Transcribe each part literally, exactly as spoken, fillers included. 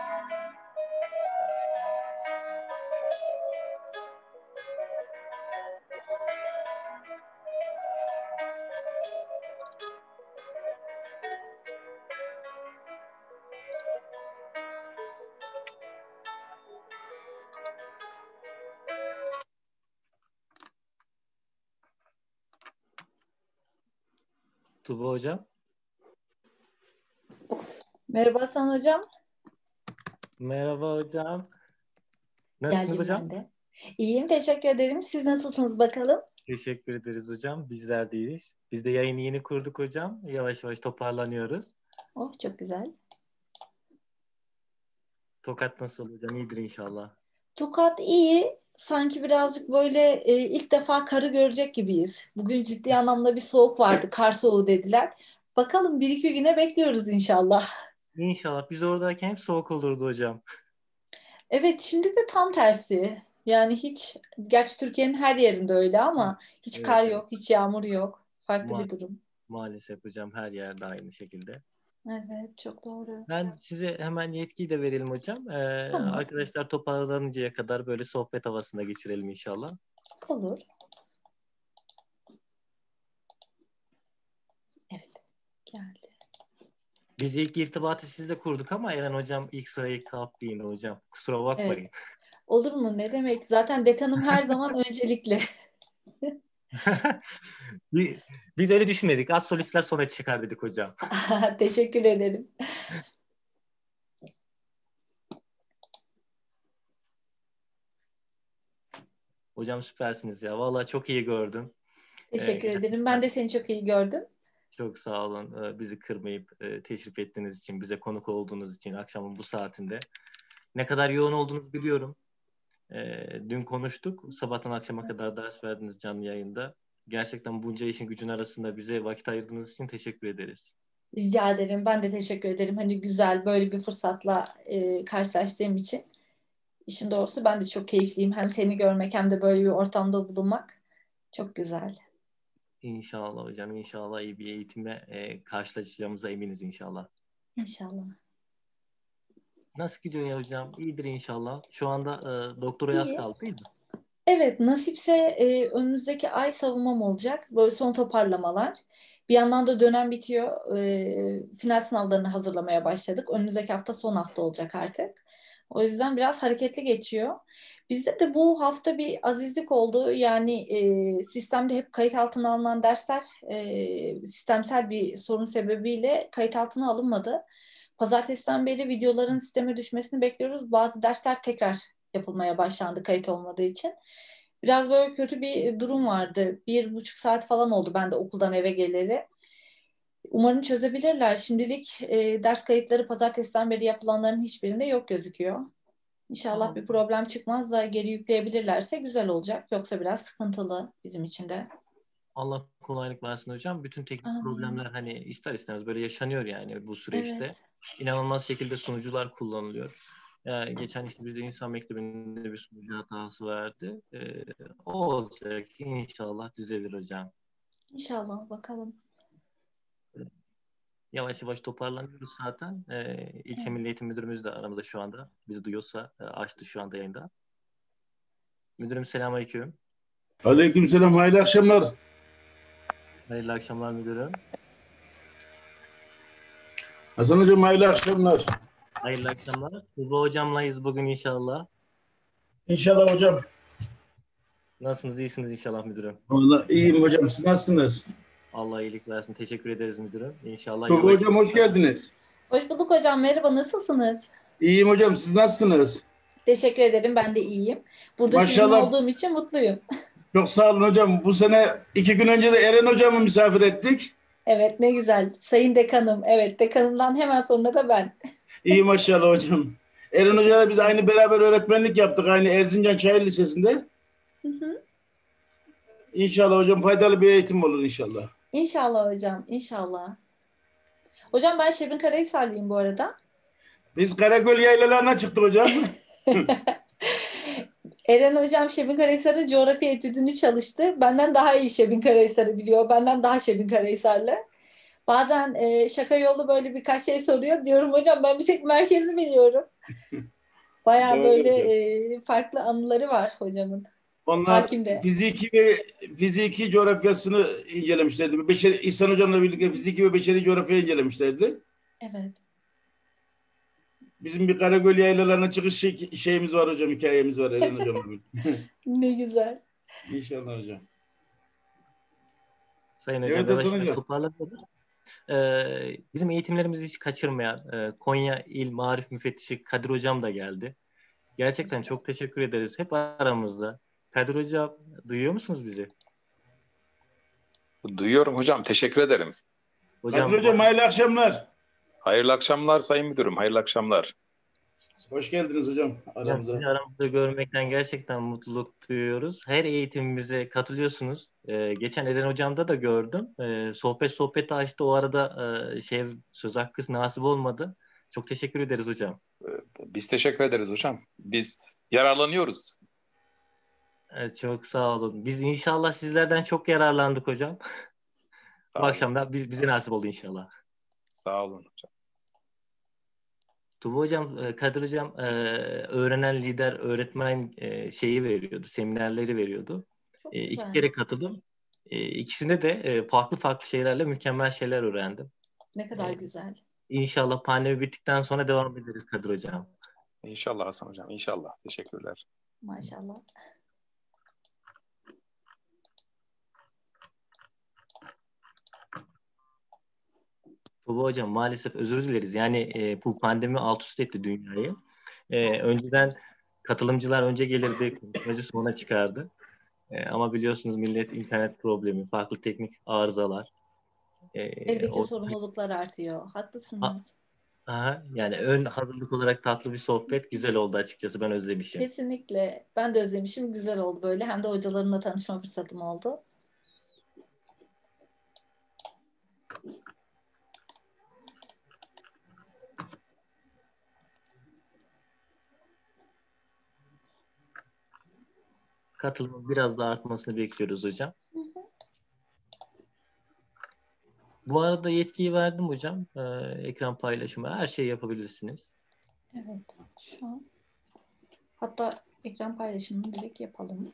Tuba hocam. Merhaba Hasan hocam. Merhaba hocam. Nasılsınız Geldim hocam? ben de. İyiyim, teşekkür ederim. Siz nasılsınız bakalım? Teşekkür ederiz hocam. Bizler de iyiyiz. Biz de yayını yeni kurduk hocam. Yavaş yavaş toparlanıyoruz. Oh, çok güzel. Tokat nasıl hocam? İyidir inşallah. Tokat iyi. Sanki birazcık böyle e, ilk defa karı görecek gibiyiz. Bugün ciddi anlamda bir soğuk vardı. Kar soğuğu dediler. Bakalım bir iki güne bekliyoruz inşallah. İnşallah. Biz oradayken hep soğuk olurdu hocam. Evet, şimdi de tam tersi. Yani hiç, gerçi Türkiye'nin her yerinde öyle ama hiç Evet, kar evet. yok, hiç yağmur yok. Farklı Ma bir durum. maalesef hocam her yerde aynı şekilde. Evet, çok doğru. Ben size hemen yetkiyi de verelim hocam. Ee, Tamam, arkadaşlar toparlanıncaya kadar böyle sohbet havasında geçirelim inşallah. olur. Evet, geldi. Biz ilk irtibatı sizle kurduk ama Eren hocam ilk sırayı kaptı yine hocam. Kusura Evet. bakmayın. Olur mu? Ne demek? Zaten dekanım her zaman öncelikli. Bi- Biz öyle düşünmedik. Az solistler sonra çıkar dedik hocam. Teşekkür ederim. Hocam süpersiniz ya. Vallahi çok iyi gördüm. Ee, Teşekkür ederim. Ben gerçekten de seni çok iyi gördüm. çok sağ olun. Ee, bizi kırmayıp e, teşrif ettiğiniz için, bize konuk olduğunuz için akşamın bu saatinde. Ne kadar yoğun olduğunuzu biliyorum. Ee, dün konuştuk. Sabahtan akşama kadar ders verdiniz canlı yayında. Gerçekten bunca işin gücün arasında bize vakit ayırdığınız için teşekkür ederiz. Rica ederim. Ben de teşekkür ederim. Hani güzel böyle bir fırsatla e, karşılaştığım için. İşin doğrusu ben de çok keyifliyim. Hem seni görmek hem de böyle bir ortamda bulunmak çok güzel. İnşallah hocam, inşallah iyi bir eğitimle e, karşılaşacağımıza eminiz inşallah. İnşallah. Nasıl gidiyor ya hocam? İyidir inşallah. Şu anda e, doktora az İyi. kaldı değil mi? Evet, nasipse e, önümüzdeki ay savunmam olacak. Böyle son toparlamalar. Bir yandan da dönem bitiyor. E, final sınavlarını hazırlamaya başladık. Önümüzdeki hafta son hafta olacak artık. O yüzden biraz hareketli geçiyor. Bizde de bu hafta bir azizlik oldu. Yani e, sistemde hep kayıt altına alınan dersler e, sistemsel bir sorun sebebiyle kayıt altına alınmadı. Pazartesiden beri videoların sisteme düşmesini bekliyoruz. Bazı dersler tekrar yapılmaya başlandı kayıt olmadığı için. Biraz böyle kötü bir durum vardı. Bir buçuk saat falan oldu ben de okuldan eve geleli. Umarım çözebilirler. Şimdilik e, ders kayıtları pazartesiden beri yapılanların hiçbirinde yok gözüküyor. İnşallah Tamam. bir problem çıkmaz da geri yükleyebilirlerse güzel olacak. Yoksa biraz sıkıntılı bizim için de. Allah kolaylık versin hocam. Bütün teknik Amin. problemler hani ister istemez böyle yaşanıyor yani bu süreçte. Evet. İnanılmaz şekilde sunucular kullanılıyor. Yani geçen işte bizde insan mektebinde bir sunucu hatası vardı. Ee, o olacak. İnşallah düzelir hocam. İnşallah bakalım. Yavaş yavaş toparlanıyoruz zaten. Ee, İlçe Evet. Milli Eğitim Müdürümüz de aramızda şu anda. Bizi duyuyorsa e, açtı şu anda yayında. Müdürüm selamünaleyküm. Aleykümselam, hayırlı akşamlar. Hayırlı akşamlar müdürüm. Hasan hocam, hayırlı akşamlar. Hayırlı akşamlar. Tuba hocamlayız bugün inşallah. İnşallah hocam. Nasılsınız? İyisiniz inşallah müdürüm. Vallahi iyiyim hocam, siz nasılsınız? Allah iyilik versin. Teşekkür ederiz müdürüm. İnşallah Tuğba yola hocam, hoş çıkıyoruz. geldiniz. Hoş bulduk hocam. Merhaba, nasılsınız? İyiyim hocam, siz nasılsınız? Teşekkür ederim. Ben de iyiyim. Burada sizinle Maşallah, olduğum için mutluyum. çok sağ olun hocam. Bu sene iki gün önce de Eren hocamı misafir ettik. Evet, ne güzel. Sayın dekanım. Evet, dekanımdan hemen sonra da ben. İyi maşallah hocam. Eren hocayla biz aynı beraber öğretmenlik yaptık. Aynı Erzincan Çayır Lisesi'nde. Hı hı. İnşallah hocam faydalı bir eğitim olur inşallah. İnşallah hocam, inşallah. Hocam ben Şebin Karahisarlıyım bu arada. Biz Karagöl yaylalarına çıktık hocam. Eren hocam Şebin Karahisar'ın coğrafya etüdünü çalıştı. Benden daha iyi Şebin Karahisar'ı biliyor. Benden daha Şebin Karahisarlı. Bazen e, şaka yolu böyle birkaç şey soruyor. Diyorum hocam ben bir tek merkezi biliyorum. Bayağı Doğru böyle hocam. e, farklı anıları var hocamın. Onlar Hakim de. fiziki ve fiziki coğrafyasını incelemişlerdi. Beşeri, İhsan Hocam'la birlikte fiziki ve beşeri coğrafya incelemişlerdi. Evet. Bizim bir Karagöl yaylalarına çıkış şey- şeyimiz var hocam, hikayemiz var Eren Hocam'la birlikte. Ne güzel. İnşallah hocam. Sayın hocam Evet yavaş Hasan yavaş Hocam. toparlanıyoruz. Ee, bizim eğitimlerimizi hiç kaçırmayan e, Konya İl Marif Müfettişi Kadir Hocam da geldi. Gerçekten çok teşekkür ederiz. Hep aramızda. Kadir Hocam duyuyor musunuz bizi? Duyuyorum hocam. Teşekkür ederim. Kadir Hocam bu Hocam hayırlı akşamlar. Hayırlı akşamlar Sayın Müdürüm. Hayırlı akşamlar. Hoş geldiniz hocam hocam aramıza. sizi aramızda görmekten gerçekten mutluluk duyuyoruz. Her eğitimimize katılıyorsunuz. Ee, geçen Eren Hocam'da da gördüm. Ee, sohbet sohbeti açtı. O arada e, şey söz hakkı nasip olmadı. Çok teşekkür ederiz hocam. Biz teşekkür ederiz hocam. Biz yararlanıyoruz. Evet, çok sağ olun. Biz inşallah sizlerden çok yararlandık hocam. Sağ Bu olun. akşam da biz, bize nasip oldu inşallah. Sağ olun hocam. Tuğba hocam, e, Kadir hocam e, öğrenen lider öğretmen e, şeyi veriyordu, seminerleri veriyordu. Çok E, iki güzel. kere katıldım. E, ikisinde de e, farklı farklı şeylerle mükemmel şeyler öğrendim. Ne kadar E, güzel. İnşallah pandemi bittikten sonra devam ederiz Kadir hocam. İnşallah Hasan hocam. İnşallah. Teşekkürler. Maşallah. Tuğba hocam maalesef özür dileriz. Yani e, bu pandemi alt üst etti dünyayı. E, önceden katılımcılar önce gelirdi, konuşmacı sonra çıkardı. E, ama biliyorsunuz millet internet problemi, farklı teknik arızalar. E, Evdeki o, sorumluluklar artıyor. a- Haklısınız. aha, yani ön hazırlık olarak tatlı bir sohbet güzel oldu açıkçası, ben özlemişim. Kesinlikle. Ben de özlemişim. Güzel oldu böyle. Hem de hocalarımla tanışma fırsatım oldu. Katılımın biraz daha artmasını bekliyoruz hocam. Bu arada yetkiyi verdim hocam. E, ekran paylaşımı her şeyi yapabilirsiniz. Evet. Şu an. Hatta ekran paylaşımını direkt yapalım.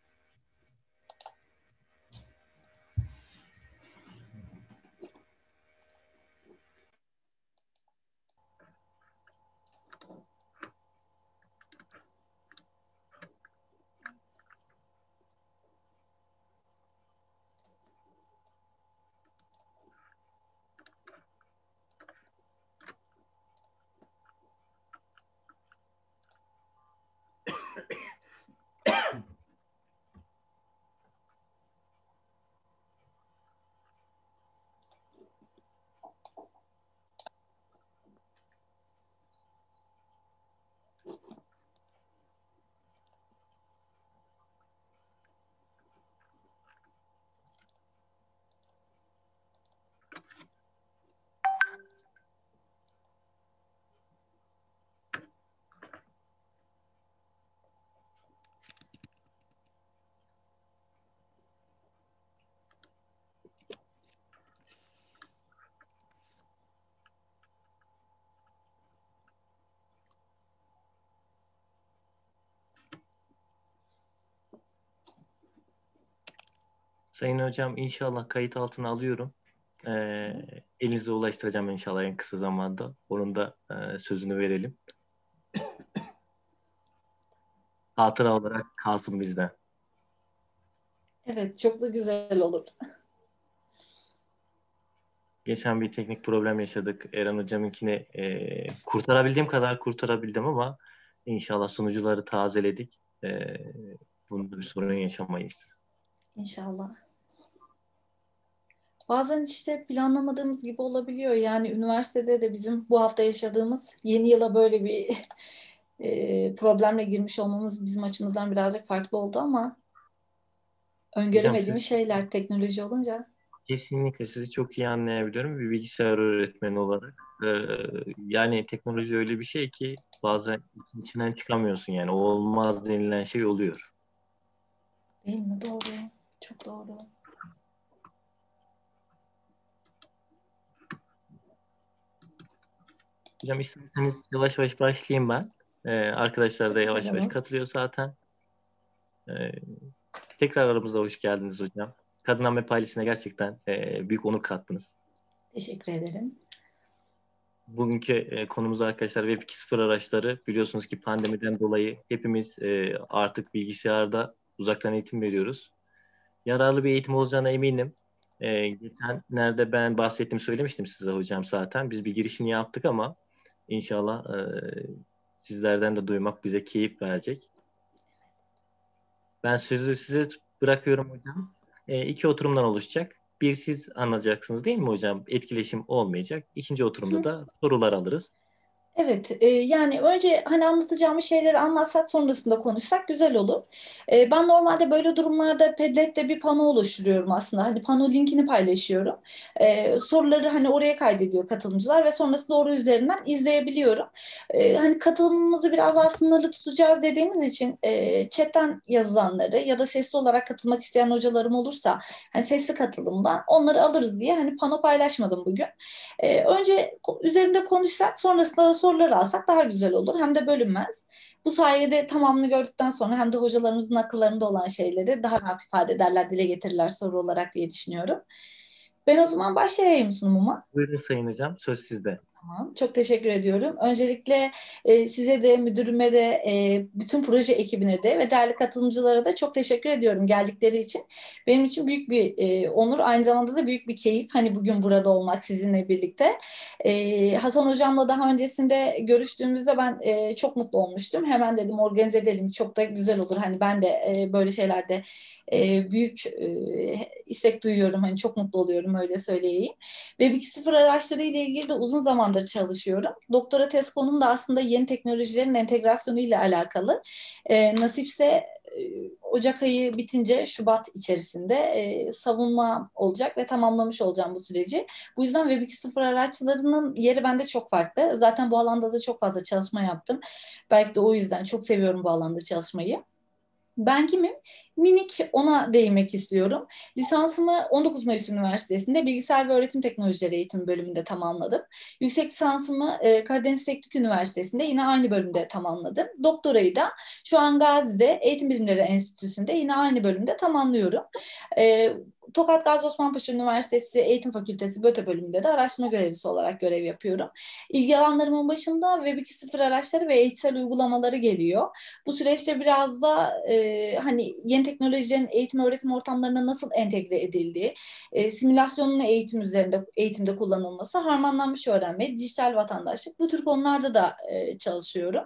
Sayın hocam inşallah kayıt altına alıyorum. E, elinize ulaştıracağım inşallah en kısa zamanda. Onun da e, sözünü verelim. Hatıra olarak kalsın bizden. Evet. Çok da güzel olur. Geçen bir teknik problem yaşadık. Eren hocamınkini e, kurtarabildiğim kadar kurtarabildim ama inşallah sunucuları tazeledik. E, bunda bir sorun yaşamayız. İnşallah. Bazen işte planlamadığımız gibi olabiliyor. Yani üniversitede de bizim bu hafta yaşadığımız yeni yıla böyle bir e, problemle girmiş olmamız bizim açımızdan birazcık farklı oldu ama Hocam öngöremediğimiz siz şeyler teknoloji olunca. kesinlikle sizi çok iyi anlayabiliyorum bir bilgisayar öğretmeni olarak. E, yani teknoloji öyle bir şey ki bazen için içinden çıkamıyorsun yani. O olmaz denilen şey oluyor. Değil mi? Doğru. Çok doğru. Hocam isterseniz yavaş yavaş başlayayım ben. Ee, arkadaşlar da yavaş yavaş Tamam. katılıyor zaten. Ee, tekrar aramıza hoş geldiniz hocam. Kadınlar Paylaşımı'na gerçekten e, büyük onur kattınız. Teşekkür ederim. Bugünkü e, konumuz arkadaşlar Web iki nokta sıfır araçları. Biliyorsunuz ki pandemiden dolayı hepimiz e, artık bilgisayarda uzaktan eğitim veriyoruz. Yararlı bir eğitim olacağına eminim. E, geçenlerde ben bahsettim, söylemiştim size hocam zaten. Biz bir girişini yaptık ama inşallah e, sizlerden de duymak bize keyif verecek. Ben sözü size bırakıyorum hocam. E, iki oturumdan oluşacak. Bir siz anlatacaksınız değil mi hocam? Etkileşim olmayacak. İkinci oturumda da sorular alırız. Evet, e, yani önce hani anlatacağımız şeyleri anlatsak sonrasında konuşsak güzel olur. E, ben normalde böyle durumlarda Padlet'te bir pano oluşturuyorum aslında. Hani pano linkini paylaşıyorum. E, soruları hani oraya kaydediyor katılımcılar ve sonrasında oraya üzerinden izleyebiliyorum. E, hani katılımımızı biraz daha sınırlı tutacağız dediğimiz için e, chatten yazılanları ya da sesli olarak katılmak isteyen hocalarım olursa hani sesli katılımdan onları alırız diye hani pano paylaşmadım bugün. E, önce üzerinde konuşsak sonrasında da soruları alsak daha güzel olur. Hem de bölünmez. Bu sayede tamamını gördükten sonra hem de hocalarımızın akıllarında olan şeyleri daha rahat ifade ederler, dile getirirler soru olarak diye düşünüyorum. Ben o zaman başlayayım sunumuma. Buyurun Sayın Hocam, söz sizde. Tamam, çok teşekkür ediyorum. Öncelikle e, size de, müdürüme de, e, bütün proje ekibine de ve değerli katılımcılara da çok teşekkür ediyorum geldikleri için. Benim için büyük bir e, onur, aynı zamanda da büyük bir keyif. Hani bugün burada olmak sizinle birlikte. E, Hasan Hocam'la daha öncesinde görüştüğümüzde ben e, çok mutlu olmuştum. Hemen dedim organize edelim, çok da güzel olur. Hani ben de e, böyle şeylerde e, büyük e, istek duyuyorum. Hani çok mutlu oluyorum, öyle söyleyeyim. Web iki nokta sıfır araçları ile ilgili de uzun zamandır çalışıyorum. Doktora tez konum da aslında yeni teknolojilerin entegrasyonu ile alakalı. E, nasipse e, Ocak ayı bitince Şubat içerisinde e, savunma olacak ve tamamlamış olacağım bu süreci. Bu yüzden Web iki nokta sıfır araçlarının yeri bende çok farklı. Zaten bu alanda da çok fazla çalışma yaptım. Belki de o yüzden çok seviyorum bu alanda çalışmayı. Ben kimim? Minik ona değinmek istiyorum. Lisansımı on dokuz Mayıs Üniversitesi'nde Bilgisayar ve Öğretim Teknolojileri Eğitim bölümünde tamamladım. Yüksek lisansımı e, Karadeniz Teknik Üniversitesi'nde yine aynı bölümde tamamladım. Doktorayı da şu an Gazi'de Eğitim Bilimleri Enstitüsü'nde yine aynı bölümde tamamlıyorum. E, Tokat Gazi Osman Paşa Üniversitesi Eğitim Fakültesi BÖTE bölümünde de araştırma görevlisi olarak görev yapıyorum. İlgi alanlarımın başında Web iki nokta sıfır araçları ve eğitsel uygulamaları geliyor. Bu süreçte biraz da e, hani yeni teknolojilerin eğitim öğretim ortamlarına nasıl entegre edildiği, e, simülasyonun eğitim üzerinde eğitimde kullanılması, harmanlanmış öğrenme, dijital vatandaşlık, bu tür konularda da e, çalışıyorum.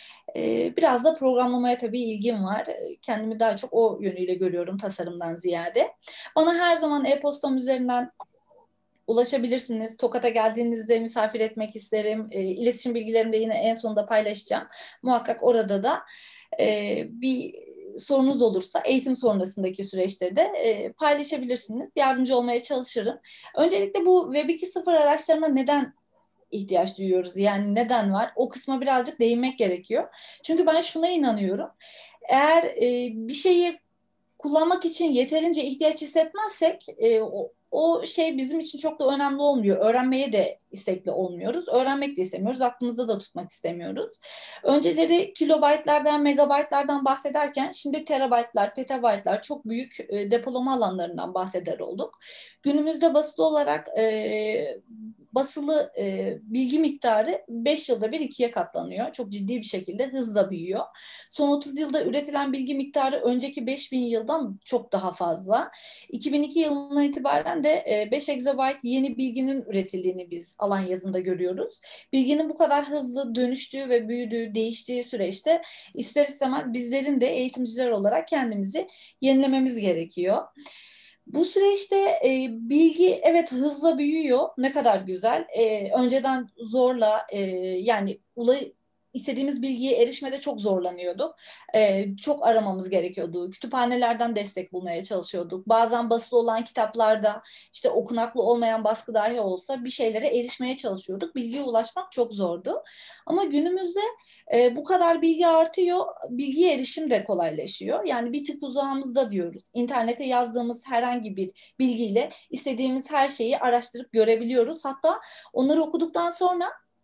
E, biraz da programlamaya tabii ilgim var. Kendimi daha çok o yönüyle görüyorum tasarımdan ziyade. Bana her zaman e-postam üzerinden ulaşabilirsiniz. Tokat'a geldiğinizde misafir etmek isterim. E, iletişim bilgilerimi de yine en sonunda paylaşacağım. Muhakkak orada da e, bir sorunuz olursa eğitim sonrasındaki süreçte de e, paylaşabilirsiniz. Yardımcı olmaya çalışırım. Öncelikle bu Web iki nokta sıfır araçlarına neden ihtiyaç duyuyoruz? Yani neden var? O kısma birazcık değinmek gerekiyor. Çünkü ben şuna inanıyorum. Eğer e, bir şeyi kullanmak için yeterince ihtiyaç hissetmezsek e, o, o şey bizim için çok da önemli olmuyor. Öğrenmeye de istekli olmuyoruz. Öğrenmek de istemiyoruz. Aklımızda da tutmak istemiyoruz. Önceleri kilobaytlardan, megabaytlardan bahsederken şimdi terabaytlar, petabaytlar, çok büyük e, depolama alanlarından bahseder olduk. Günümüzde basılı olarak e, basılı e, bilgi miktarı beş yılda bir ikiye katlanıyor. Çok ciddi bir şekilde hızla büyüyor. Son otuz yılda üretilen bilgi miktarı önceki beş bin yıldan çok daha fazla. iki bin iki yılından itibaren de beş egzabayt yeni bilginin üretildiğini biz alan yazında görüyoruz. Bilginin bu kadar hızlı dönüştüğü ve büyüdüğü, değiştiği süreçte ister istemez bizlerin de eğitimciler olarak kendimizi yenilememiz gerekiyor. Bu süreçte e, bilgi evet hızla büyüyor. Ne kadar güzel. E, önceden zorla e, yani ulay istediğimiz bilgiye erişmede çok zorlanıyorduk. Ee, çok aramamız gerekiyordu. Kütüphanelerden destek bulmaya çalışıyorduk. Bazen basılı olan kitaplarda işte okunaklı olmayan baskı dahi olsa bir şeylere erişmeye çalışıyorduk. Bilgiye ulaşmak çok zordu. Ama günümüzde e, bu kadar bilgi artıyor. Bilgiye erişim de kolaylaşıyor. Yani bir tık uzağımızda diyoruz. İnternete yazdığımız herhangi bir bilgiyle istediğimiz her şeyi araştırıp görebiliyoruz. Hatta onları okuduktan sonra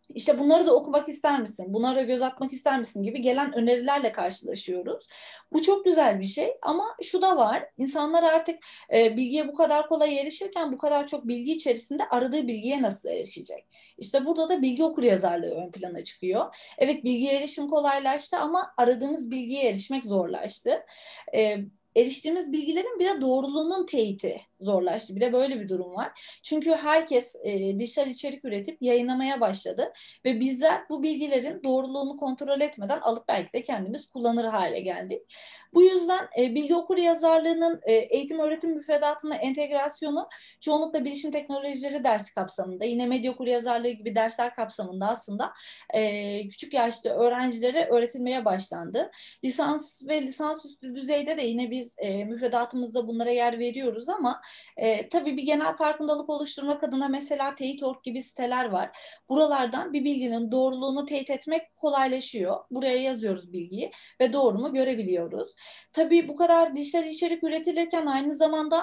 İşte bunları da okumak ister misin? Bunlara da göz atmak ister misin gibi gelen önerilerle karşılaşıyoruz. Bu çok güzel bir şey ama şu da var. İnsanlar artık e, bilgiye bu kadar kolay erişirken bu kadar çok bilgi içerisinde aradığı bilgiye nasıl erişecek? İşte burada da bilgi okuryazarlığı ön plana çıkıyor. Evet, bilgiye erişim kolaylaştı ama aradığımız bilgiye erişmek zorlaştı. E, eriştiğimiz bilgilerin bir de doğruluğunun teyiti zorlaştı. Bir de böyle bir durum var. Çünkü herkes e, dijital içerik üretip yayınlamaya başladı ve bizler bu bilgilerin doğruluğunu kontrol etmeden alıp belki de kendimiz kullanır hale geldik. Bu yüzden e, bilgi okuryazarlığının e, eğitim öğretim müfredatına entegrasyonu çoğunlukla bilişim teknolojileri dersi kapsamında, yine medya okuryazarlığı gibi dersler kapsamında aslında e, küçük yaşta öğrencilere öğretilmeye başlandı. Lisans ve lisansüstü düzeyde de yine biz e, müfredatımızda bunlara yer veriyoruz ama e, tabii bir genel farkındalık oluşturmak adına mesela teyit nokta org gibi siteler var. Buralardan bir bilginin doğruluğunu teyit etmek kolaylaşıyor. Buraya yazıyoruz bilgiyi ve doğru mu görebiliyoruz. Tabii bu kadar dijital içerik üretilirken aynı zamanda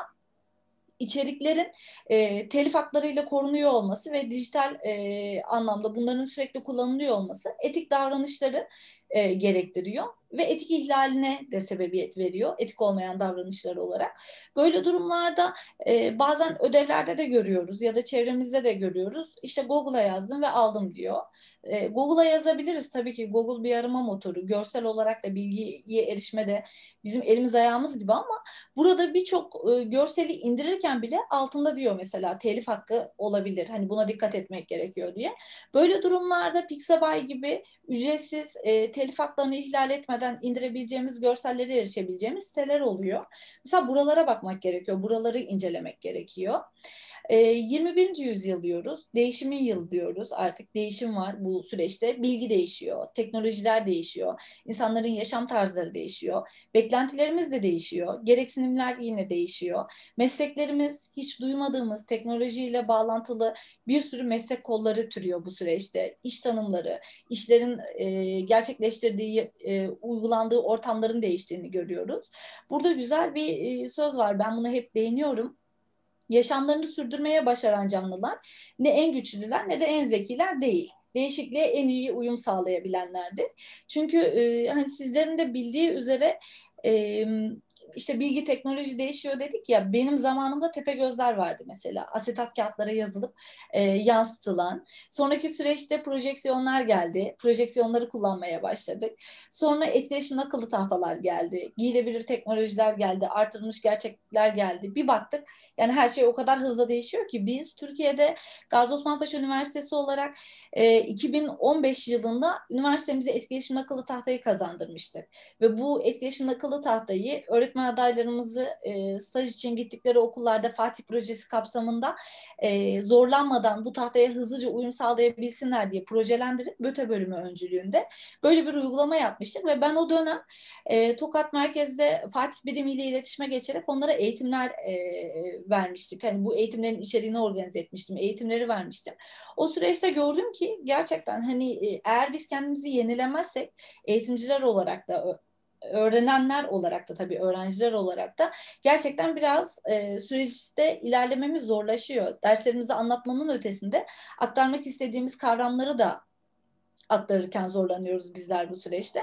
içeriklerin e, telif haklarıyla korunuyor olması ve dijital e, anlamda bunların sürekli kullanılıyor olması etik davranışları e, gerektiriyor ve etik ihlaline de sebebiyet veriyor, etik olmayan davranışlar olarak. Böyle durumlarda e, bazen ödevlerde de görüyoruz ya da çevremizde de görüyoruz. İşte Google'a yazdım ve aldım diyor. E, Google'a yazabiliriz tabii ki. Google bir arama motoru. Görsel olarak da bilgiye erişmede bizim elimiz ayağımız gibi ama burada birçok e, görseli indirirken bile altında diyor mesela telif hakkı olabilir. Hani buna dikkat etmek gerekiyor diye. Böyle durumlarda Pixabay gibi ücretsiz e, telif haklarını ihlal etmeden indirebileceğimiz, görsellere erişebileceğimiz siteler oluyor. Mesela buralara bakmak gerekiyor. Buraları incelemek gerekiyor. E, yirmi birinci yüzyıl diyoruz. Değişimin yılı diyoruz. Artık değişim var bu süreçte. Bilgi değişiyor. Teknolojiler değişiyor. İnsanların yaşam tarzları değişiyor. Beklentilerimiz de değişiyor. Gereksinimler yine değişiyor. Mesleklerimiz hiç duymadığımız teknolojiyle bağlantılı bir sürü meslek kolları türüyor bu süreçte. İş tanımları, işlerin e, gerçekleştirdiği, e, uygulandığı ortamların değiştiğini görüyoruz. Burada güzel bir e, söz var. Ben buna hep değiniyorum. Yaşamlarını sürdürmeye başaran canlılar ne en güçlüler ne de en zekiler değil. Değişikliğe en iyi uyum sağlayabilenlerdir. Çünkü e, hani sizlerin de bildiği üzere e, işte bilgi teknoloji değişiyor dedik ya, benim zamanımda Tepegözler vardı mesela. Asetat kağıtlara yazılıp e, yansıtılan. Sonraki süreçte projeksiyonlar geldi. Projeksiyonları kullanmaya başladık. Sonra etkileşimli akıllı tahtalar geldi. Giyilebilir teknolojiler geldi. Artırılmış gerçeklikler geldi. Bir baktık yani her şey o kadar hızlı değişiyor ki biz Türkiye'de Gazi Osman Paşa Üniversitesi olarak e, iki bin on beş yılında üniversitemize etkileşimli akıllı tahtayı kazandırmıştık. Ve bu etkileşimli akıllı tahtayı öğretmen adaylarımızı e, staj için gittikleri okullarda Fatih Projesi kapsamında e, zorlanmadan bu tahtaya hızlıca uyum sağlayabilsinler diye projelendirip BÖTE bölümü öncülüğünde böyle bir uygulama yapmıştık ve ben o dönem e, Tokat merkezde Fatih Birim ile iletişime geçerek onlara eğitimler e, vermiştik. Hani bu eğitimlerin içeriğini organize etmiştim, eğitimleri vermiştim. O süreçte gördüm ki gerçekten hani eğer biz kendimizi yenilemezsek eğitimciler olarak da öğrenenler olarak da tabii öğrenciler olarak da gerçekten biraz e, süreçte ilerlememiz zorlaşıyor. Derslerimizi anlatmanın ötesinde aktarmak istediğimiz kavramları da aktarırken zorlanıyoruz bizler bu süreçte.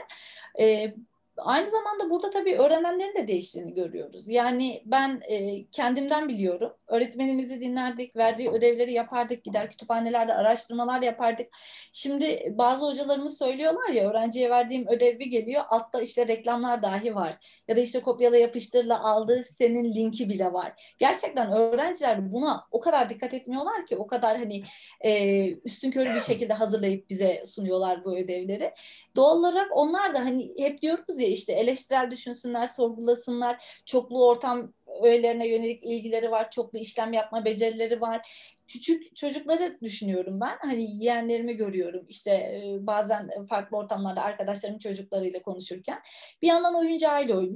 E, Aynı zamanda burada tabii öğrenenlerin de değiştiğini görüyoruz. Yani ben e, kendimden biliyorum. Öğretmenimizi dinlerdik, verdiği ödevleri yapardık, gider kütüphanelerde araştırmalar yapardık. Şimdi bazı hocalarımız söylüyorlar ya, öğrenciye verdiğim ödev bir geliyor, altta işte reklamlar dahi var. Ya da işte kopyala yapıştırla aldığı sitenin linki bile var. Gerçekten öğrenciler buna o kadar dikkat etmiyorlar ki, o kadar hani e, üstünkörü bir şekilde hazırlayıp bize sunuyorlar bu ödevleri. Doğal olarak onlar da hani hep diyoruz ya işte eleştirel düşünsünler, sorgulasınlar, çoklu ortam öğelerine yönelik ilgileri var, çoklu işlem yapma becerileri var. Küçük çocukları düşünüyorum ben. Hani yeğenlerimi görüyorum. İşte e, bazen farklı ortamlarda arkadaşlarımın çocuklarıyla konuşurken bir yandan oyuncağıyla oynuyor.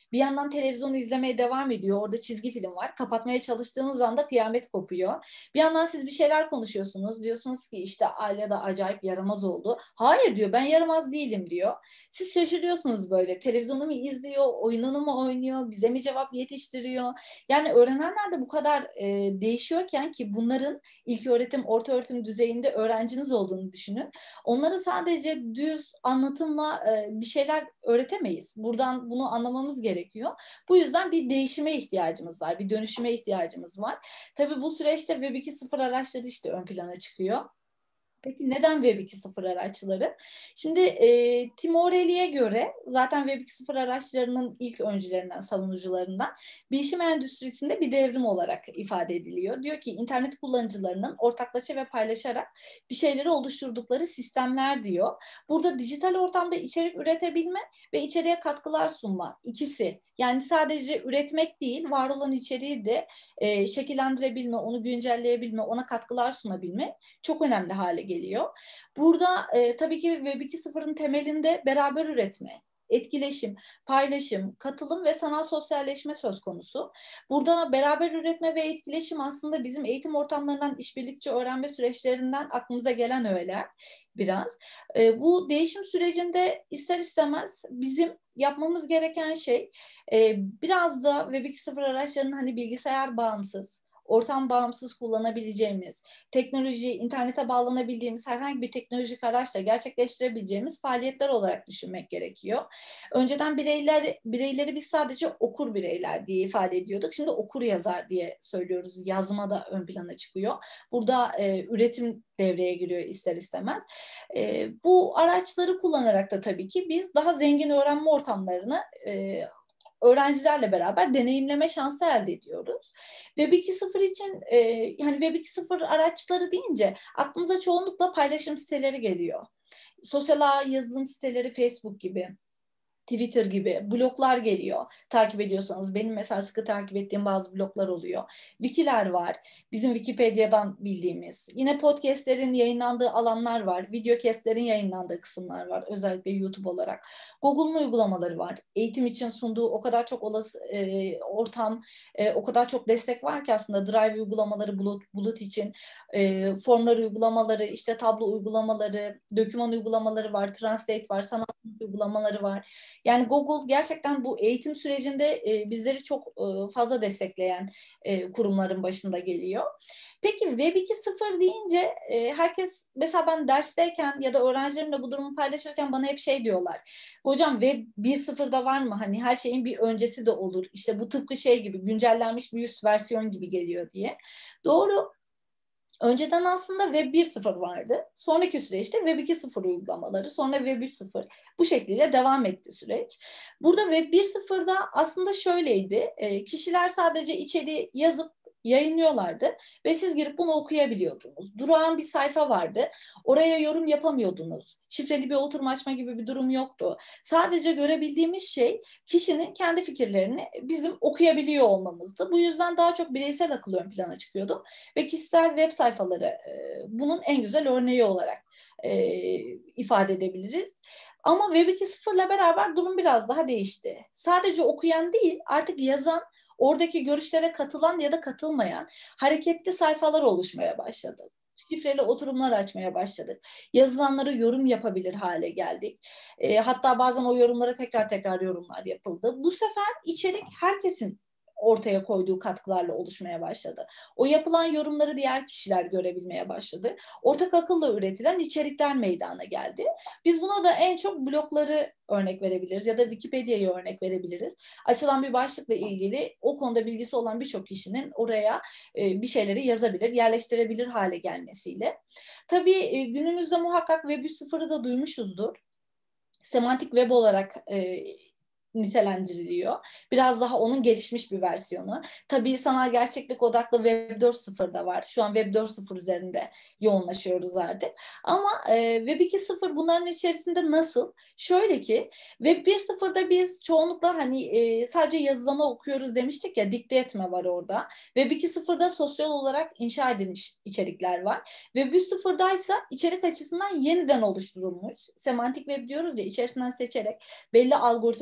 Bir yandan televizyonu izlemeye devam ediyor. Orada çizgi film var. Kapatmaya çalıştığınız anda kıyamet kopuyor. Bir yandan siz bir şeyler konuşuyorsunuz. Diyorsunuz ki işte Alya da acayip yaramaz oldu. Hayır diyor, ben yaramaz değilim diyor. Siz şaşırıyorsunuz böyle. Televizyonu mu izliyor, oyununu mu oynuyor, bize mi cevap yetiştiriyor? Yani öğrenenler de bu kadar e, değişiyorken ki bunların ilköğretim, ortaöğretim düzeyinde öğrenciniz olduğunu düşünün. Onları sadece düz anlatımla e, bir şeyler öğretemeyiz. Buradan bunu anlamamız gerekiyor. Bu yüzden bir değişime ihtiyacımız var, bir dönüşüme ihtiyacımız var. Tabii bu süreçte Web iki nokta sıfır araçları işte ön plana çıkıyor. Peki neden Web iki nokta sıfır araçları? Şimdi e, Tim O'Reilly'e göre zaten Web iki nokta sıfır araçlarının ilk öncülerinden, savunucularından bilişim endüstrisinde bir devrim olarak ifade ediliyor. Diyor ki internet kullanıcılarının ortaklaşa ve paylaşarak bir şeyleri oluşturdukları sistemler diyor. Burada dijital ortamda içerik üretebilme ve içeriye katkılar sunma ikisi. Yani sadece üretmek değil, var olan içeriği de e, şekillendirebilme, onu güncelleyebilme, ona katkılar sunabilme çok önemli hale geliyor. Burada e, tabii ki Web iki nokta sıfırın temelinde beraber üretme, etkileşim, paylaşım, katılım ve sanal sosyalleşme söz konusu. Burada beraber üretme ve etkileşim aslında bizim eğitim ortamlarından, işbirlikçi öğrenme süreçlerinden aklımıza gelen öğeler biraz. E, bu değişim sürecinde ister istemez bizim yapmamız gereken şey e, biraz da Web iki nokta sıfır araçlarının hani bilgisayar bağımsız, ortam bağımsız kullanabileceğimiz, teknoloji, internete bağlanabildiğimiz herhangi bir teknolojik araçla gerçekleştirebileceğimiz faaliyetler olarak düşünmek gerekiyor. Önceden bireyler, bireyleri biz sadece okur bireyler diye ifade ediyorduk. Şimdi okur yazar diye söylüyoruz. Yazma da ön plana çıkıyor. Burada e, üretim devreye giriyor ister istemez. E, bu araçları kullanarak da tabii ki biz daha zengin öğrenme ortamlarını e, öğrencilerle beraber deneyimleme şansı elde ediyoruz. Web iki nokta sıfır için e, yani Web iki nokta sıfır araçları deyince aklımıza çoğunlukla paylaşım siteleri geliyor. Sosyal ağ yazılım siteleri, Facebook gibi, Twitter gibi bloglar geliyor. Takip ediyorsanız benim mesela sıkı takip ettiğim bazı bloglar oluyor. Wikiler var. Bizim Wikipedia'dan bildiğimiz. Yine podcastlerin yayınlandığı alanlar var. Videocastlerin yayınlandığı kısımlar var. Özellikle YouTube olarak. Google'un uygulamaları var. Eğitim için sunduğu o kadar çok olası e, ortam, e, o kadar çok destek var ki aslında Drive uygulamaları bulut, bulut için, e, formlar uygulamaları, işte tablo uygulamaları, doküman uygulamaları var, Translate var, sanat uygulamaları var. Yani Google gerçekten bu eğitim sürecinde e, bizleri çok e, fazla destekleyen e, kurumların başında geliyor. Peki Web iki nokta sıfır deyince e, herkes mesela ben dersteyken ya da öğrencilerimle bu durumu paylaşırken bana hep şey diyorlar. Hocam Web bir nokta sıfırda var mı? Hani her şeyin bir öncesi de olur. İşte bu tıpkı şey gibi güncellenmiş bir üst versiyon gibi geliyor diye. Doğru. Önceden aslında Web bir nokta sıfır vardı. Sonraki süreçte Web iki nokta sıfır uygulamaları, sonra Web üç nokta sıfır bu şekliyle devam etti süreç. Burada Web bir nokta sıfırda aslında şöyleydi. E, kişiler sadece içeriği yazıp yayınlıyorlardı ve siz girip bunu okuyabiliyordunuz. Durağan bir sayfa vardı. Oraya yorum yapamıyordunuz. Şifreli bir oturum açma gibi bir durum yoktu. Sadece görebildiğimiz şey kişinin kendi fikirlerini bizim okuyabiliyor olmamızdı. Bu yüzden daha çok bireysel akıl ön plana çıkıyordu ve kişisel web sayfaları e, bunun en güzel örneği olarak e, ifade edebiliriz. Ama Web iki nokta sıfırla beraber durum biraz daha değişti. Sadece okuyan değil, artık yazan, oradaki görüşlere katılan ya da katılmayan hareketli sayfalar oluşmaya başladı. Şifreli oturumlar açmaya başladık. Yazılanlara yorum yapabilir hale geldik. E, hatta bazen o yorumlara tekrar tekrar yorumlar yapıldı. Bu sefer içerik herkesin ortaya koyduğu katkılarla oluşmaya başladı. O yapılan yorumları diğer kişiler görebilmeye başladı. Ortak akılla üretilen içerikler meydana geldi. Biz buna da en çok blogları örnek verebiliriz ya da Wikipedia'yı örnek verebiliriz. Açılan bir başlıkla ilgili o konuda bilgisi olan birçok kişinin oraya e, bir şeyleri yazabilir, yerleştirebilir hale gelmesiyle. Tabii e, günümüzde muhakkak Web üç nokta sıfırı da duymuşuzdur. Semantik web olarak e, nitelendiriliyor. Biraz daha onun gelişmiş bir versiyonu. Tabii sanal gerçeklik odaklı Web dört nokta sıfır da var. Şu an Web dört nokta sıfır üzerinde yoğunlaşıyoruz artık. Ama e, Web iki nokta sıfır bunların içerisinde nasıl? Şöyle ki Web bir nokta sıfırda biz çoğunlukla hani e, sadece yazılımı okuyoruz demiştik ya, dikte etme var orada. Web iki nokta sıfırda sosyal olarak inşa edilmiş içerikler var. Web üç nokta sıfırdaysa içerik açısından yeniden oluşturulmuş. Semantik web diyoruz ya, içerisinden seçerek belli algoritmaları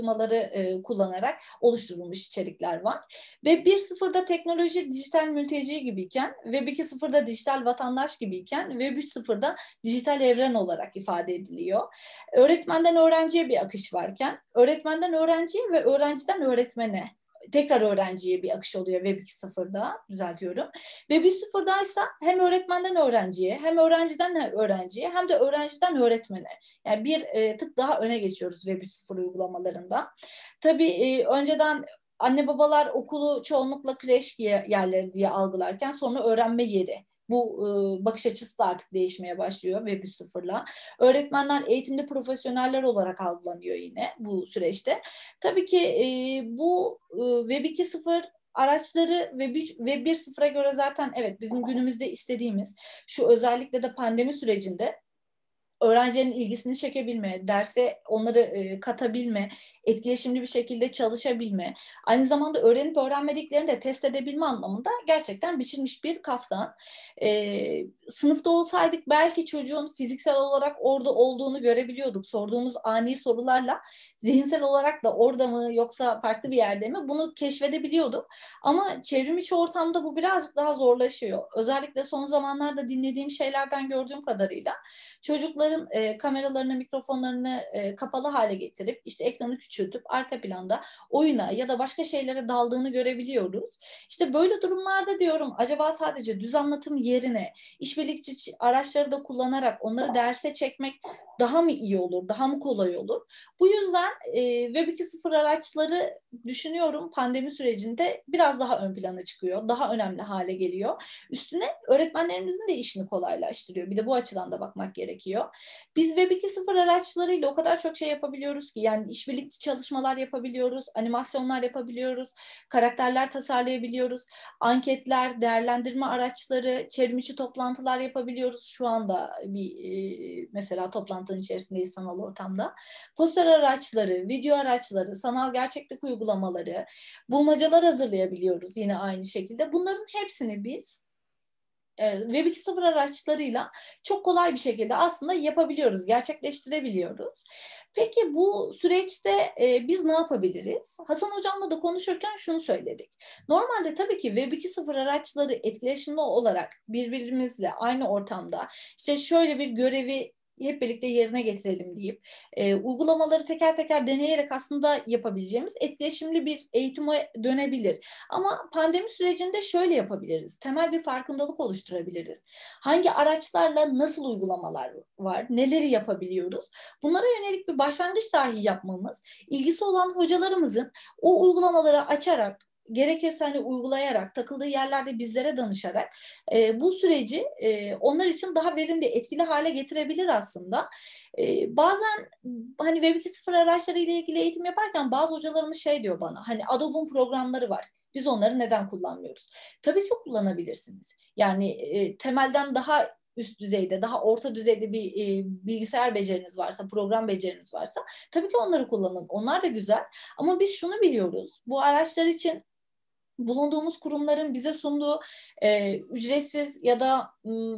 e, kullanarak oluşturulmuş içerikler var. Web bir nokta sıfırda teknoloji dijital mülteci gibiyken, Web iki nokta sıfırda dijital vatandaş gibiyken, Web üç nokta sıfırda dijital evren olarak ifade ediliyor. Öğretmenden öğrenciye bir akış varken, öğretmenden öğrenciye ve öğrenciden öğretmene, tekrar öğrenciye bir akış oluyor Web iki nokta sıfırda, düzeltiyorum. Web üç nokta sıfırda ise hem öğretmenden öğrenciye, hem öğrenciden öğrenciye, hem de öğrenciden öğretmene. Yani bir e, tık daha öne geçiyoruz Web üç nokta sıfır uygulamalarında. Tabii e, önceden anne babalar okulu çoğunlukla kreş yerleri diye algılarken sonra öğrenme yeri. Bu e, bakış açısı da artık değişmeye başlıyor Web üç nokta sıfırla. Öğretmenler eğitimli profesyoneller olarak algılanıyor yine bu süreçte. Tabii ki e, bu e, Web iki nokta sıfır araçları Web bir nokta sıfıra göre zaten evet bizim günümüzde istediğimiz şu, özellikle de pandemi sürecinde öğrencilerin ilgisini çekebilme, derse onları e, katabilme, etkileşimli bir şekilde çalışabilme, aynı zamanda öğrenip öğrenmediklerini de test edebilme anlamında gerçekten biçilmiş bir kaftan. E, sınıfta olsaydık belki çocuğun fiziksel olarak orada olduğunu görebiliyorduk. Sorduğumuz ani sorularla zihinsel olarak da orada mı yoksa farklı bir yerde mi, bunu keşfedebiliyorduk. Ama çevrim içi ortamda bu birazcık daha zorlaşıyor. Özellikle son zamanlarda dinlediğim şeylerden gördüğüm kadarıyla çocukların e, kameralarını, mikrofonlarını e, kapalı hale getirip işte ekranı küçültüp arka planda oyuna ya da başka şeylere daldığını görebiliyoruz. İşte böyle durumlarda diyorum, acaba sadece düz anlatım yerine işbirlikçi araçları da kullanarak onları derse çekmek daha mı iyi olur, daha mı kolay olur? Bu yüzden e, Web iki nokta sıfır araçları düşünüyorum pandemi sürecinde biraz daha ön plana çıkıyor, daha önemli hale geliyor. Üstüne öğretmenlerimizin de işini kolaylaştırıyor. Bir de bu açıdan da bakmak gerekiyor. Biz Web iki nokta sıfır araçlarıyla o kadar çok şey yapabiliyoruz ki, yani işbirlikçi çalışmalar yapabiliyoruz, animasyonlar yapabiliyoruz, karakterler tasarlayabiliyoruz, anketler, değerlendirme araçları, çevrimiçi toplantılar yapabiliyoruz. Şu anda bir e, mesela toplantının içerisindeyiz sanal ortamda. Poster araçları, video araçları, sanal gerçeklik uygulamaları, bulmacalar hazırlayabiliyoruz yine aynı şekilde. Bunların hepsini biz Web iki nokta sıfır araçlarıyla çok kolay bir şekilde aslında yapabiliyoruz, gerçekleştirebiliyoruz. Peki bu süreçte e, biz ne yapabiliriz? Hasan Hocam'la da konuşurken şunu söyledik. Normalde tabii ki Web iki nokta sıfır araçları etkileşimli olarak birbirimizle aynı ortamda işte şöyle bir görevi hep birlikte yerine getirelim deyip e, uygulamaları teker teker deneyerek aslında yapabileceğimiz etkileşimli bir eğitime dönebilir. Ama pandemi sürecinde şöyle yapabiliriz. Temel bir farkındalık oluşturabiliriz. Hangi araçlarla nasıl uygulamalar var, neleri yapabiliyoruz? Bunlara yönelik bir başlangıç dahi yapmamız, ilgisi olan hocalarımızın o uygulamaları açarak, gerekirse hani uygulayarak, takıldığı yerlerde bizlere danışarak e, bu süreci e, onlar için daha verimli, etkili hale getirebilir aslında. E, bazen hani Web iki nokta sıfır araçları ile ilgili eğitim yaparken bazı hocalarımız şey diyor bana, hani Adobe'un programları var, biz onları neden kullanmıyoruz? Tabii ki kullanabilirsiniz. Yani e, temelden daha üst düzeyde, daha orta düzeyde bir e, bilgisayar beceriniz varsa, program beceriniz varsa tabii ki onları kullanın. Onlar da güzel. Ama biz şunu biliyoruz. Bu araçlar için bulunduğumuz kurumların bize sunduğu e, ücretsiz ya da m,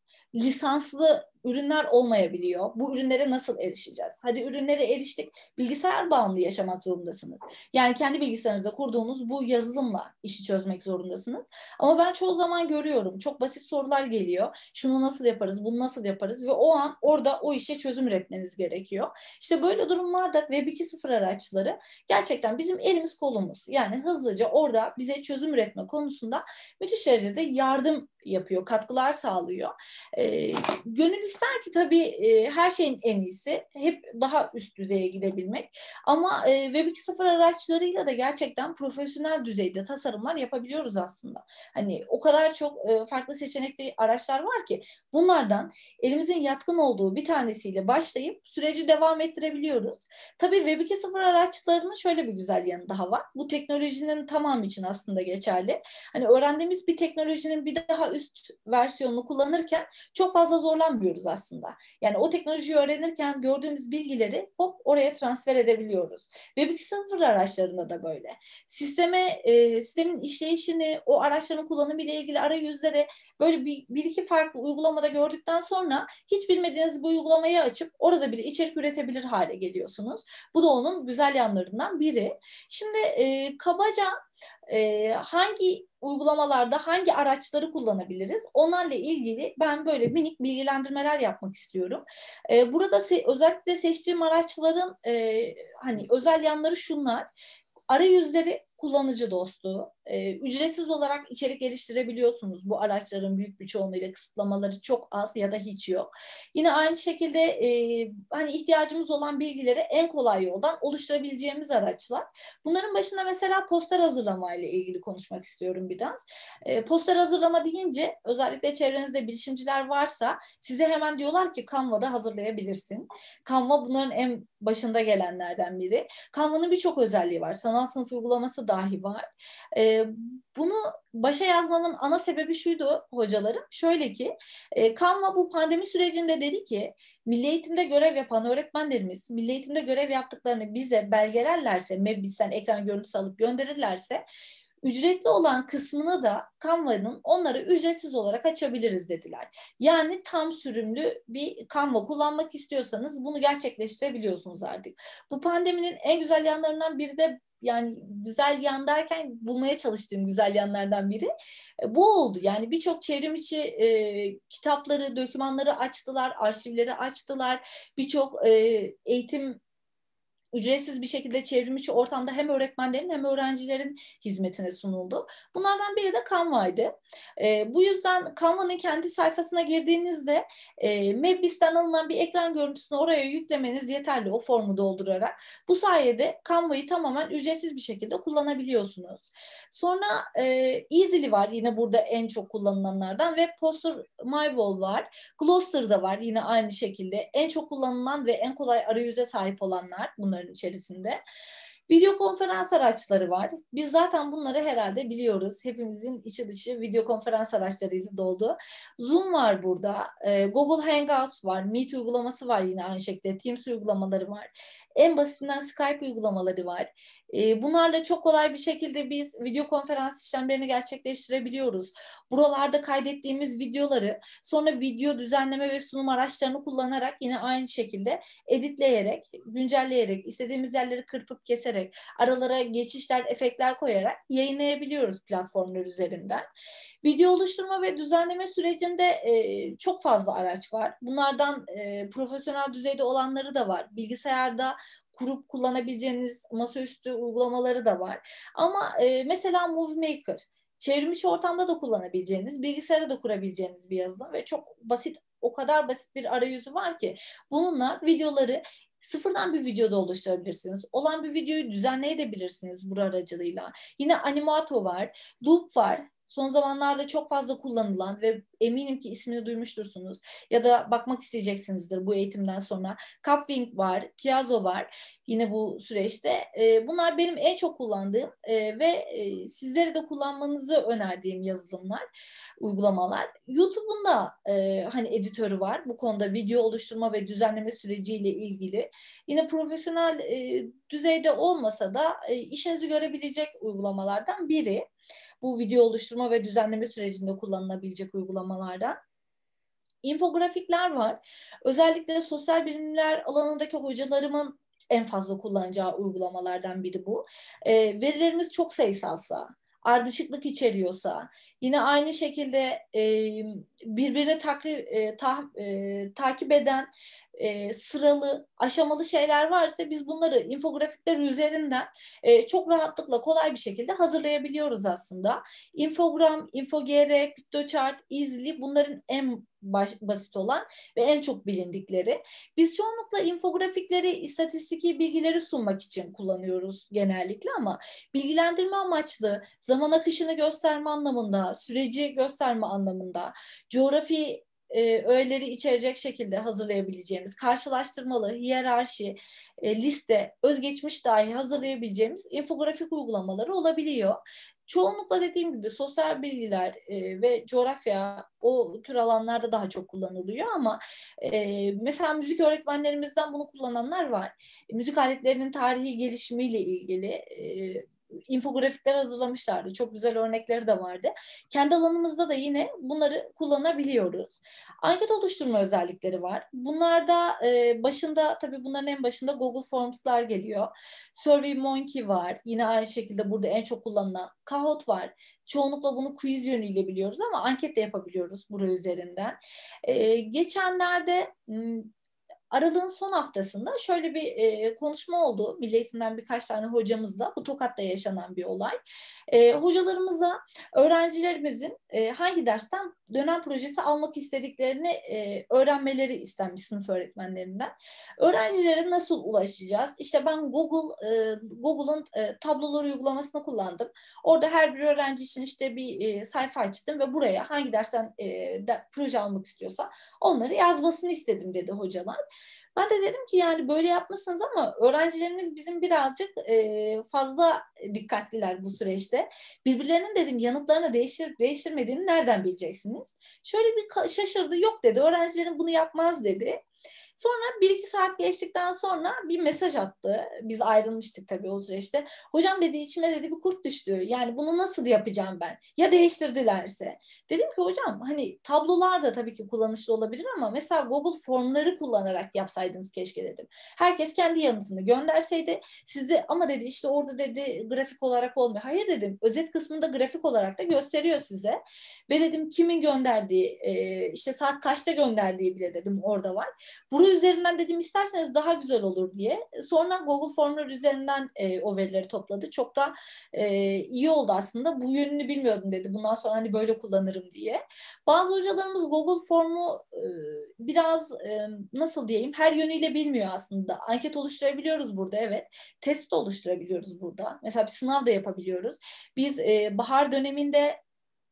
lisanslı ürünler olmayabiliyor. Bu ürünlere nasıl erişeceğiz? Hadi ürünlere eriştik. Bilgisayar bağımlı yaşamak zorundasınız. Yani kendi bilgisayarınızda kurduğunuz bu yazılımla işi çözmek zorundasınız. Ama ben çoğu zaman görüyorum. Çok basit sorular geliyor. Şunu nasıl yaparız? Bunu nasıl yaparız? Ve o an orada o işe çözüm üretmeniz gerekiyor. İşte böyle durumlarda Web iki nokta sıfır araçları gerçekten bizim elimiz kolumuz. Yani hızlıca orada bize çözüm üretme konusunda müthiş derecede yardım yapıyor, katkılar sağlıyor. E, gönül ister ki tabii e, her şeyin en iyisi hep daha üst düzeye gidebilmek. Ama e, Web iki nokta sıfır araçlarıyla da gerçekten profesyonel düzeyde tasarımlar yapabiliyoruz aslında. Hani o kadar çok e, farklı seçenekli araçlar var ki bunlardan elimizin yatkın olduğu bir tanesiyle başlayıp süreci devam ettirebiliyoruz. Tabii Web iki nokta sıfır araçlarının şöyle bir güzel yanı daha var. Bu teknolojinin tamamı için aslında geçerli. Hani öğrendiğimiz bir teknolojinin bir daha üst versiyonunu kullanırken çok fazla zorlanmıyoruz. edebiliyoruz aslında. Yani o teknolojiyi öğrenirken gördüğümüz bilgileri hop oraya transfer edebiliyoruz. Web iki nokta sıfır araçlarında da böyle. Sisteme, e, sistemin işleyişini, o araçların kullanımı ile ilgili arayüzleri böyle bir, bir iki farklı uygulamada gördükten sonra hiç bilmediğiniz bu uygulamayı açıp orada bile içerik üretebilir hale geliyorsunuz. Bu da onun güzel yanlarından biri. Şimdi e, kabaca e, hangi uygulamalarda hangi araçları kullanabiliriz? Onlarla ilgili ben böyle minik bilgilendirmeler yapmak istiyorum. E, burada se- özellikle seçtiğim araçların e, hani özel yanları şunlar. Arayüzleri kullanıcı dostu, e, ücretsiz olarak içerik geliştirebiliyorsunuz. Bu araçların büyük bir çoğunluğuyla kısıtlamaları çok az ya da hiç yok. Yine aynı şekilde e, hani ihtiyacımız olan bilgileri en kolay yoldan oluşturabileceğimiz araçlar. Bunların başında mesela poster hazırlama ile ilgili konuşmak istiyorum biraz. E, poster hazırlama deyince özellikle çevrenizde bilişimciler varsa size hemen diyorlar ki Canva'da hazırlayabilirsin. Canva bunların en başında gelenlerden biri. Canva'nın birçok özelliği var. Sanal sınıf uygulaması dahi var. E, bunu başa yazmamın ana sebebi şuydu hocalarım. Şöyle ki e, Canva bu pandemi sürecinde dedi ki milli eğitimde görev yapan öğretmenlerimiz milli eğitimde görev yaptıklarını bize belgelerlerse, Mebis'ten ekran görüntüsü alıp gönderirlerse ücretli olan kısmını da Canva'nın onlara ücretsiz olarak açabiliriz dediler. Yani tam sürümlü bir Canva kullanmak istiyorsanız bunu gerçekleştirebiliyorsunuz artık. Bu pandeminin en güzel yanlarından biri de yani güzel yan derken bulmaya çalıştığım güzel yanlardan biri e, bu oldu. Yani birçok çevrim içi e, kitapları, dokümanları açtılar, arşivleri açtılar. Birçok e, eğitim ücretsiz bir şekilde çevrimiçi ortamda hem öğretmenlerin hem öğrencilerin hizmetine sunuldu. Bunlardan biri de Canva'ydı. E, bu yüzden Canva'nın kendi sayfasına girdiğinizde e, Mebis'ten alınan bir ekran görüntüsünü oraya yüklemeniz yeterli o formu doldurarak. Bu sayede Canva'yı tamamen ücretsiz bir şekilde kullanabiliyorsunuz. Sonra e, Easily var yine burada en çok kullanılanlardan ve Poster MyWall var. Gloster da var yine aynı şekilde. En çok kullanılan ve en kolay arayüze sahip olanlar bunlar içerisinde. Video konferans araçları var. Biz zaten bunları herhalde biliyoruz. Hepimizin içi dışı video konferans araçlarıyla doldu. Zoom var burada. Ee, Google Hangouts var. Meet uygulaması var yine aynı şekilde. Teams uygulamaları var. En basitinden Skype uygulamaları var. Ee, bunlarla çok kolay bir şekilde biz video konferans işlemlerini gerçekleştirebiliyoruz. Buralarda kaydettiğimiz videoları sonra video düzenleme ve sunum araçlarını kullanarak yine aynı şekilde editleyerek, güncelleyerek, istediğimiz yerleri kırpıp keserek, aralara geçişler, efektler koyarak yayınlayabiliyoruz platformlar üzerinden. Video oluşturma ve düzenleme sürecinde e, çok fazla araç var. Bunlardan e, profesyonel düzeyde olanları da var. Bilgisayarda kurup kullanabileceğiniz masaüstü uygulamaları da var. Ama e, mesela Movie Maker, çevrimiçi ortamda da kullanabileceğiniz, bilgisayara da kurabileceğiniz bir yazılım ve çok basit, o kadar basit bir arayüzü var ki bununla videoları sıfırdan bir videoda oluşturabilirsiniz. Olan bir videoyu düzenleyebilirsiniz bu aracılığıyla. Yine Animato var, Loop var. Son zamanlarda çok fazla kullanılan ve eminim ki ismini duymuştursunuz ya da bakmak isteyeceksinizdir bu eğitimden sonra. Capwing var, Kiazo var yine bu süreçte. E, bunlar benim en çok kullandığım e, ve e, sizlere de kullanmanızı önerdiğim yazılımlar, uygulamalar. YouTube'un da e, hani editörü var. Bu konuda video oluşturma ve düzenleme süreciyle ilgili. Yine profesyonel e, düzeyde olmasa da e, işinizi görebilecek uygulamalardan biri. Bu video oluşturma ve düzenleme sürecinde kullanılabilecek uygulamalardan. İnfografikler var. Özellikle sosyal bilimler alanındaki hocalarımın en fazla kullanacağı uygulamalardan biri bu. E, verilerimiz çok sayısalsa, ardışıklık içeriyorsa, yine aynı şekilde e, birbirini takri, e, ta, e, takip eden e, sıralı, aşamalı şeyler varsa biz bunları infografikler üzerinden e, çok rahatlıkla, kolay bir şekilde hazırlayabiliyoruz aslında. Infogram, InfoGR, PictoChart, Easily bunların en baş, basit olan ve en çok bilindikleri. Biz çoğunlukla infografikleri, istatistiki bilgileri sunmak için kullanıyoruz genellikle ama bilgilendirme amaçlı, zaman akışını gösterme anlamında, süreci gösterme anlamında, coğrafi e, öğeleri içerecek şekilde hazırlayabileceğimiz, karşılaştırmalı, hiyerarşi, e, liste, özgeçmiş dahi hazırlayabileceğimiz infografik uygulamaları olabiliyor. Çoğunlukla dediğim gibi sosyal bilgiler e, ve coğrafya o tür alanlarda daha çok kullanılıyor ama e, mesela müzik öğretmenlerimizden bunu kullananlar var. E, müzik aletlerinin tarihi gelişimiyle ilgili e, infografikler hazırlamışlardı. Çok güzel örnekleri de vardı. Kendi alanımızda da yine bunları kullanabiliyoruz. Anket oluşturma özellikleri var. Bunlarda e, başında tabii bunların en başında Google Forms'lar geliyor. SurveyMonkey var. Yine aynı şekilde burada en çok kullanılan Kahoot var. Çoğunlukla bunu quiz yönüyle biliyoruz ama anket de yapabiliyoruz buraya üzerinden. E, geçenlerde Aralığın son haftasında şöyle bir e, konuşma oldu. Milli Eğitim'den birkaç tane hocamızla. Bu Tokat'ta yaşanan bir olay. E, hocalarımıza öğrencilerimizin e, hangi dersten dönem projesi almak istediklerini e, öğrenmeleri istenmiş sınıf öğretmenlerinden. Öğrencilere nasıl ulaşacağız? İşte ben Google e, Google'ın e, tabloları uygulamasını kullandım. Orada her bir öğrenci için işte bir e, sayfa açtım ve buraya hangi dersten e, de, proje almak istiyorsa onları yazmasını istedim dedi hocalar. Ben de dedim ki yani böyle yapmışsınız ama öğrencilerimiz bizim birazcık e, fazla dikkatliler bu süreçte. Birbirlerinin dedim yanıtlarını değiştirip değiştirmediğini nereden bileceksiniz? Şöyle bir şaşırdı, yok dedi, öğrencilerin bunu yapmaz dedi. Sonra bir iki saat geçtikten sonra bir mesaj attı. Biz ayrılmıştık tabii o süreçte. Hocam dedi içime dedi bir kurt düştü. Yani bunu nasıl yapacağım ben? Ya değiştirdilerse? Dedim ki hocam hani tablolar da tabii ki kullanışlı olabilir ama mesela Google formları kullanarak yapsaydınız keşke dedim. Herkes kendi yanıtını gönderseydi. Siz de ama dedi işte orada dedi grafik olarak olmuyor. Hayır dedim, özet kısmında grafik olarak da gösteriyor size. Ve dedim kimin gönderdiği, işte saat kaçta gönderdiği bile dedim orada var. Buraya üzerinden dedim isterseniz daha güzel olur diye. Sonra Google Formlar üzerinden e, o verileri topladı. Çok da e, iyi oldu aslında. Bu yönünü bilmiyordum dedi. Bundan sonra hani böyle kullanırım diye. Bazı hocalarımız Google Form'u e, biraz e, nasıl diyeyim her yönüyle bilmiyor aslında. Anket oluşturabiliyoruz burada, evet. Test de oluşturabiliyoruz burada. Mesela bir sınav da yapabiliyoruz. Biz e, bahar döneminde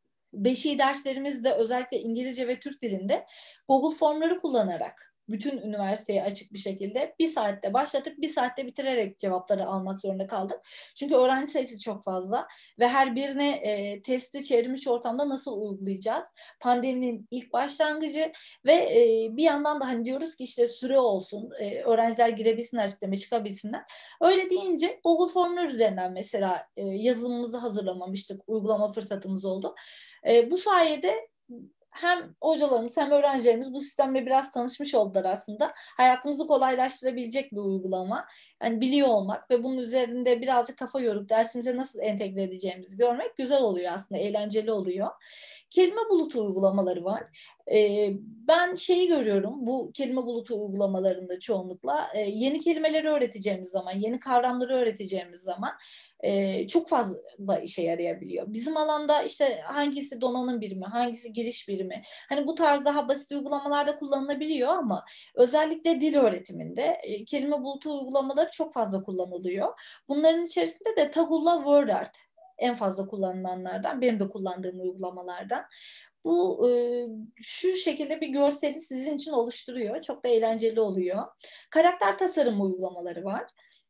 beşi derslerimizde özellikle İngilizce ve Türk dilinde Google Formları kullanarak bütün üniversiteye açık bir şekilde bir saatte başlatıp bir saatte bitirerek cevapları almak zorunda kaldık. Çünkü öğrenci sayısı çok fazla ve her birine e, testi çevrimiçi ortamda nasıl uygulayacağız? Pandeminin ilk başlangıcı ve e, bir yandan da hani diyoruz ki işte süre olsun, e, öğrenciler girebilsinler sisteme, çıkabilsinler. Öyle deyince Google Formlar üzerinden mesela e, yazılımımızı hazırlamamıştık, uygulama fırsatımız oldu. E, bu sayede hem hocalarımız hem öğrencilerimiz bu sistemle biraz tanışmış oldular aslında. Hayatımızı kolaylaştırabilecek bir uygulama. Yani biliyor olmak ve bunun üzerinde birazcık kafa yorup dersimize nasıl entegre edeceğimizi görmek güzel oluyor aslında, eğlenceli oluyor. Kelime bulutu uygulamaları var. Ee, ben şeyi görüyorum bu kelime bulutu uygulamalarında çoğunlukla e, yeni kelimeleri öğreteceğimiz zaman, yeni kavramları öğreteceğimiz zaman e, çok fazla işe yarayabiliyor. Bizim alanda işte hangisi donanım birimi, hangisi giriş birimi, hani bu tarz daha basit uygulamalarda kullanılabiliyor ama özellikle dil öğretiminde e, kelime bulutu uygulamaları çok fazla kullanılıyor. Bunların içerisinde de Tagulla WordArt en fazla kullanılanlardan, benim de kullandığım uygulamalardan. Bu e, şu şekilde bir görseli sizin için oluşturuyor. Çok da eğlenceli oluyor. Karakter tasarım uygulamaları var.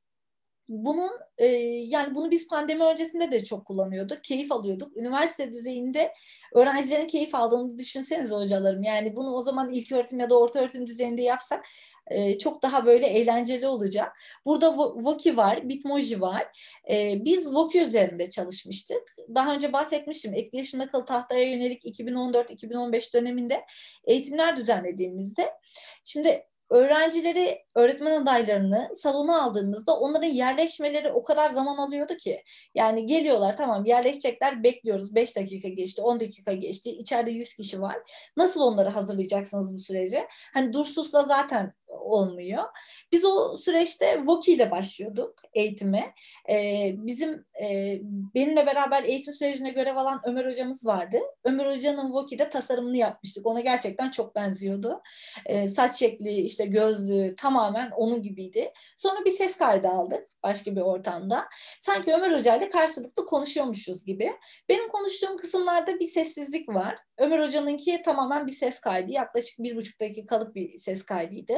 Bunun e, yani bunu biz pandemi öncesinde de çok kullanıyorduk. Keyif alıyorduk. Üniversite düzeyinde öğrencilerin keyif aldığını düşünsenize hocalarım. Yani bunu o zaman ilköğretim ya da ortaöğretim düzeyinde yapsak e, çok daha böyle eğlenceli olacak. Burada Voki var, Bitmoji var. E, biz Voki üzerinde çalışmıştık. Daha önce bahsetmiştim. Etkileşim akıllı tahtaya yönelik iki bin on dört iki bin on beş döneminde eğitimler düzenlediğimizde şimdi öğrencileri, öğretmen adaylarını salona aldığımızda onların yerleşmeleri o kadar zaman alıyordu ki. Yani geliyorlar, tamam yerleşecekler, bekliyoruz. beş dakika geçti, on dakika geçti. İçeride yüz kişi var. Nasıl onları hazırlayacaksınız bu sürece? Hani Dursus'la zaten olmuyor. Biz o süreçte Voki ile başlıyorduk eğitime. Ee, bizim e, benimle beraber eğitim sürecine görev alan Ömer hocamız vardı. Ömer hocanın Voki'de tasarımını yapmıştık. Ona gerçekten çok benziyordu. Ee, saç şekli, işte gözlüğü tamamen onun gibiydi. Sonra bir ses kaydı aldık başka bir ortamda. Sanki Ömer hocayla karşılıklı konuşuyormuşuz gibi. Benim konuştuğum kısımlarda bir sessizlik var. Ömer hocanınki tamamen bir ses kaydı. Yaklaşık bir buçuk dakikalık bir ses kaydıydı.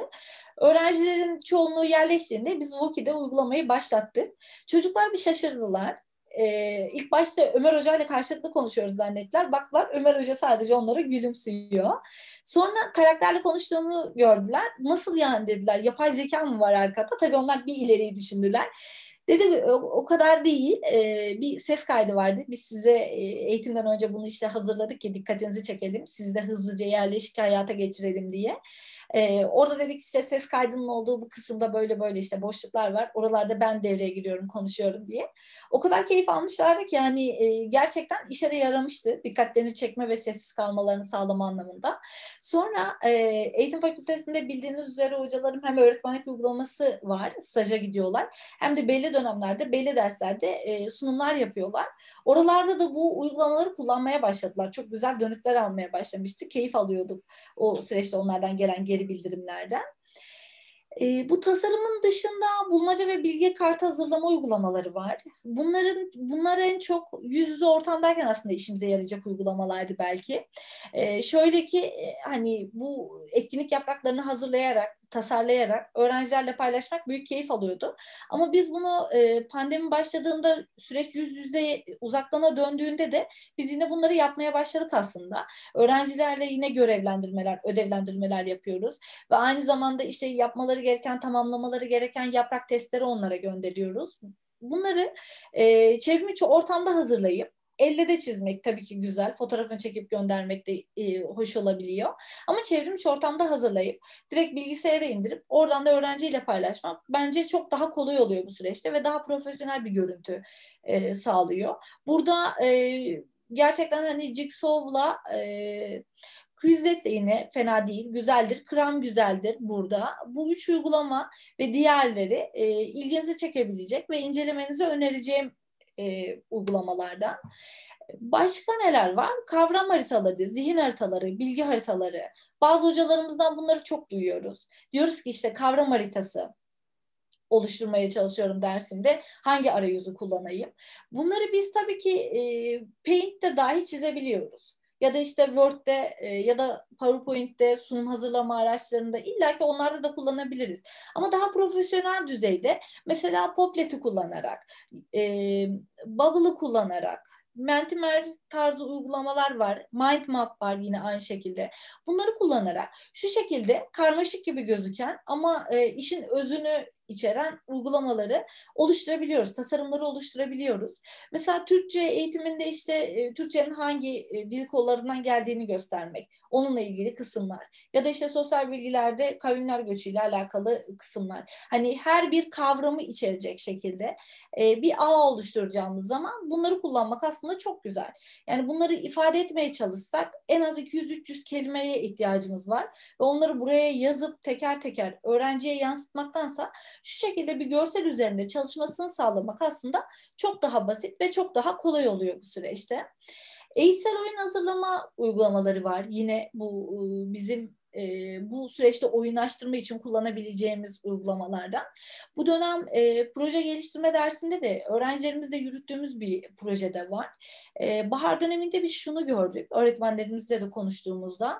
Öğrencilerin çoğunluğu yerleştiğinde biz Voki'de uygulamayı başlattık. Çocuklar bir şaşırdılar. e, ilk başta Ömer Hoca ile karşılıklı konuşuyoruz zannettiler. Baklar Ömer Hoca sadece onlara gülümsüyor. Sonra karakterle konuştuğumu gördüler. Nasıl yani dediler. Yapay zeka mı var arkada? Tabii onlar bir ileriyi düşündüler. Dedi o, o kadar değil. Ee, bir ses kaydı vardı. Biz size e, eğitimden önce bunu işte hazırladık ki dikkatinizi çekelim. Sizi de hızlıca yerleşik hayata geçirelim diye. Ee, orada dedik işte ses kaydının olduğu bu kısımda böyle böyle işte boşluklar var. Oralarda ben devreye giriyorum, konuşuyorum diye. O kadar keyif almışlardı ki yani e, gerçekten işe de yaramıştı. Dikkatlerini çekme ve sessiz kalmalarını sağlama anlamında. Sonra e, eğitim fakültesinde bildiğiniz üzere hocalarım hem öğretmenlik uygulaması var. Staja gidiyorlar. Hem de belli dönemlerde, belli derslerde e, sunumlar yapıyorlar. Oralarda da bu uygulamaları kullanmaya başladılar. Çok güzel dönütler almaya başlamıştı. Keyif alıyorduk o süreçte onlardan gelen geri bildirimlerden. E, bu tasarımın dışında bulmaca ve bilgi kartı hazırlama uygulamaları var. Bunların bunlar en çok yüz yüze ortamdayken aslında işimize yarayacak uygulamalardı belki. E, şöyle ki e, hani bu etkinlik yapraklarını hazırlayarak, tasarlayarak öğrencilerle paylaşmak büyük keyif alıyordu. Ama biz bunu e, pandemi başladığında süreç yüz yüze uzaklana döndüğünde de biz yine bunları yapmaya başladık aslında. Öğrencilerle yine görevlendirmeler, ödevlendirmeler yapıyoruz ve aynı zamanda işte yapmaları gereken, tamamlamaları gereken yaprak testleri onlara gönderiyoruz. Bunları e, çevrimiçi ortamda hazırlayıp elle de çizmek tabii ki güzel. Fotoğrafını çekip göndermek de e, hoş olabiliyor. Ama çevrimiçi ortamda hazırlayıp direkt bilgisayara indirip oradan da öğrenciyle paylaşmak bence çok daha kolay oluyor bu süreçte ve daha profesyonel bir görüntü e, sağlıyor. Burada e, gerçekten hani Jigsaw'la e, Quizlet de yine fena değil, güzeldir. Kram güzeldir burada. Bu üç uygulama ve diğerleri e, ilginizi çekebilecek ve incelemenizi önereceğim e, uygulamalardan. Başka neler var? Kavram haritaları, zihin haritaları, bilgi haritaları. Bazı hocalarımızdan bunları çok duyuyoruz. Diyoruz ki işte kavram haritası oluşturmaya çalışıyorum dersimde. Hangi arayüzü kullanayım? Bunları biz tabii ki e, Paint'te dahi çizebiliyoruz. Ya da işte Word'de e, ya da PowerPoint'te sunum hazırlama araçlarında illaki onlarda da kullanabiliriz. Ama daha profesyonel düzeyde mesela Poplet'i kullanarak, e, Bubble'ı kullanarak, Mentimeter tarzı uygulamalar var. Mind Map var yine aynı şekilde. Bunları kullanarak şu şekilde karmaşık gibi gözüken ama e, işin özünü içeren uygulamaları oluşturabiliyoruz. Tasarımları oluşturabiliyoruz. Mesela Türkçe eğitiminde işte e, Türkçenin hangi e, dil kollarından geldiğini göstermek. Onunla ilgili kısımlar. Ya da işte sosyal bilgilerde kavimler göçüyle alakalı kısımlar. Hani her bir kavramı içerecek şekilde e, bir ağ oluşturacağımız zaman bunları kullanmak aslında çok güzel. Yani bunları ifade etmeye çalışsak en az iki yüz üç yüz kelimeye ihtiyacımız var. Ve onları buraya yazıp teker teker öğrenciye yansıtmaktansa şu şekilde bir görsel üzerinde çalışmasını sağlamak aslında çok daha basit ve çok daha kolay oluyor bu süreçte. Eğitsel oyun hazırlama uygulamaları var. Yine bu bizim e, bu süreçte oyunlaştırma için kullanabileceğimiz uygulamalardan. Bu dönem e, proje geliştirme dersinde de öğrencilerimizle yürüttüğümüz bir projede var. E, bahar döneminde biz şunu gördük. Öğretmenlerimizle de konuştuğumuzda.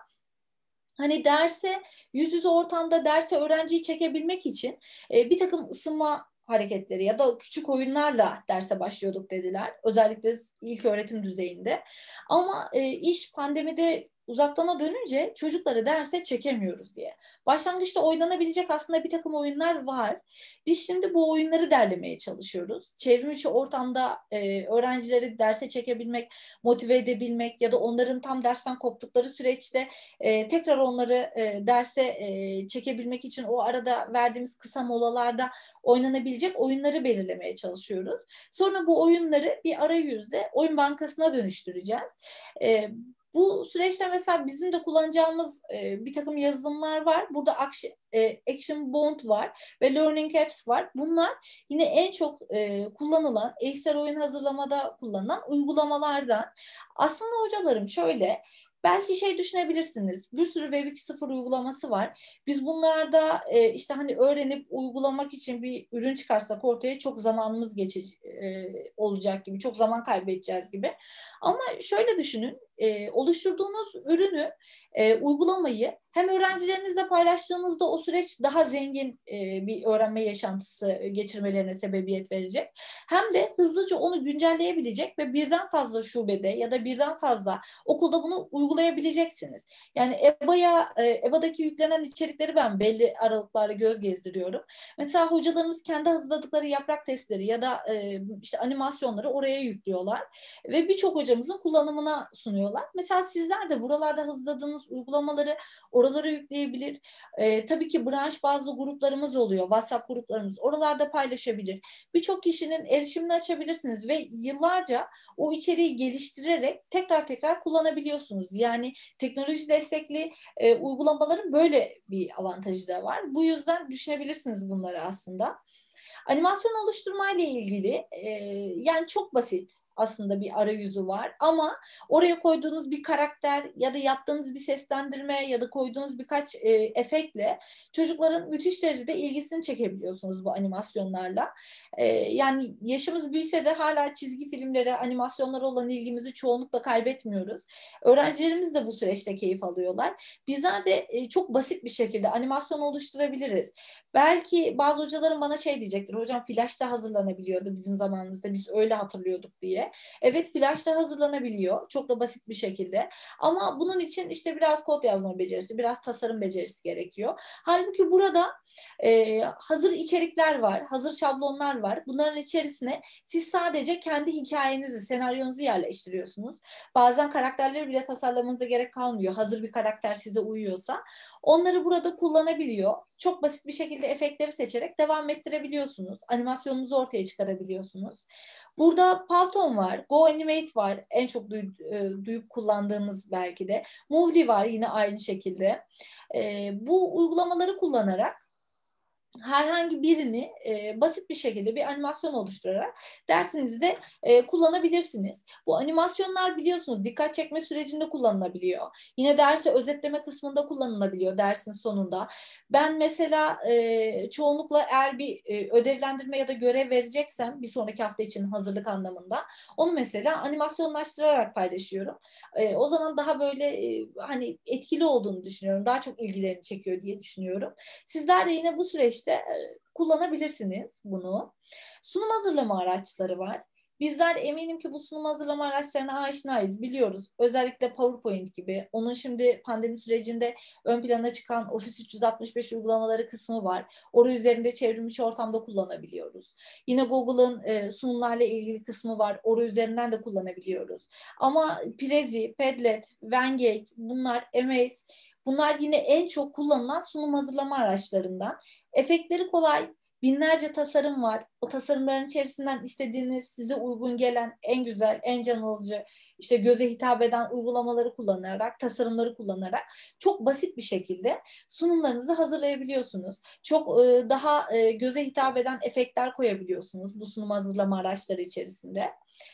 Hani derse, yüz yüze ortamda derse öğrenciyi çekebilmek için e, bir takım ısınma hareketleri ya da küçük oyunlarla derse başlıyorduk dediler. Özellikle ilk öğretim düzeyinde. Ama e, iş pandemide uzaklana dönünce çocukları derse çekemiyoruz diye. Başlangıçta oynanabilecek aslında bir takım oyunlar var. Biz şimdi bu oyunları derlemeye çalışıyoruz. Çevrimiçi ortamda e, öğrencileri derse çekebilmek, motive edebilmek ya da onların tam dersten koptukları süreçte e, tekrar onları e, derse e, çekebilmek için o arada verdiğimiz kısa molalarda oynanabilecek oyunları belirlemeye çalışıyoruz. Sonra bu oyunları bir arayüzde oyun bankasına dönüştüreceğiz. E, Bu süreçte mesela bizim de kullanacağımız e, bir takım yazılımlar var. Burada Action, e, Action Bond var ve Learning Apps var. Bunlar yine en çok e, kullanılan, eğitsel oyun hazırlamada kullanılan uygulamalardan. Aslında hocalarım şöyle, belki şey düşünebilirsiniz. Bir sürü Web iki nokta sıfır uygulaması var. Biz bunlarda e, işte hani öğrenip uygulamak için bir ürün çıkarsak ortaya çok zamanımız geçecek e, olacak gibi, çok zaman kaybedeceğiz gibi. Ama şöyle düşünün. e, oluşturduğunuz ürünü, e, uygulamayı hem öğrencilerinizle paylaştığınızda o süreç daha zengin e, bir öğrenme yaşantısı geçirmelerine sebebiyet verecek. Hem de hızlıca onu güncelleyebilecek ve birden fazla şubede ya da birden fazla okulda bunu uygulayabileceksiniz. Yani E B A'ya, e, E B A'daki yüklenen içerikleri ben belli aralıklarla göz gezdiriyorum. Mesela hocalarımız kendi hazırladıkları yaprak testleri ya da e, işte animasyonları oraya yüklüyorlar ve birçok hocamızın kullanımına sunuyorlar. Mesela sizler de buralarda hazırladığınız uygulamaları oralara yükleyebilir. E, tabii ki branş bazlı gruplarımız oluyor, WhatsApp gruplarımız. Oralarda paylaşabilir. Birçok kişinin erişimini açabilirsiniz ve yıllarca o içeriği geliştirerek tekrar tekrar kullanabiliyorsunuz. Yani teknoloji destekli e, uygulamaların böyle bir avantajı da var. Bu yüzden düşünebilirsiniz bunları aslında. Animasyon oluşturma ile ilgili e, yani çok basit aslında bir arayüzü var ama oraya koyduğunuz bir karakter ya da yaptığınız bir seslendirme ya da koyduğunuz birkaç e, efektle çocukların müthiş derecede ilgisini çekebiliyorsunuz bu animasyonlarla. E, yani yaşımız büyüse de hala çizgi filmlere, animasyonlara olan ilgimizi çoğunlukla kaybetmiyoruz. Öğrencilerimiz de bu süreçte keyif alıyorlar. Bizler de e, çok basit bir şekilde animasyon oluşturabiliriz. Belki bazı hocalarım bana şey diyecektir, hocam Flash'ta hazırlanabiliyordu bizim zamanımızda, biz öyle hatırlıyorduk diye. Evet, Flash'ta hazırlanabiliyor çok da basit bir şekilde ama bunun için işte biraz kod yazma becerisi, biraz tasarım becerisi gerekiyor. Halbuki burada e, hazır içerikler var, hazır şablonlar var. Bunların içerisine siz sadece kendi hikayenizi, senaryonuzu yerleştiriyorsunuz. Bazen karakterleri bile tasarlamanıza gerek kalmıyor. Hazır bir karakter size uyuyorsa onları burada kullanabiliyor. Çok basit bir şekilde efektleri seçerek devam ettirebiliyorsunuz. Animasyonunuzu ortaya çıkarabiliyorsunuz. Burada Powtoon var, GoAnimate var. En çok duyup, e, duyup kullandığınız belki de. Movely var yine aynı şekilde. E, bu uygulamaları kullanarak herhangi birini e, basit bir şekilde bir animasyon oluşturarak dersinizde e, kullanabilirsiniz. Bu animasyonlar biliyorsunuz dikkat çekme sürecinde kullanılabiliyor. Yine dersi özetleme kısmında kullanılabiliyor dersin sonunda. Ben mesela e, çoğunlukla eğer bir e, ödevlendirme ya da görev vereceksem bir sonraki hafta için hazırlık anlamında onu mesela animasyonlaştırarak paylaşıyorum. E, o zaman daha böyle e, hani etkili olduğunu düşünüyorum. Daha çok ilgilerini çekiyor diye düşünüyorum. Sizler de yine bu süreçte işte kullanabilirsiniz bunu. Sunum hazırlama araçları var. Bizler eminim ki bu sunum hazırlama araçlarına aşinayız, biliyoruz. Özellikle PowerPoint gibi. Onun şimdi pandemi sürecinde ön plana çıkan Office üç yüz altmış beş uygulamaları kısmı var. Orada üzerinde çevrilmiş ortamda kullanabiliyoruz. Yine Google'ın e, sunumlarla ilgili kısmı var. Orada üzerinden de kullanabiliyoruz. Ama Prezi, Padlet, Venngake, bunlar Amaze, bunlar yine en çok kullanılan sunum hazırlama araçlarından. Efektleri kolay, binlerce tasarım var. O tasarımların içerisinden istediğiniz, size uygun gelen en güzel, en can alıcı, işte göze hitap eden uygulamaları kullanarak, tasarımları kullanarak çok basit bir şekilde sunumlarınızı hazırlayabiliyorsunuz. Çok e, daha e, göze hitap eden efektler koyabiliyorsunuz bu sunum hazırlama araçları içerisinde.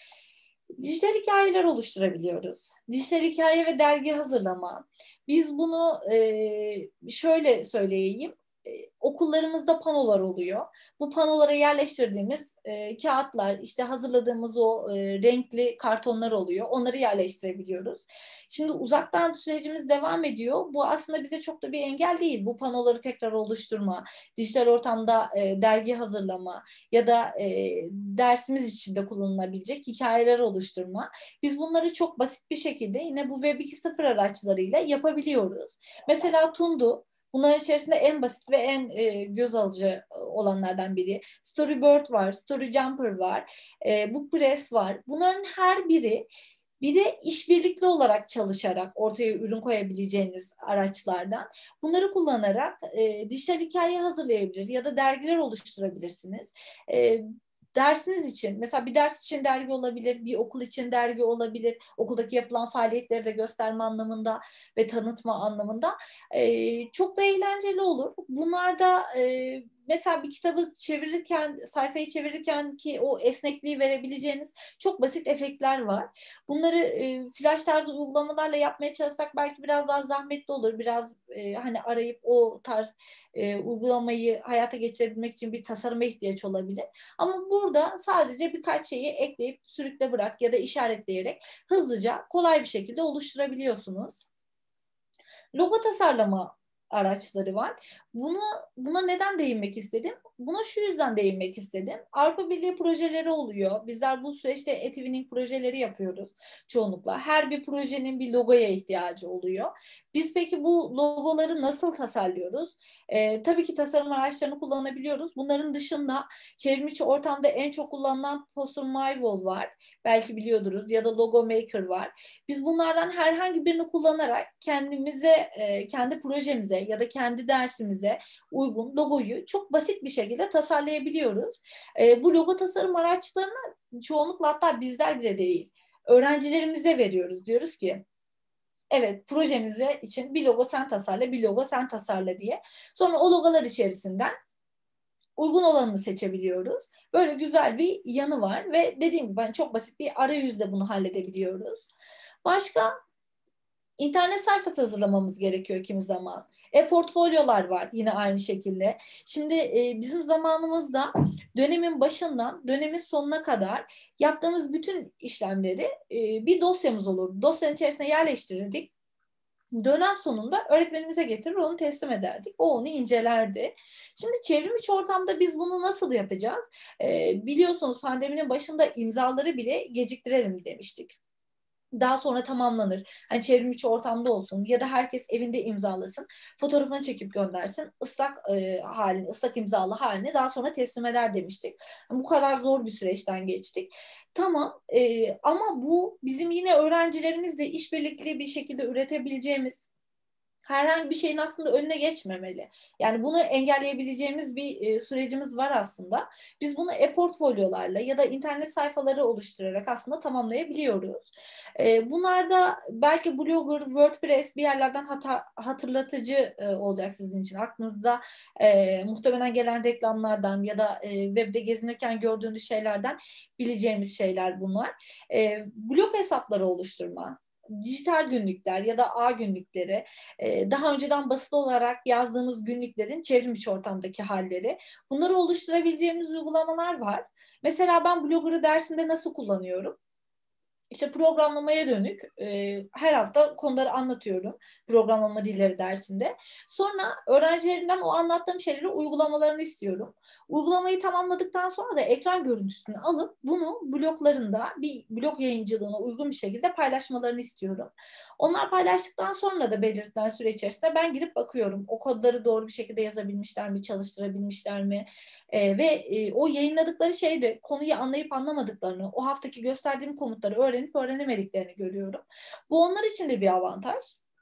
Dijital hikayeler oluşturabiliyoruz. Dijital hikaye ve dergi hazırlama. Biz bunu e, şöyle söyleyeyim. Okullarımızda panolar oluyor. Bu panolara yerleştirdiğimiz e, kağıtlar, işte hazırladığımız o e, renkli kartonlar oluyor. Onları yerleştirebiliyoruz. Şimdi uzaktan sürecimiz devam ediyor. Bu aslında bize çok da bir engel değil. Bu panoları tekrar oluşturma, dijital ortamda e, dergi hazırlama ya da e, dersimiz içinde kullanılabilecek hikayeler oluşturma. Biz bunları çok basit bir şekilde yine bu Web iki nokta sıfır araçlarıyla yapabiliyoruz. Mesela Tundu, bunların içerisinde en basit ve en e, göz alıcı olanlardan biri. Storybird var, Storyjumper var, e, BookPress var. Bunların her biri bir de işbirlikli olarak çalışarak ortaya ürün koyabileceğiniz araçlardan. Bunları kullanarak e, dijital hikaye hazırlayabilir ya da dergiler oluşturabilirsiniz. E, Dersiniz için, mesela bir ders için dergi olabilir, bir okul için dergi olabilir, okuldaki yapılan faaliyetleri de gösterme anlamında ve tanıtma anlamında e, çok da eğlenceli olur. Bunlar da e, mesela bir kitabı çevirirken, sayfayı çevirirken ki o esnekliği verebileceğiniz çok basit efektler var. Bunları e, flash tarzı uygulamalarla yapmaya çalışsak belki biraz daha zahmetli olur. Biraz e, hani arayıp o tarz e, uygulamayı hayata geçirebilmek için bir tasarıma ihtiyaç olabilir. Ama burada sadece birkaç şeyi ekleyip sürükle bırak ya da işaretleyerek hızlıca, kolay bir şekilde oluşturabiliyorsunuz. Logo tasarlama araçları var. Bunu, buna neden değinmek istedim? Buna şu yüzden değinmek istedim. Avrupa Birliği projeleri oluyor. Bizler bu süreçte e-twinning projeleri yapıyoruz çoğunlukla. Her bir projenin bir logoya ihtiyacı oluyor. Biz peki bu logoları nasıl tasarlıyoruz? Ee, tabii ki tasarım araçlarını kullanabiliyoruz. Bunların dışında çevrimiçi ortamda en çok kullanılan Poster My Wall var. Belki biliyordunuz, ya da Logo Maker var. Biz bunlardan herhangi birini kullanarak kendimize, e, kendi projemize ya da kendi dersimize uygun logoyu çok basit bir şekilde tasarlayabiliyoruz. E, bu logo tasarım araçlarını çoğunlukla, hatta bizler bile değil, öğrencilerimize veriyoruz. Diyoruz ki evet, projemize için bir logo sen tasarla, bir logo sen tasarla diye. Sonra o logolar içerisinden uygun olanını seçebiliyoruz. Böyle güzel bir yanı var ve dediğim gibi ben çok basit bir arayüzle bunu halledebiliyoruz. Başka, İnternet sayfası hazırlamamız gerekiyor kimi zaman. E-portfolyolar var yine aynı şekilde. Şimdi e, bizim zamanımızda dönemin başından dönemin sonuna kadar yaptığımız bütün işlemleri e, bir dosyamız olurdu. Dosyanın içerisine yerleştirirdik. Dönem sonunda öğretmenimize getirir, onu teslim ederdik. O onu incelerdi. Şimdi çevrimiçi ortamda biz bunu nasıl yapacağız? E, biliyorsunuz pandeminin başında imzaları bile geciktirelim demiştik. Daha sonra tamamlanır. Hani çevrimiçi ortamda olsun ya da herkes evinde imzalasın. Fotoğrafını çekip göndersin. Islak e, halini, ıslak imzalı halini daha sonra teslim eder demiştik. Yani bu kadar zor bir süreçten geçtik. Tamam e, ama bu bizim yine öğrencilerimizle işbirlikli bir şekilde üretebileceğimiz herhangi bir şeyin aslında önüne geçmemeli. Yani bunu engelleyebileceğimiz bir e, sürecimiz var aslında. Biz bunu e-portfolyolarla ya da internet sayfaları oluşturarak aslında tamamlayabiliyoruz. E, bunlarda belki Blogger, WordPress bir yerlerden hata, hatırlatıcı e, olacak sizin için. Aklınızda e, muhtemelen gelen reklamlardan ya da e, webde gezinirken gördüğünüz şeylerden bileceğimiz şeyler bunlar. E, blog hesapları oluşturma, dijital günlükler ya da A günlükleri, daha önceden basılı olarak yazdığımız günlüklerin çevrimiçi ortamdaki halleri, bunları oluşturabileceğimiz uygulamalar var. Mesela ben Blogger'ı dersinde nasıl kullanıyorum? İşte programlamaya dönük e, her hafta konuları anlatıyorum programlama dilleri dersinde. Sonra öğrencilerimden o anlattığım şeyleri uygulamalarını istiyorum. Uygulamayı tamamladıktan sonra da ekran görüntüsünü alıp bunu bloglarında bir blog yayıncılığına uygun bir şekilde paylaşmalarını istiyorum. Onlar paylaştıktan sonra da belirtilen süre içerisinde ben girip bakıyorum. O kodları doğru bir şekilde yazabilmişler mi, çalıştırabilmişler mi? E, ve e, o yayınladıkları şeyde konuyu anlayıp anlamadıklarını, o haftaki gösterdiğim komutları öğrenip öğrenemediklerini görüyorum. Bu onlar için de bir avantaj.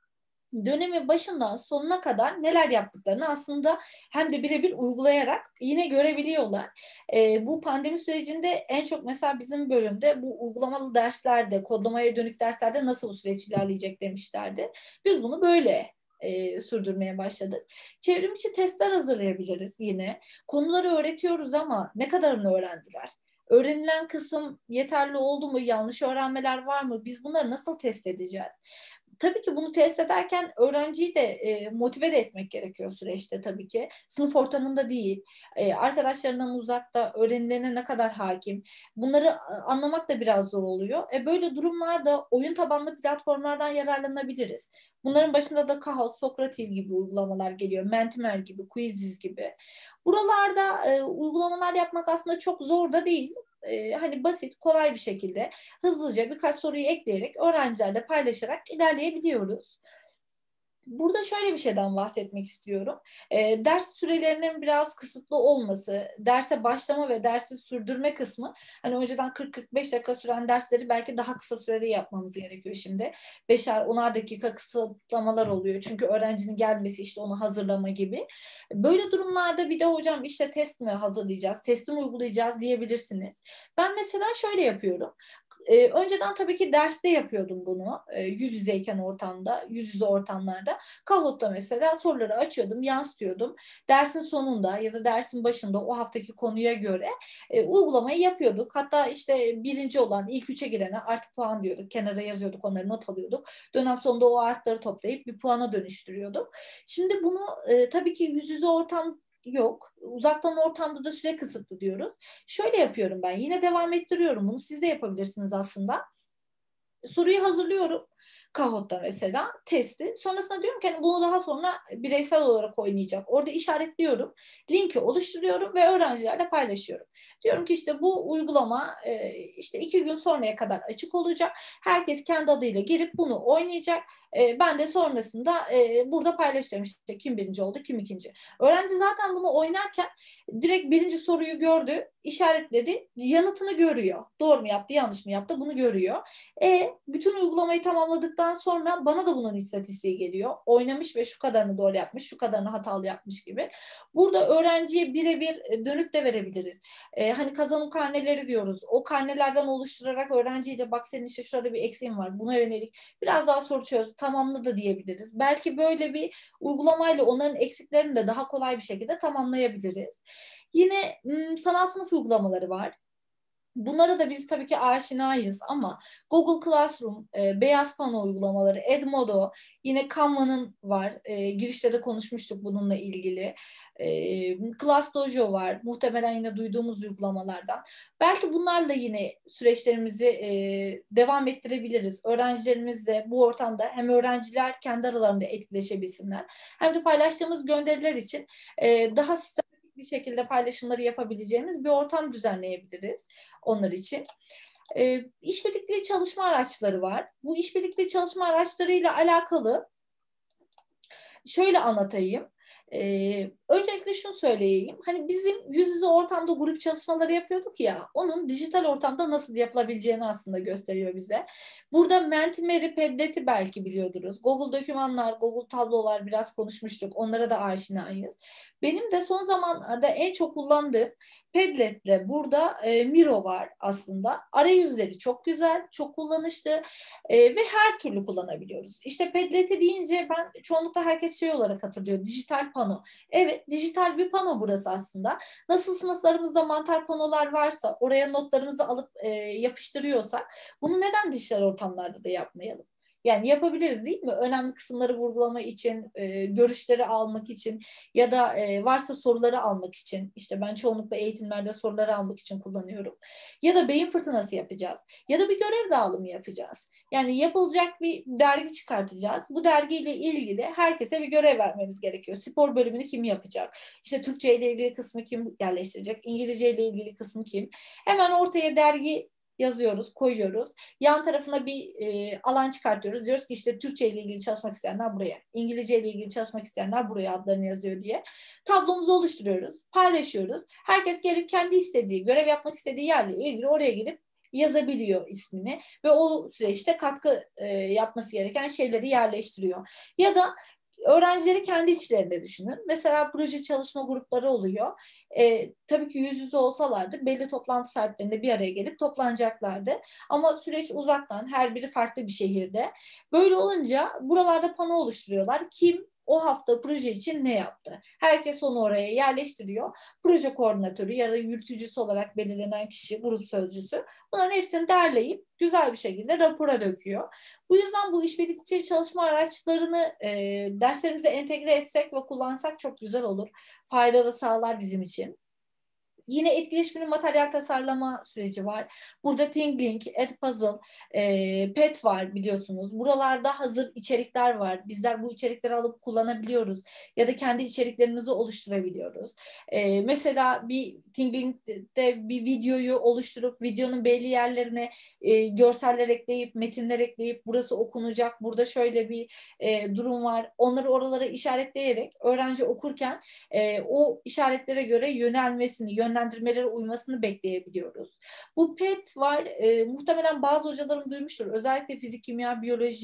Dönemin başından sonuna kadar neler yaptıklarını aslında hem de birebir uygulayarak yine görebiliyorlar. E, bu pandemi sürecinde en çok mesela bizim bölümde bu uygulamalı derslerde, kodlamaya dönük derslerde nasıl bu süreç ilerleyecek demişlerdi. Biz bunu böyle E, sürdürmeye başladık. Çevrimiçi testler hazırlayabiliriz yine. Konuları öğretiyoruz ama ne kadarını öğrendiler? Öğrenilen kısım yeterli oldu mu? Yanlış öğrenmeler var mı? Biz bunları nasıl test edeceğiz? Tabii ki bunu test ederken öğrenciyi de e, motive de etmek gerekiyor süreçte tabii ki. Sınıf ortamında değil, e, arkadaşlarından uzakta, öğrenilerine ne kadar hakim. Bunları anlamak da biraz zor oluyor. E, böyle durumlarda oyun tabanlı platformlardan yararlanabiliriz. Bunların başında da Kahoot, Socrative gibi uygulamalar geliyor. Mentimer gibi, Quizzes gibi. Buralarda e, uygulamalar yapmak aslında çok zor da değil. Ee, hani basit, kolay bir şekilde hızlıca birkaç soruyu ekleyerek öğrencilerle paylaşarak ilerleyebiliyoruz. Burada şöyle bir şeyden bahsetmek istiyorum. E, ders sürelerinin biraz kısıtlı olması, derse başlama ve dersi sürdürme kısmı, hani önceden kırk kırk beş dakika süren dersleri belki daha kısa sürede yapmamız gerekiyor şimdi. beşer onar dakika kısıtlamalar oluyor. Çünkü öğrencinin gelmesi, işte onu hazırlama gibi. Böyle durumlarda bir de hocam işte test mi hazırlayacağız, testi mi uygulayacağız diyebilirsiniz. Ben mesela şöyle yapıyorum. Ee, önceden tabii ki derste yapıyordum bunu. Ee, yüz yüzeyken ortamda, yüz yüze ortamlarda. mesela. Kahoot'ta mesela soruları açıyordum, yansıtıyordum. Dersin sonunda ya da dersin başında o haftaki konuya göre e, uygulamayı yapıyorduk. Hatta işte birinci olan ilk üçe girene artık puan diyorduk. Kenara yazıyorduk, onları not alıyorduk. Dönem sonunda o artları toplayıp bir puana dönüştürüyorduk. Şimdi bunu e, tabii ki yüz yüze ortam yok. Uzaktan ortamda da süre kısıtlı diyoruz. Şöyle yapıyorum ben. Yine devam ettiriyorum bunu. Siz de yapabilirsiniz aslında. Soruyu hazırlıyorum. Kahoot'ta mesela testi. Sonrasında diyorum ki hani bunu daha sonra bireysel olarak oynayacak. Orada işaretliyorum. Linki oluşturuyorum ve öğrencilerle paylaşıyorum. Diyorum ki işte bu uygulama işte iki gün sonraya kadar açık olacak. Herkes kendi adıyla girip bunu oynayacak. Ben de sonrasında burada paylaşacağım işte kim birinci oldu, kim ikinci. Öğrenci zaten bunu oynarken direkt birinci soruyu gördü, işaretledi, yanıtını görüyor. Doğru mu yaptı, yanlış mı yaptı bunu görüyor. E bütün uygulamayı tamamladıktan sonra bana da bunun istatistiği geliyor. Oynamış ve şu kadarını doğru yapmış, şu kadarını hatalı yapmış gibi. Burada öğrenciye birebir dönüt de verebiliriz. E, hani kazanım karneleri diyoruz. O karnelerden oluşturarak öğrenciyle bak senin işte şurada bir eksiğin var. Buna yönelik biraz daha soru çöz, tamamla da diyebiliriz. Belki böyle bir uygulamayla onların eksiklerini de daha kolay bir şekilde tamamlayabiliriz. Yine sanal sınıf uygulamaları var. Bunlara da biz tabii ki aşinayız ama Google Classroom, e, beyaz pano uygulamaları, Edmodo, yine Canva'nın var. E, girişte de konuşmuştuk bununla ilgili. E, ClassDojo var. Muhtemelen yine duyduğumuz uygulamalardan. Belki bunlarla yine süreçlerimizi e, devam ettirebiliriz. Öğrencilerimiz de bu ortamda hem öğrenciler kendi aralarında etkileşebilsinler hem de paylaştığımız gönderiler için e, daha sistematik bir şekilde paylaşımları yapabileceğimiz bir ortam düzenleyebiliriz onlar için. E, işbirlikli çalışma araçları var. Bu işbirlikli çalışma araçlarıyla alakalı şöyle anlatayım. Ee, öncelikle şunu söyleyeyim. Hani bizim yüz yüze ortamda grup çalışmaları yapıyorduk ya, onun dijital ortamda nasıl yapılabileceğini aslında gösteriyor bize. Burada Mentimeter'i, Padlet'i belki biliyordunuz. Google Dokümanlar, Google Tablolar biraz konuşmuştuk. Onlara da aşinayız. Benim de son zamanlarda en çok kullandığım Padlet'le burada e, Miro var aslında. Arayüzleri çok güzel, çok kullanışlı e, ve her türlü kullanabiliyoruz. İşte Padlet'i deyince ben çoğunlukla herkes şey olarak hatırlıyor. Dijital pano. Evet, dijital bir pano burası aslında. Nasıl sınıflarımızda mantar panolar varsa, oraya notlarımızı alıp e, yapıştırıyorsak, bunu neden dijital ortamlarda da yapmayalım? Yani yapabiliriz değil mi? Önemli kısımları vurgulama için, e, görüşleri almak için ya da e, varsa soruları almak için. İşte ben çoğunlukla eğitimlerde soruları almak için kullanıyorum. Ya da beyin fırtınası yapacağız. Ya da bir görev dağılımı yapacağız. Yani yapılacak bir dergi çıkartacağız. Bu dergiyle ilgili herkese bir görev vermemiz gerekiyor. Spor bölümünü kim yapacak? İşte Türkçe ile ilgili kısmı kim yerleştirecek? İngilizce ile ilgili kısmı kim? Hemen ortaya dergi yazıyoruz, koyuyoruz. Yan tarafına bir e, alan çıkartıyoruz. Diyoruz ki işte Türkçe ile ilgili çalışmak isteyenler buraya, İngilizce ile ilgili çalışmak isteyenler buraya adlarını yazıyor diye. Tablomuzu oluşturuyoruz, paylaşıyoruz. Herkes gelip kendi istediği, görev yapmak istediği yerle ilgili oraya girip yazabiliyor ismini ve o süreçte katkı e, yapması gereken şeyleri yerleştiriyor. Ya da öğrencileri kendi içlerinde düşünün. Mesela proje çalışma grupları oluyor. E, tabii ki yüz yüze olsalardı belli toplantı saatlerinde bir araya gelip toplanacaklardı. Ama süreç uzaktan, her biri farklı bir şehirde. Böyle olunca buralarda pano oluşturuyorlar. Kim o hafta proje için ne yaptı? Herkes onu oraya yerleştiriyor. Proje koordinatörü ya da yürütücüsü olarak belirlenen kişi, grup sözcüsü bunların hepsini derleyip güzel bir şekilde rapora döküyor. Bu yüzden bu işbirlikçi çalışma araçlarını e, derslerimize entegre etsek ve kullansak çok güzel olur. Fayda da sağlar bizim için. Yine etkileşimli materyal tasarlama süreci var. Burada Thinglink, Edpuzzle, e, Pet var biliyorsunuz. Buralarda hazır içerikler var. Bizler bu içerikleri alıp kullanabiliyoruz. Ya da kendi içeriklerimizi oluşturabiliyoruz. E, mesela bir Thinglink'te bir videoyu oluşturup videonun belli yerlerine e, görseller ekleyip, metinler ekleyip burası okunacak, burada şöyle bir e, durum var. Onları oralara işaretleyerek öğrenci okurken e, o işaretlere göre yönelmesini, yönelmesini yönlendirmelere uymasını bekleyebiliyoruz. Bu P E T var. E, muhtemelen bazı hocalarım duymuştur. Özellikle fizik, kimya, biyoloji,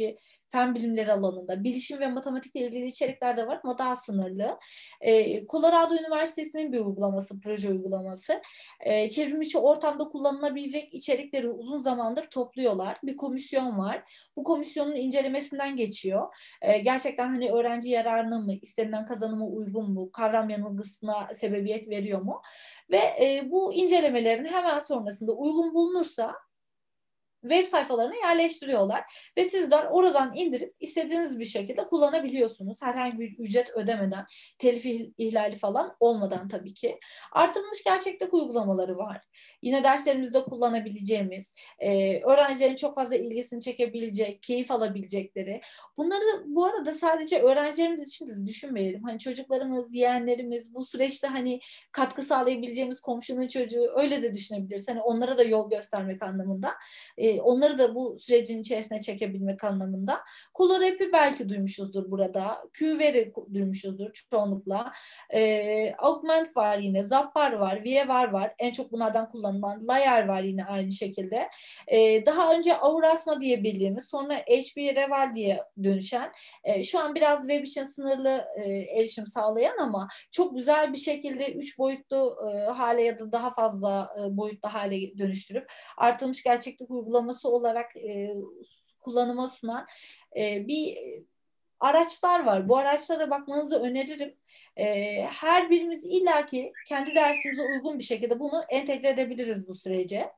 fen bilimleri alanında, bilişim ve matematikle ilgili içerikler de var ama daha sınırlı. E, Colorado Üniversitesi'nin bir uygulaması, proje uygulaması. E, çevrimiçi ortamda kullanılabilecek içerikleri uzun zamandır topluyorlar. Bir komisyon var. Bu komisyonun incelemesinden geçiyor. E, gerçekten hani öğrenci yararına mı, istenilen kazanıma uygun mu, kavram yanılgısına sebebiyet veriyor mu? Ve e, bu incelemelerin hemen sonrasında uygun bulunursa web sayfalarına yerleştiriyorlar ve sizler oradan indirip istediğiniz bir şekilde kullanabiliyorsunuz. Herhangi bir ücret ödemeden, telif ihlali falan olmadan tabii ki. Artırılmış gerçeklik uygulamaları var. Yine derslerimizde kullanabileceğimiz, e, öğrencilerin çok fazla ilgisini çekebilecek, keyif alabilecekleri. Bunları bu arada sadece öğrencilerimiz için de düşünmeyelim. Hani çocuklarımız, yeğenlerimiz, bu süreçte hani katkı sağlayabileceğimiz komşunun çocuğu, öyle de düşünebiliriz. Hani onlara da yol göstermek anlamında. E, onları da bu sürecin içerisine çekebilmek anlamında. Colorap'i belki duymuşuzdur burada. Qveri duymuşuzdur çoğunlukla. E, Augment var yine. Zappar var. Vievar var. En çok bunlardan kullanılan. Layer var yine aynı şekilde. E, daha önce Aurasma diye bildiğimiz, sonra H P Reval diye dönüşen, e, şu an biraz web için sınırlı e, erişim sağlayan ama çok güzel bir şekilde üç boyutlu e, hale ya da daha fazla e, boyutlu hale dönüştürüp artırılmış gerçeklik uygulaması olarak e, kullanıma sunan e, bir araçlar var. Bu araçlara bakmanızı öneririm. E, her birimiz illaki kendi dersimize uygun bir şekilde bunu entegre edebiliriz bu sürece.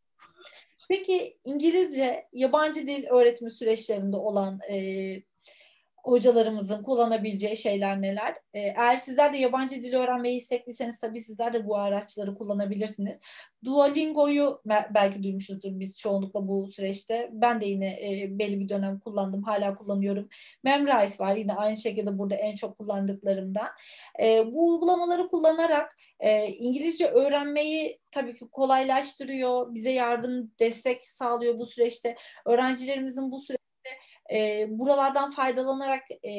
Peki İngilizce yabancı dil öğretimi süreçlerinde olan e, hocalarımızın kullanabileceği şeyler neler? Ee, eğer sizler de yabancı dil öğrenmeyi istekliyseniz tabii sizler de bu araçları kullanabilirsiniz. Duolingo'yu belki duymuşuzdur biz çoğunlukla bu süreçte. Ben de yine e, belli bir dönem kullandım, hala kullanıyorum. Memrise var yine aynı şekilde burada en çok kullandıklarımdan. E, bu uygulamaları kullanarak e, İngilizce öğrenmeyi tabii ki kolaylaştırıyor, bize yardım, destek sağlıyor bu süreçte. Öğrencilerimizin bu süreçte E, buralardan faydalanarak e,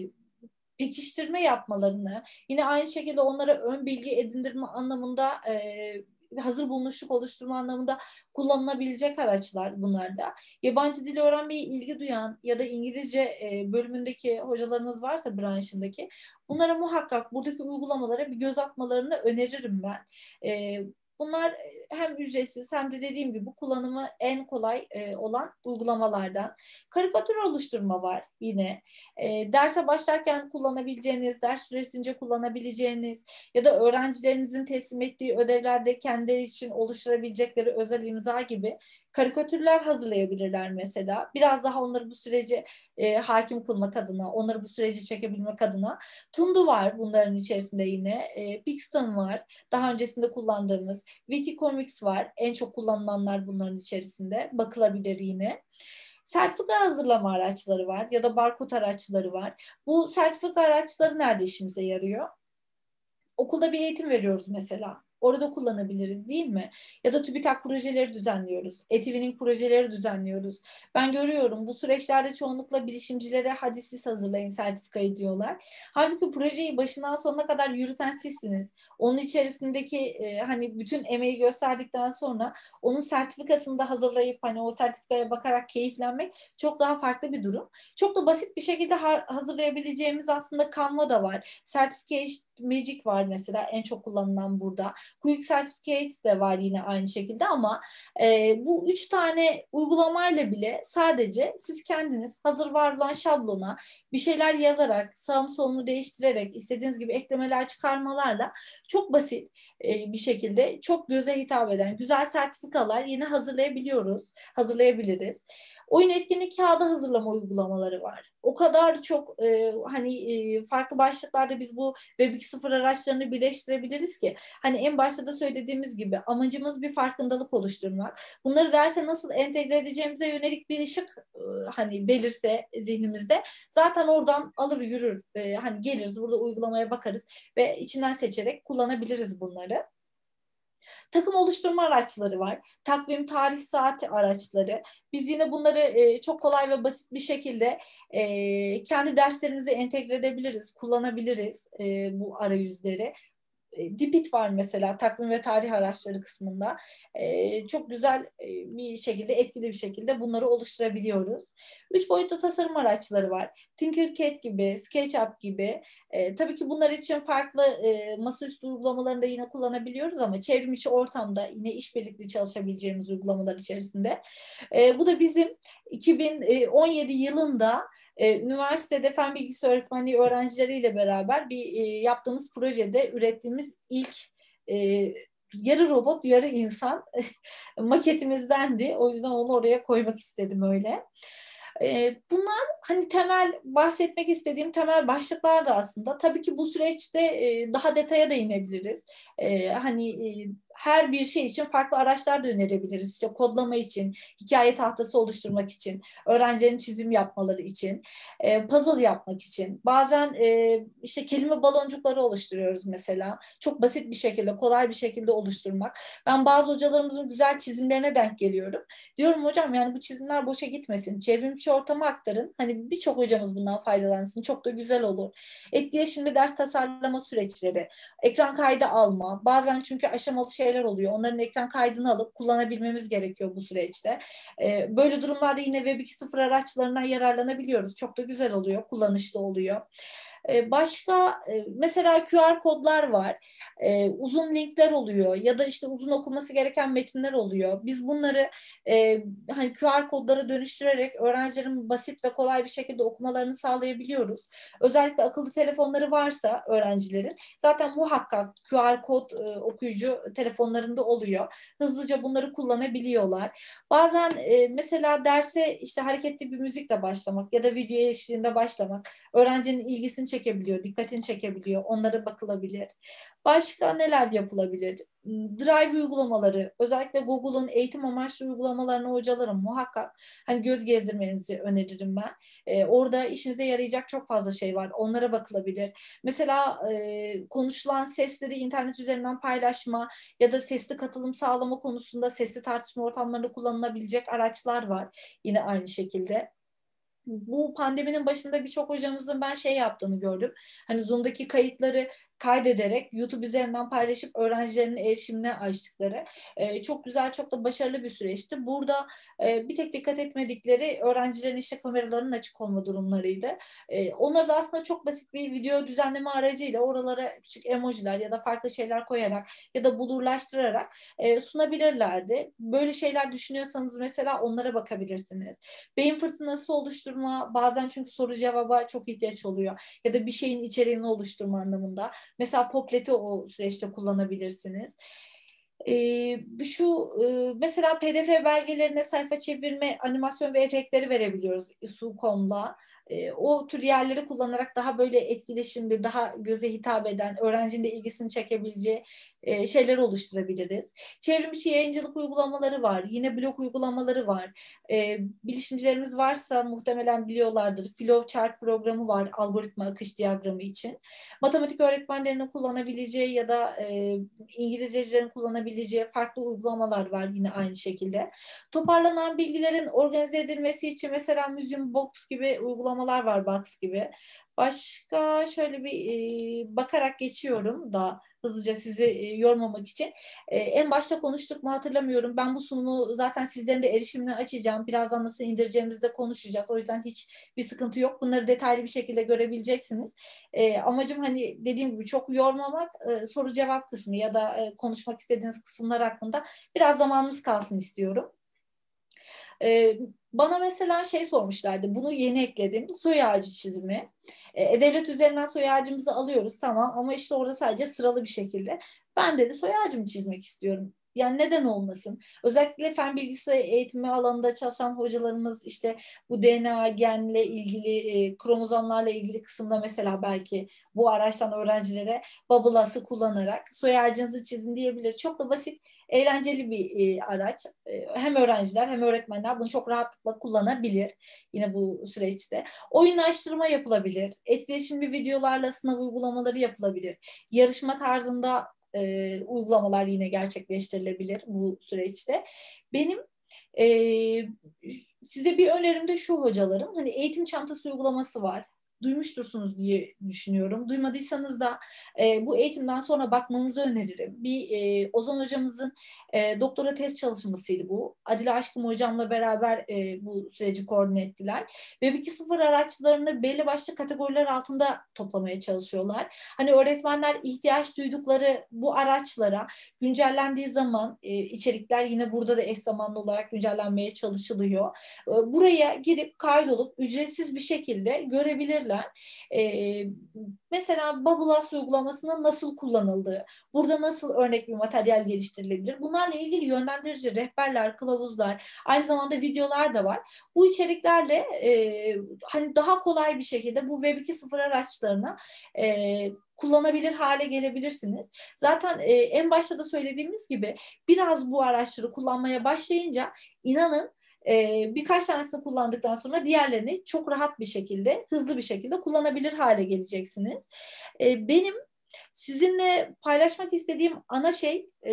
pekiştirme yapmalarını, yine aynı şekilde onlara ön bilgi edindirme anlamında, e, hazır bulunuşluk oluşturma anlamında kullanılabilecek araçlar bunlar da. Yabancı dil öğrenmeye ilgi duyan ya da İngilizce e, bölümündeki hocalarımız varsa branşındaki, bunlara muhakkak buradaki uygulamalara bir göz atmalarını öneririm ben. E, Bunlar hem ücretsiz hem de dediğim gibi kullanımı en kolay e, olan uygulamalardan. Karikatür oluşturma var yine. E, derse başlarken kullanabileceğiniz, ders süresince kullanabileceğiniz ya da öğrencilerinizin teslim ettiği ödevlerde kendileri için oluşturabilecekleri özel imza gibi karikatürler hazırlayabilirler mesela. Biraz daha onları bu sürece e, hakim kılmak adına, onları bu sürece çekebilmek adına. Tundu var bunların içerisinde yine. E, Pixton var. Daha öncesinde kullandığımız. Wikikomics var. En çok kullanılanlar bunların içerisinde. Bakılabilir yine. Sertifika hazırlama araçları var ya da barkod araçları var. Bu sertifika araçları nerede işimize yarıyor? Okulda bir eğitim veriyoruz mesela. Orada kullanabiliriz değil mi? Ya da TÜBİTAK projeleri düzenliyoruz. E-Twinning projeleri düzenliyoruz. Ben görüyorum bu süreçlerde çoğunlukla bilişimcilere hadi siz hazırlayın sertifikayı diyorlar. Halbuki projeyi başından sonuna kadar yürüten sizsiniz. Onun içerisindeki e, hani bütün emeği gösterdikten sonra onun sertifikasını da hazırlayıp hani o sertifikaya bakarak keyiflenmek çok daha farklı bir durum. Çok da basit bir şekilde ha- hazırlayabileceğimiz aslında Canva da var. Certification Magic var mesela en çok kullanılan burada. Quick Certificates de var yine aynı şekilde ama e, bu üç tane uygulamayla bile sadece siz kendiniz hazır var olan şablona bir şeyler yazarak, sağım solunu değiştirerek, istediğiniz gibi eklemeler çıkarmalarla çok basit e, bir şekilde çok göze hitap eden güzel sertifikalar yine hazırlayabiliyoruz, hazırlayabiliriz. Oyun etkinlik kağıdı hazırlama uygulamaları var. O kadar çok e, hani e, farklı başlıklarda biz bu Web iki nokta sıfır araçlarını birleştirebiliriz ki. Hani en başta da söylediğimiz gibi amacımız bir farkındalık oluşturmak. Bunları derse nasıl entegre edeceğimize yönelik bir ışık e, hani belirse zihnimizde zaten oradan alır yürür. E, hani geliriz burada uygulamaya bakarız ve içinden seçerek kullanabiliriz bunları. Takım oluşturma araçları var. Takvim, tarih, saat araçları. Biz yine bunları e, çok kolay ve basit bir şekilde e, kendi derslerimize entegre edebiliriz, kullanabiliriz e, bu arayüzleri. E, Dipit var mesela takvim ve tarih araçları kısmında. E, çok güzel e, bir şekilde, etkili bir şekilde bunları oluşturabiliyoruz. Üç boyutlu tasarım araçları var. Tinkercad gibi, SketchUp gibi. E, tabii ki bunlar için farklı e, masaüstü uygulamalarını da yine kullanabiliyoruz ama çevrim içi ortamda yine işbirlikli çalışabileceğimiz uygulamalar içerisinde. E, bu da bizim iki bin on yedi yılında e, üniversitede fen bilgisi öğretmenliği öğrencileriyle beraber bir e, yaptığımız projede ürettiğimiz ilk e, yarı robot, yarı insan maketimizdendi. O yüzden onu oraya koymak istedim öyle. Bunlar hani temel bahsetmek istediğim temel başlıklar da aslında. Tabii ki bu süreçte daha detaya da inebiliriz. Hani her bir şey için farklı araçlar da önerebiliriz. İşte kodlama için, hikaye tahtası oluşturmak için, öğrencilerin çizim yapmaları için, puzzle yapmak için. Bazen işte kelime baloncukları oluşturuyoruz mesela. Çok basit bir şekilde, kolay bir şekilde oluşturmak. Ben bazı hocalarımızın güzel çizimlerine denk geliyorum. Diyorum hocam yani bu çizimler boşa gitmesin. Çevrimiçi ortama aktarın. Hani birçok hocamız bundan faydalansın. Çok da güzel olur. Etkileşimli ders tasarlama süreçleri, ekran kaydı alma. Bazen çünkü aşamalı şeyler oluyor. Onların ekran kaydını alıp kullanabilmemiz gerekiyor bu süreçte. Ee, böyle durumlarda yine Web iki nokta sıfır araçlarından yararlanabiliyoruz. Çok da güzel oluyor. Kullanışlı oluyor. Başka mesela Q R kodlar var, uzun linkler oluyor ya da işte uzun okunması gereken metinler oluyor. Biz bunları hani Q R kodlara dönüştürerek öğrencilerin basit ve kolay bir şekilde okumalarını sağlayabiliyoruz. Özellikle akıllı telefonları varsa öğrencilerin zaten muhakkak Q R kod okuyucu telefonlarında oluyor. Hızlıca bunları kullanabiliyorlar. Bazen mesela derse işte hareketli bir müzikle başlamak ya da video eşliğinde başlamak öğrencinin ilgisini çekebiliyor, dikkatini çekebiliyor. Onlara bakılabilir. Başka neler yapılabilir? Drive uygulamaları, özellikle Google'un eğitim amaçlı uygulamalarını hocalarım muhakkak hani göz gezdirmenizi öneririm ben. Ee, orada işinize yarayacak çok fazla şey var. Onlara bakılabilir. Mesela e, konuşulan sesleri internet üzerinden paylaşma ya da sesli katılım sağlama konusunda sesli tartışma ortamlarında kullanılabilecek araçlar var. Yine aynı şekilde. Bu pandeminin başında birçok hocamızın ben şey yaptığını gördüm. Hani Zoom'daki kayıtları kaydederek YouTube üzerinden paylaşıp öğrencilerin erişimine açtıkları e, çok güzel, çok da başarılı bir süreçti. Burada e, bir tek dikkat etmedikleri öğrencilerin işte kameralarının açık olma durumlarıydı. E, onları da aslında çok basit bir video düzenleme aracıyla oralara küçük emojiler ya da farklı şeyler koyarak ya da bulurlaştırarak e, sunabilirlerdi. Böyle şeyler düşünüyorsanız mesela onlara bakabilirsiniz. Beyin fırtınası oluşturma, bazen çünkü soru cevaba çok ihtiyaç oluyor ya da bir şeyin içeriğini oluşturma anlamında. Mesela Poklet'i o süreçte kullanabilirsiniz. Ee, şu e, mesela P D F belgelerine sayfa çevirme, animasyon ve efektleri verebiliyoruz su nokta com'la. E, o tür yerleri kullanarak daha böyle etkileşimli, daha göze hitap eden, öğrencinin de ilgisini çekebileceği e, şeyler oluşturabiliriz. Çevrimiçi yayıncılık uygulamaları var. Yine blog uygulamaları var. E, bilişimcilerimiz varsa muhtemelen biliyorlardır. Flowchart programı var algoritma akış diyagramı için. Matematik öğretmenlerinin kullanabileceği ya da e, İngilizcecilerin kullanabileceği farklı uygulamalar var yine aynı şekilde. Toparlanan bilgilerin organize edilmesi için mesela Museum Box gibi uygulamalar var, Box gibi. Başka şöyle bir e, bakarak geçiyorum da hızlıca sizi e, yormamak için. E, en başta konuştuk mu hatırlamıyorum. Ben bu sunumu zaten sizlerin de erişimine açacağım. Birazdan nasıl indireceğimizi de konuşacağız. O yüzden hiç bir sıkıntı yok. Bunları detaylı bir şekilde görebileceksiniz. E, amacım hani dediğim gibi çok yormamak, e, soru cevap kısmı ya da e, konuşmak istediğiniz kısımlar hakkında biraz zamanımız kalsın istiyorum. Ee, bana mesela şey sormuşlardı, bunu yeni ekledim, soy ağacı çizimi. Ee, devlet üzerinden soy ağacımızı alıyoruz, tamam, ama işte orada sadece sıralı bir şekilde. Ben dedi soy ağacımı çizmek istiyorum. Yani neden olmasın? Özellikle fen bilgisi eğitimi alanında çalışan hocalarımız işte bu D N A genle ilgili, e, kromozomlarla ilgili kısımda mesela belki bu araçtan öğrencilere Bubble'sı kullanarak soy ağacınızı çizin diyebilir. Çok da basit, eğlenceli bir e, araç. E, hem öğrenciler hem öğretmenler bunu çok rahatlıkla kullanabilir yine bu süreçte. Oyunlaştırma yapılabilir. Etkileşimli videolarla sınav uygulamaları yapılabilir. Yarışma tarzında e, uygulamalar yine gerçekleştirilebilir bu süreçte. Benim e, size bir önerim de şu hocalarım. Hani eğitim çantası uygulaması var. duymuştursunuz diye düşünüyorum. Duymadıysanız da e, bu eğitimden sonra bakmanızı öneririm. Bir e, Ozan hocamızın e, doktora tez çalışmasıydı bu. Adile Aşkım hocamla beraber e, bu süreci koordine ettiler. Web iki nokta sıfır araçlarını belli başlı kategoriler altında toplamaya çalışıyorlar. Hani öğretmenler ihtiyaç duydukları bu araçlara güncellendiği zaman e, içerikler yine burada da eş zamanlı olarak güncellenmeye çalışılıyor. E, buraya girip kaydolup ücretsiz bir şekilde görebilirler. E, mesela Babulas uygulamasının nasıl kullanıldığı, burada nasıl örnek bir materyal geliştirilebilir? Bunlarla ilgili yönlendirici rehberler, kılavuzlar, aynı zamanda videolar da var. Bu içeriklerle e, hani daha kolay bir şekilde bu Web iki nokta sıfır araçlarına e, kullanabilir hale gelebilirsiniz. Zaten e, en başta da söylediğimiz gibi biraz bu araçları kullanmaya başlayınca inanın e, birkaç tanesini kullandıktan sonra diğerlerini çok rahat bir şekilde, hızlı bir şekilde kullanabilir hale geleceksiniz. E, benim sizinle paylaşmak istediğim ana şey e,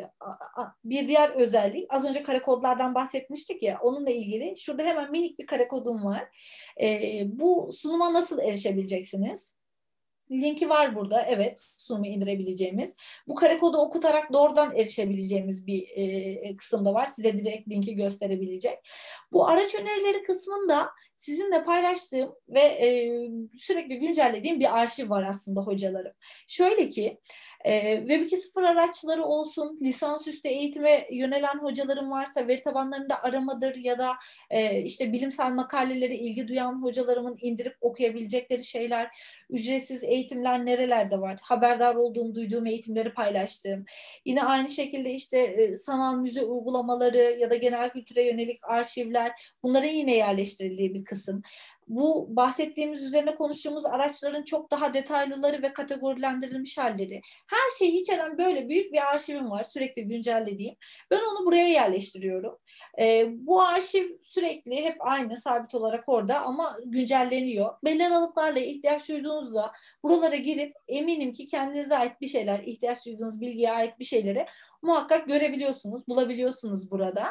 bir diğer özellik. Az önce kare kodlardan bahsetmiştik ya, onunla ilgili. Şurada hemen minik bir kare kodum var. E, bu sunuma nasıl erişebileceksiniz? Linki var burada. Evet, sunumu indirebileceğimiz. Bu kare kodu okutarak doğrudan erişebileceğimiz bir e, kısımda var. Size direkt linki gösterebilecek. Bu araç önerileri kısmında sizinle paylaştığım ve e, sürekli güncellediğim bir arşiv var aslında hocalarım. Şöyle ki e, Web iki nokta sıfır araçları olsun, lisansüstü eğitime yönelen hocalarım varsa veri tabanlarında aramadır ya da e, işte bilimsel makalelere ilgi duyan hocalarımın indirip okuyabilecekleri şeyler, ücretsiz eğitimler nerelerde var? Haberdar olduğum, duyduğum eğitimleri paylaştığım. Yine aynı şekilde işte e, sanal müze uygulamaları ya da genel kültüre yönelik arşivler, bunların yine yerleştirildiği bir kısım. Bu bahsettiğimiz, üzerine konuştuğumuz araçların çok daha detaylıları ve kategorilendirilmiş halleri. Her şeyi içeren böyle büyük bir arşivim var, sürekli güncellediğim. Ben onu buraya yerleştiriyorum. E, bu arşiv sürekli hep aynı, sabit olarak orada ama güncelleniyor. Belli aralıklarla ihtiyaç duyduğunuzda buralara girip eminim ki kendinize ait bir şeyler, ihtiyaç duyduğunuz bilgiye ait bir şeyleri muhakkak görebiliyorsunuz, bulabiliyorsunuz burada.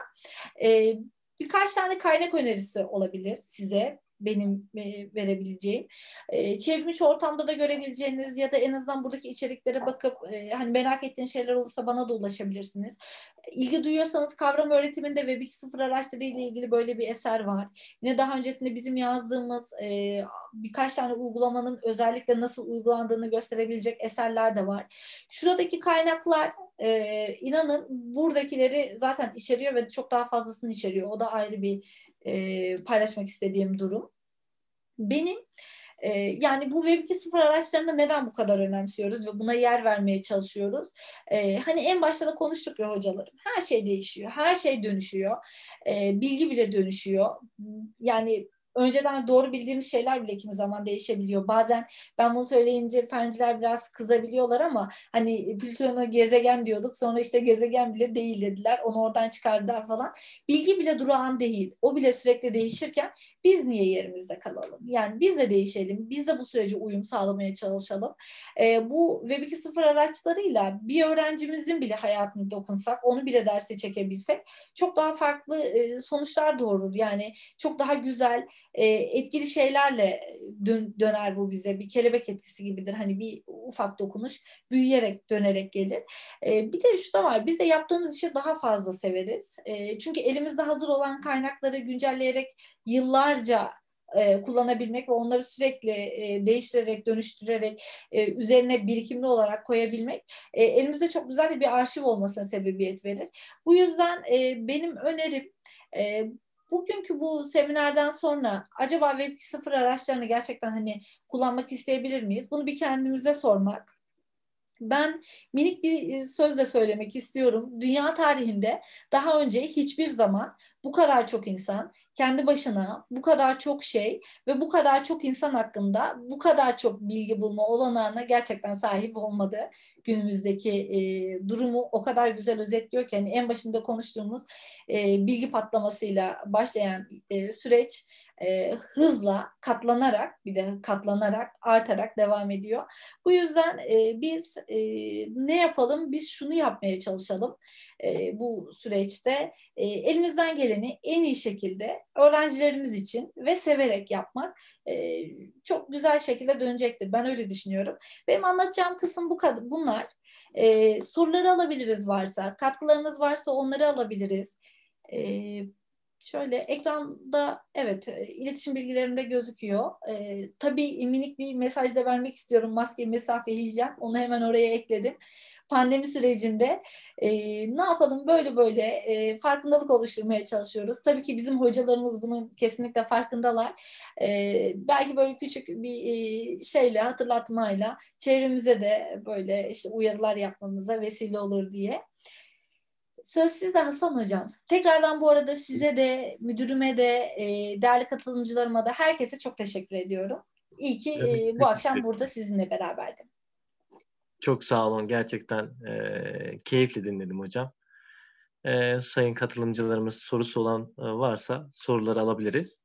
E, birkaç tane kaynak önerisi olabilir size, benim e, verebileceğim. E, çevrimiçi ortamda da görebileceğiniz ya da en azından buradaki içeriklere bakıp e, hani merak ettiğiniz şeyler olursa bana da ulaşabilirsiniz. İlgi duyuyorsanız kavram öğretiminde Web iki nokta sıfır araçları ile ilgili böyle bir eser var. Yine daha öncesinde bizim yazdığımız e, birkaç tane uygulamanın özellikle nasıl uygulandığını gösterebilecek eserler de var. Şuradaki kaynaklar e, inanın buradakileri zaten içeriyor ve çok daha fazlasını içeriyor. O da ayrı bir e, paylaşmak istediğim durum. Benim e, yani bu Web iki nokta sıfır araçlarını neden bu kadar önemsiyoruz ve buna yer vermeye çalışıyoruz? E, hani en başta da konuştuk ya hocalarım. Her şey değişiyor, her şey dönüşüyor. E, bilgi bile dönüşüyor. Yani önceden doğru bildiğimiz şeyler bile kimi zaman değişebiliyor. Bazen ben bunu söyleyince fenciler biraz kızabiliyorlar ama hani Plüton'a gezegen diyorduk, sonra işte gezegen bile değil dediler. Onu oradan çıkardılar falan. Bilgi bile durağan değil. O bile sürekli değişirken biz niye yerimizde kalalım? Yani biz de değişelim. Biz de bu sürece uyum sağlamaya çalışalım. E, bu Web iki nokta sıfır araçlarıyla bir öğrencimizin bile hayatını dokunsak, onu bile derse çekebilsek çok daha farklı e, sonuçlar doğurur. Yani çok daha güzel, e, etkili şeylerle dön, döner bu bize. Bir kelebek etkisi gibidir. Hani bir ufak dokunuş büyüyerek, dönerek gelir. E, bir de şu da var. Biz de yaptığımız işi daha fazla severiz. E, çünkü elimizde hazır olan kaynakları güncelleyerek yıllarca e, kullanabilmek ve onları sürekli e, değiştirerek, dönüştürerek e, üzerine birikimli olarak koyabilmek e, elimizde çok güzel bir arşiv olmasına sebebiyet verir. Bu yüzden e, benim önerim e, bugünkü bu seminerden sonra acaba Web iki nokta sıfır araçlarını gerçekten hani kullanmak isteyebilir miyiz? Bunu bir kendimize sormak. Ben minik bir sözle söylemek istiyorum. Dünya tarihinde daha önce hiçbir zaman bu kadar çok insan kendi başına bu kadar çok şey ve bu kadar çok insan hakkında bu kadar çok bilgi bulma olanağına gerçekten sahip olmadı. Günümüzdeki e, durumu o kadar güzel özetliyor ki hani en başında konuştuğumuz e, bilgi patlamasıyla başlayan e, süreç e, hızla katlanarak bir de katlanarak artarak devam ediyor. Bu yüzden e, biz e, ne yapalım? Biz şunu yapmaya çalışalım e, bu süreçte. E, elimizden geleni en iyi şekilde öğrencilerimiz için ve severek yapmak e, çok güzel şekilde dönecektir. Ben öyle düşünüyorum. Benim anlatacağım kısım bu kadar. Bunlar. E, soruları alabiliriz varsa, katkılarınız varsa onları alabiliriz. E, Şöyle ekranda evet iletişim bilgilerimde gözüküyor. E, tabii minik bir mesaj da vermek istiyorum. Maske, mesafe, hijyen. Onu hemen oraya ekledim. Pandemi sürecinde e, ne yapalım böyle böyle e, farkındalık oluşturmaya çalışıyoruz. Tabii ki bizim hocalarımız bunun kesinlikle farkındalar. E, belki böyle küçük bir e, şeyle hatırlatmayla çevremize de böyle işte uyarılar yapmamıza vesile olur diye. Söz sizde Hasan Hocam. Tekrardan bu arada size de, müdürüme de, e, değerli katılımcılarıma da herkese çok teşekkür ediyorum. İyi ki e, bu akşam burada sizinle beraberdim. Çok sağ olun. Gerçekten e, keyifli dinledim hocam. E, sayın katılımcılarımız sorusu olan e, varsa soruları alabiliriz.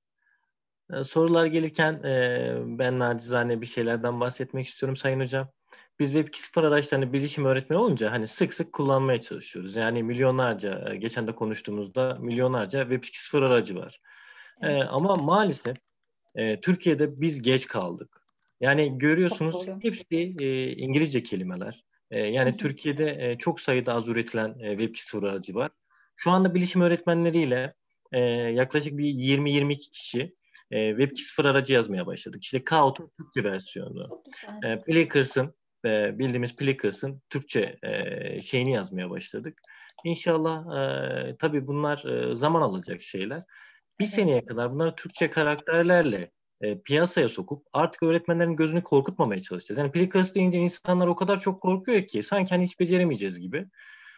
E, sorular gelirken e, ben nacizane bir şeylerden bahsetmek istiyorum sayın hocam. Biz Web iki nokta sıfır araçlarını bilişim öğretmeni olunca hani sık sık kullanmaya çalışıyoruz. Yani milyonlarca, geçen de konuştuğumuzda milyonlarca Web iki nokta sıfır aracı var. Evet. E, ama maalesef e, Türkiye'de biz geç kaldık. Yani görüyorsunuz hepsi e, İngilizce kelimeler. E, yani Hı hı. Türkiye'de e, çok sayıda az üretilen e, Web iki nokta sıfır aracı var. Şu anda bilişim öğretmenleriyle e, yaklaşık bir yirmi yirmi iki kişi e, Web iki nokta sıfır aracı yazmaya başladık. İşte Kout'un Türkçe versiyonu, e, Plickers'ın e, bildiğimiz Plickers'ın Türkçe e, şeyini yazmaya başladık. İnşallah e, tabii bunlar e, zaman alacak şeyler. Bir Evet. seneye kadar bunları Türkçe karakterlerle e, piyasaya sokup artık öğretmenlerin gözünü korkutmamaya çalışacağız. Yani Plickers deyince insanlar o kadar çok korkuyor ki sanki hani hiç beceremeyeceğiz gibi.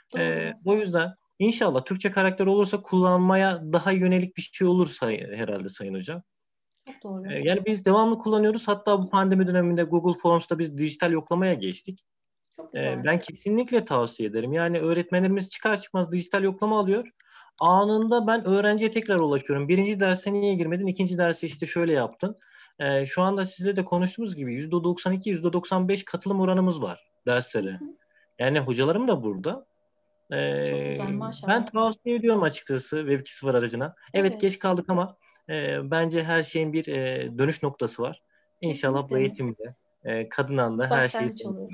E, o yüzden inşallah Türkçe karakter olursa kullanmaya daha yönelik bir şey olur say- herhalde sayın hocam. Çok doğru. E, yani biz devamlı kullanıyoruz. Hatta bu pandemi döneminde Google Forms'ta biz dijital yoklamaya geçtik. Çok güzel. E, ben kesinlikle tavsiye ederim. Yani öğretmenlerimiz çıkar çıkmaz dijital yoklama alıyor. Anında ben öğrenciye tekrar ulaşıyorum. Birinci derse niye girmedin? İkinci derse işte şöyle yaptın. Ee, şu anda sizle de konuştuğumuz gibi yüzde doksan iki, yüzde doksan beş katılım oranımız var derslere. Yani hocalarım da burada. Ee, Çok güzel maşallah. Ben tavsiye ediyorum açıkçası Web iki nokta sıfır aracına. Evet, Evet. geç kaldık ama e, bence her şeyin bir e, dönüş noktası var. İnşallah bu Kesinlikle. eğitimde, e, kadınanda her şeyi Başlangıç olur.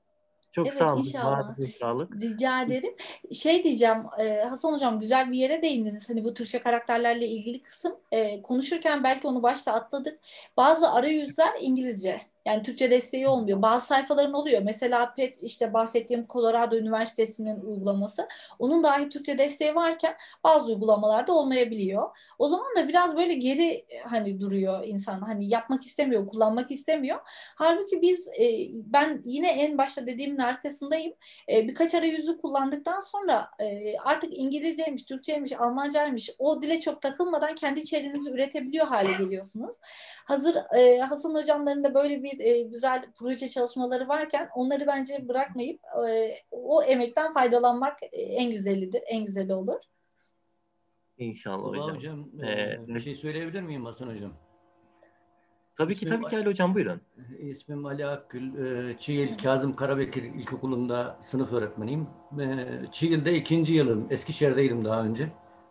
Çok Evet, sağ olun. inşallah. Ağzınıza sağlık. Rica ederim. Şey diyeceğim e, Hasan Hocam, güzel bir yere değindiniz. Hani bu Türkçe karakterlerle ilgili kısım. E, konuşurken belki onu başta atladık. Bazı arayüzler İngilizce. Yani Türkçe desteği olmuyor. Bazı sayfaların oluyor. Mesela P E T, işte bahsettiğim Colorado Üniversitesi'nin uygulaması. Onun dahi Türkçe desteği varken bazı uygulamalarda olmayabiliyor. O zaman da biraz böyle geri hani duruyor insan. Hani yapmak istemiyor, kullanmak istemiyor. Halbuki biz e, ben yine en başta dediğimin arkasındayım. E, birkaç arayüzü kullandıktan sonra e, artık İngilizceymiş, Türkçeymiş, Almancaymış o dile çok takılmadan kendi içeriğinizi üretebiliyor hale geliyorsunuz. Hazır e, Hasan hocamların da böyle bir e, güzel proje çalışmaları varken onları bence bırakmayıp e, o emekten faydalanmak e, en güzelidir, en güzeli olur. İnşallah Tuğba hocam. hocam, e, Ee, bir şey söyleyebilir miyim Hasan hocam? tabii ki İsmim, tabii ki Ali hocam, buyurun. İsmim Ali Akgül. E, Çiğil Kazım Karabekir İlkokulu'nda sınıf öğretmeniyim. E, Çiğil'de ikinci yılım. Eskişehir'deydim daha önce.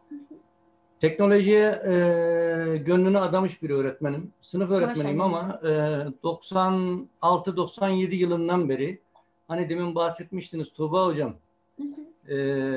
Teknolojiye e, gönlünü adamış bir öğretmenim. Sınıf öğretmeniyim Maşallah ama e, doksan altı doksan yedi yılından beri, hani demin bahsetmiştiniz Tuğba hocam, e,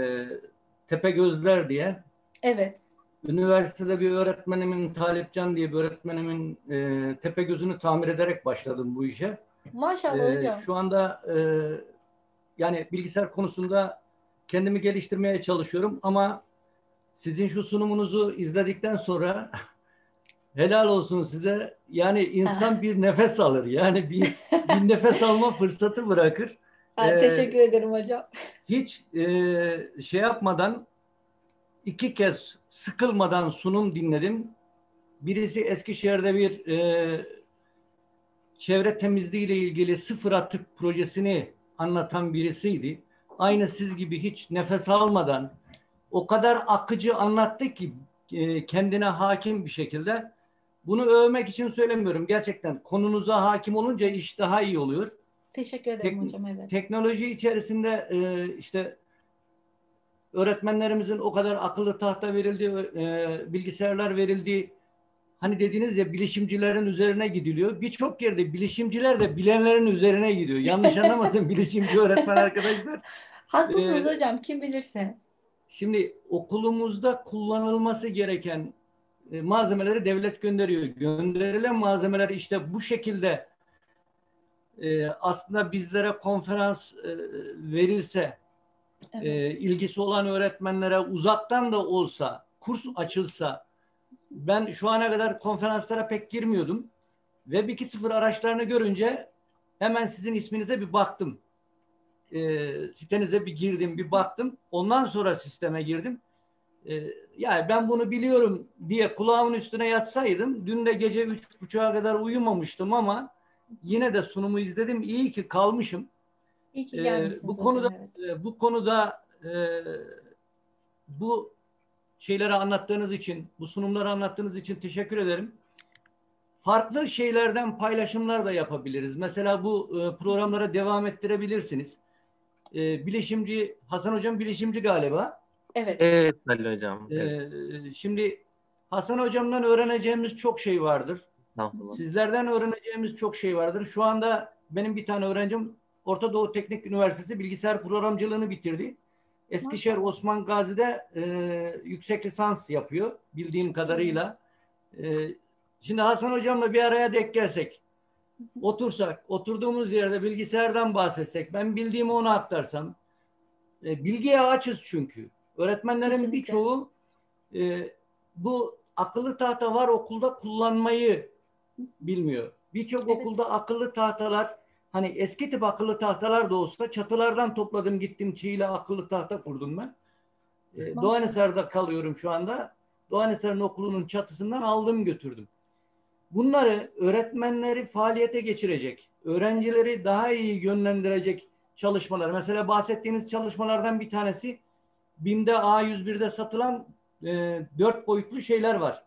Tepegözler diye. Evet. Üniversitede bir öğretmenimin, Talipcan diye bir öğretmenimin e, Tepegöz'ünü tamir ederek başladım bu işe. Maşallah E, hocam. şu anda e, yani bilgisayar konusunda kendimi geliştirmeye çalışıyorum ama sizin şu sunumunuzu izledikten sonra helal olsun size. Yani insan bir nefes alır. Yani bir, bir nefes alma fırsatı bırakır. Ee, Teşekkür ederim hocam. Hiç e, şey yapmadan, iki kez sıkılmadan sunum dinledim. Birisi Eskişehir'de bir e, çevre temizliği ile ilgili sıfır atık projesini anlatan birisiydi. Aynı siz gibi hiç nefes almadan o kadar akıcı anlattı ki e, kendine hakim bir şekilde. Bunu övmek için söylemiyorum. Gerçekten konunuza hakim olunca iş daha iyi oluyor. Teşekkür ederim Tek- hocam, evet. Teknoloji içerisinde e, işte öğretmenlerimizin o kadar akıllı tahta verildi, e, bilgisayarlar verildi. Hani dediniz ya, bilişimcilerin üzerine gidiliyor. Birçok yerde bilişimciler de bilenlerin üzerine gidiyor. Yanlış anlamasın bilişimci öğretmen arkadaşlar. Haklısınız Ee, hocam, kim bilirse. Şimdi okulumuzda kullanılması gereken e, malzemeleri devlet gönderiyor. Gönderilen malzemeler işte bu şekilde e, aslında bizlere konferans e, verilse, Evet. e, ilgisi olan öğretmenlere uzaktan da olsa kurs açılsa. Ben şu ana kadar konferanslara pek girmiyordum. Web iki nokta sıfır araçlarını görünce hemen sizin isminize bir baktım. E, sitenize bir girdim, bir baktım. Ondan sonra sisteme girdim. E, yani ben bunu biliyorum diye kulağımın üstüne yatsaydım, dün de gece üç buçuğa kadar uyumamıştım ama yine de sunumu izledim. İyi ki kalmışım. İyi ki E, gelmişsiniz bu hocam, konuda evet. e, bu konuda e, bu şeyleri anlattığınız için, bu sunumları anlattığınız için teşekkür ederim. Farklı şeylerden paylaşımlar da yapabiliriz. Mesela bu e, programlara devam ettirebilirsiniz. E, bilişimci, Hasan Hocam bilişimci galiba. Evet. Evet Halil Hocam. E, Evet. Şimdi Hasan Hocam'dan öğreneceğimiz çok şey vardır. Tamam. Sizlerden öğreneceğimiz çok şey vardır. Şu anda benim bir tane öğrencim Orta Doğu Teknik Üniversitesi bilgisayar programcılığını bitirdi. Eskişehir Maşallah. Osman Gazi'de e, yüksek lisans yapıyor bildiğim Çok kadarıyla. E, şimdi Hasan Hocam'la bir araya denk gelsek, otursak, oturduğumuz yerde bilgisayardan bahsetsek, ben bildiğimi ona aktarsam, e, bilgiye açız çünkü. Öğretmenlerin Kesinlikle. birçoğu e, bu akıllı tahta var okulda kullanmayı bilmiyor. Birçok Evet. okulda akıllı tahtalar, hani eski tip akıllı tahtalar da olsa çatılardan topladım gittim çiğle akıllı tahta kurdum ben. E, Doğanisar'da kalıyorum şu anda. Doğanisar'ın okulunun çatısından aldım götürdüm. Bunları öğretmenleri faaliyete geçirecek, öğrencileri daha iyi yönlendirecek çalışmalar. Mesela bahsettiğiniz çalışmalardan bir tanesi BİM'de A yüz bir'de satılan e, dört boyutlu şeyler var.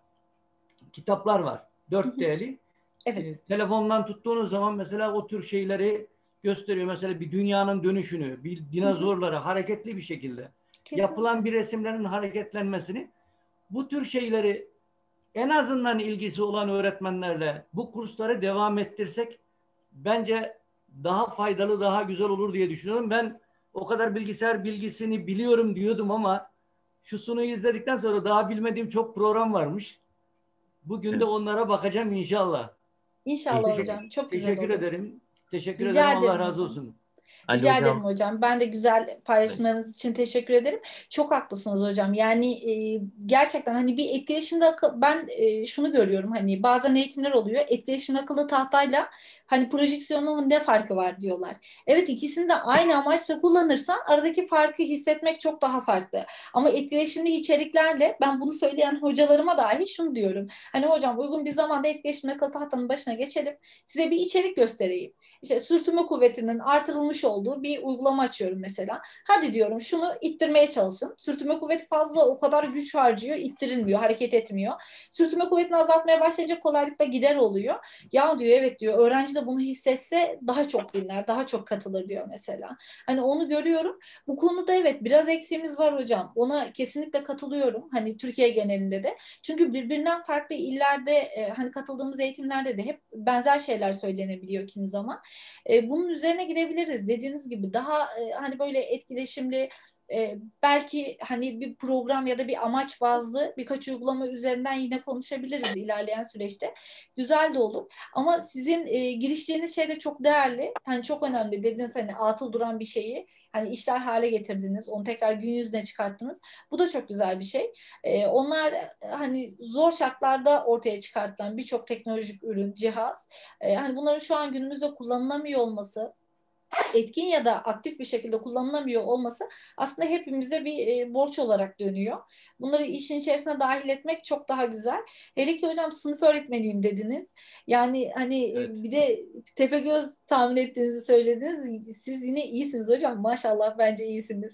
Kitaplar var. dört D'li. Evet. E, telefondan tuttuğunuz zaman mesela o tür şeyleri gösteriyor. Mesela bir dünyanın dönüşünü, bir dinozorları hareketli bir şekilde Kesinlikle. yapılan bir resimlerin hareketlenmesini, bu tür şeyleri en azından ilgisi olan öğretmenlerle bu kursları devam ettirsek bence daha faydalı, daha güzel olur diye düşünüyorum. Ben o kadar bilgisayar bilgisini biliyorum diyordum ama şu sunuyu izledikten sonra daha bilmediğim çok program varmış. Bugün de Evet. onlara bakacağım inşallah. İnşallah İnşallah. hocam. Çok güzel Teşekkür olur. ederim. Teşekkür Rica ederim. Allah ederim razı hocam. olsun. Ali Rica Hocam. ederim hocam. Ben de güzel paylaşımlarınız için teşekkür ederim. Çok haklısınız hocam. Yani e, gerçekten hani bir etkileşimde akıl, ben e, şunu görüyorum, hani bazen eğitimler oluyor. Etkileşimde akıllı tahtayla hani projeksiyonun ne farkı var diyorlar. Evet, ikisini de aynı amaçla kullanırsan aradaki farkı hissetmek çok daha farklı. Ama etkileşimli içeriklerle, ben bunu söyleyen hocalarıma dahi şunu diyorum. Hani hocam uygun bir zamanda etkileşimli akıllı tahtanın başına geçelim. Size bir içerik göstereyim. İşte sürtünme kuvvetinin artırılmış olduğu bir uygulama açıyorum mesela. Hadi diyorum şunu ittirmeye çalışın. Sürtünme kuvveti fazla o kadar güç harcıyor, ittirilmiyor, hareket etmiyor. Sürtünme kuvvetini azaltmaya başlayınca kolaylıkla gider oluyor. Ya diyor, evet diyor, öğrenci de bunu hissetse daha çok dinler, daha çok katılır diyor mesela. Hani onu görüyorum. Bu konuda evet biraz eksiğimiz var hocam. Ona kesinlikle katılıyorum. Hani Türkiye genelinde de. Çünkü birbirinden farklı illerde e, hani katıldığımız eğitimlerde de hep benzer şeyler söylenebiliyor kimi zaman. E, bunun üzerine gidebiliriz. Dediğiniz gibi daha e, hani böyle etkileşimli, e, belki hani bir program ya da bir amaç bazlı birkaç uygulama üzerinden yine konuşabiliriz ilerleyen süreçte. Güzel de olur. Ama sizin e, giriştiğiniz şey de çok değerli. Hani çok önemli. Dediğiniz hani atıl duran bir şeyi hani işler hale getirdiniz. Onu tekrar gün yüzüne çıkarttınız. Bu da çok güzel bir şey. E, onlar e, hani zor şartlarda ortaya çıkartılan birçok teknolojik ürün, cihaz. E, hani bunların şu an günümüzde kullanılamıyor olması, etkin ya da aktif bir şekilde kullanılamıyor olması aslında hepimize bir e, borç olarak dönüyor. Bunları işin içerisine dahil etmek çok daha güzel. Hele ki hocam sınıf öğretmeniyim dediniz. Yani hani Evet. e, bir de Tepegöz tahmin ettiğinizi söylediniz. Siz yine iyisiniz hocam. Maşallah, bence iyisiniz.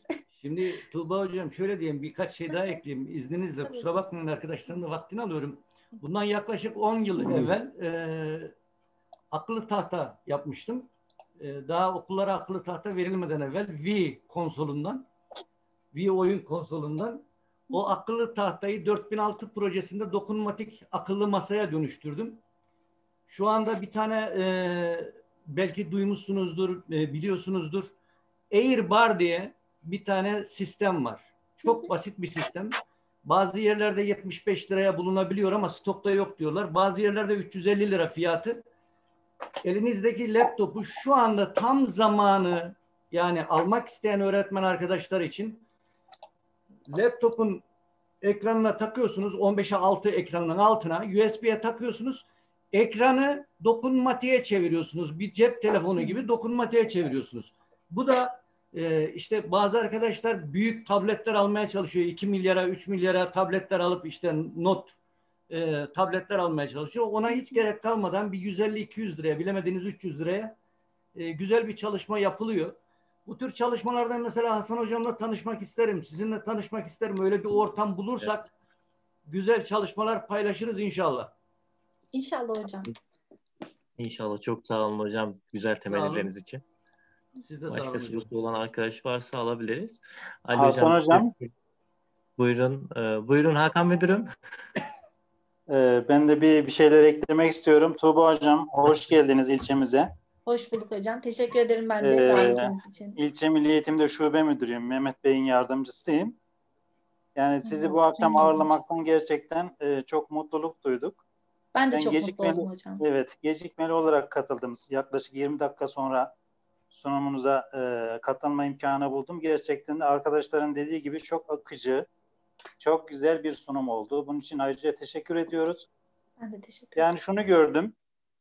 Şimdi Tuğba Hocam şöyle diyeyim, birkaç şey daha ekleyeyim izninizle. Tabii. Kusura bakmayın, arkadaşların da vaktini alıyorum. Bundan yaklaşık on yıl evvel e, akıllı tahta yapmıştım. E, daha okullara akıllı tahta verilmeden evvel Wii konsolundan, Wii oyun konsolundan o akıllı tahtayı dört bin altı projesinde dokunmatik akıllı masaya dönüştürdüm. Şu anda bir tane e, belki duymuşsunuzdur, e, biliyorsunuzdur. Airbar diye bir tane sistem var. Çok basit bir sistem. Bazı yerlerde yetmiş beş liraya bulunabiliyor ama stokta yok diyorlar. Bazı yerlerde üç yüz elli lira fiyatı. Elinizdeki laptopu şu anda tam zamanı, yani almak isteyen öğretmen arkadaşlar için laptopun ekranına takıyorsunuz. on beşe altı ekranın altına U S B'ye takıyorsunuz. Ekranı dokunmatiğe çeviriyorsunuz. Bir cep telefonu gibi dokunmatiğe çeviriyorsunuz. Bu da e, işte bazı arkadaşlar büyük tabletler almaya çalışıyor. iki milyara, üç milyara tabletler alıp işte not e, tabletler almaya çalışıyor. Ona hiç gerek kalmadan bir yüz elli iki yüz liraya, bilemediğiniz üç yüz liraya e, güzel bir çalışma yapılıyor. Bu tür çalışmalardan mesela Hasan Hocam'la tanışmak isterim. Sizinle tanışmak isterim. Öyle bir ortam bulursak evet, güzel çalışmalar paylaşırız inşallah. İnşallah hocam. İnşallah. Çok sağ olun hocam. Güzel temennileriniz için. Siz de sağ Başka olun sorusu olan arkadaş varsa alabiliriz. Ali Hasan hocam. Buyurun. Ee, buyurun Hakan Müdürüm. Ee, ben de bir, bir şeyler eklemek istiyorum. Tuğba hocam, hoş geldiniz ilçemize. Hoş bulduk hocam. Teşekkür ederim ben de Ee, davetiniz için. İlçe Milli Eğitim'de şube müdürüyüm. Mehmet Bey'in yardımcısıyım. Yani sizi bu akşam Memnun ağırlamaktan gerçekten e, çok mutluluk duyduk. Ben de Ben çok gecikmeli, mutlu oldum hocam. Evet, gecikmeli olarak katıldım. Yaklaşık yirmi dakika sonra sunumunuza e, katılma imkanı buldum. Gerçekten de arkadaşların dediği gibi çok akıcı, çok güzel bir sunum oldu. Bunun için ayrıca teşekkür ediyoruz. Ben de teşekkür ederim. Yani şunu gördüm.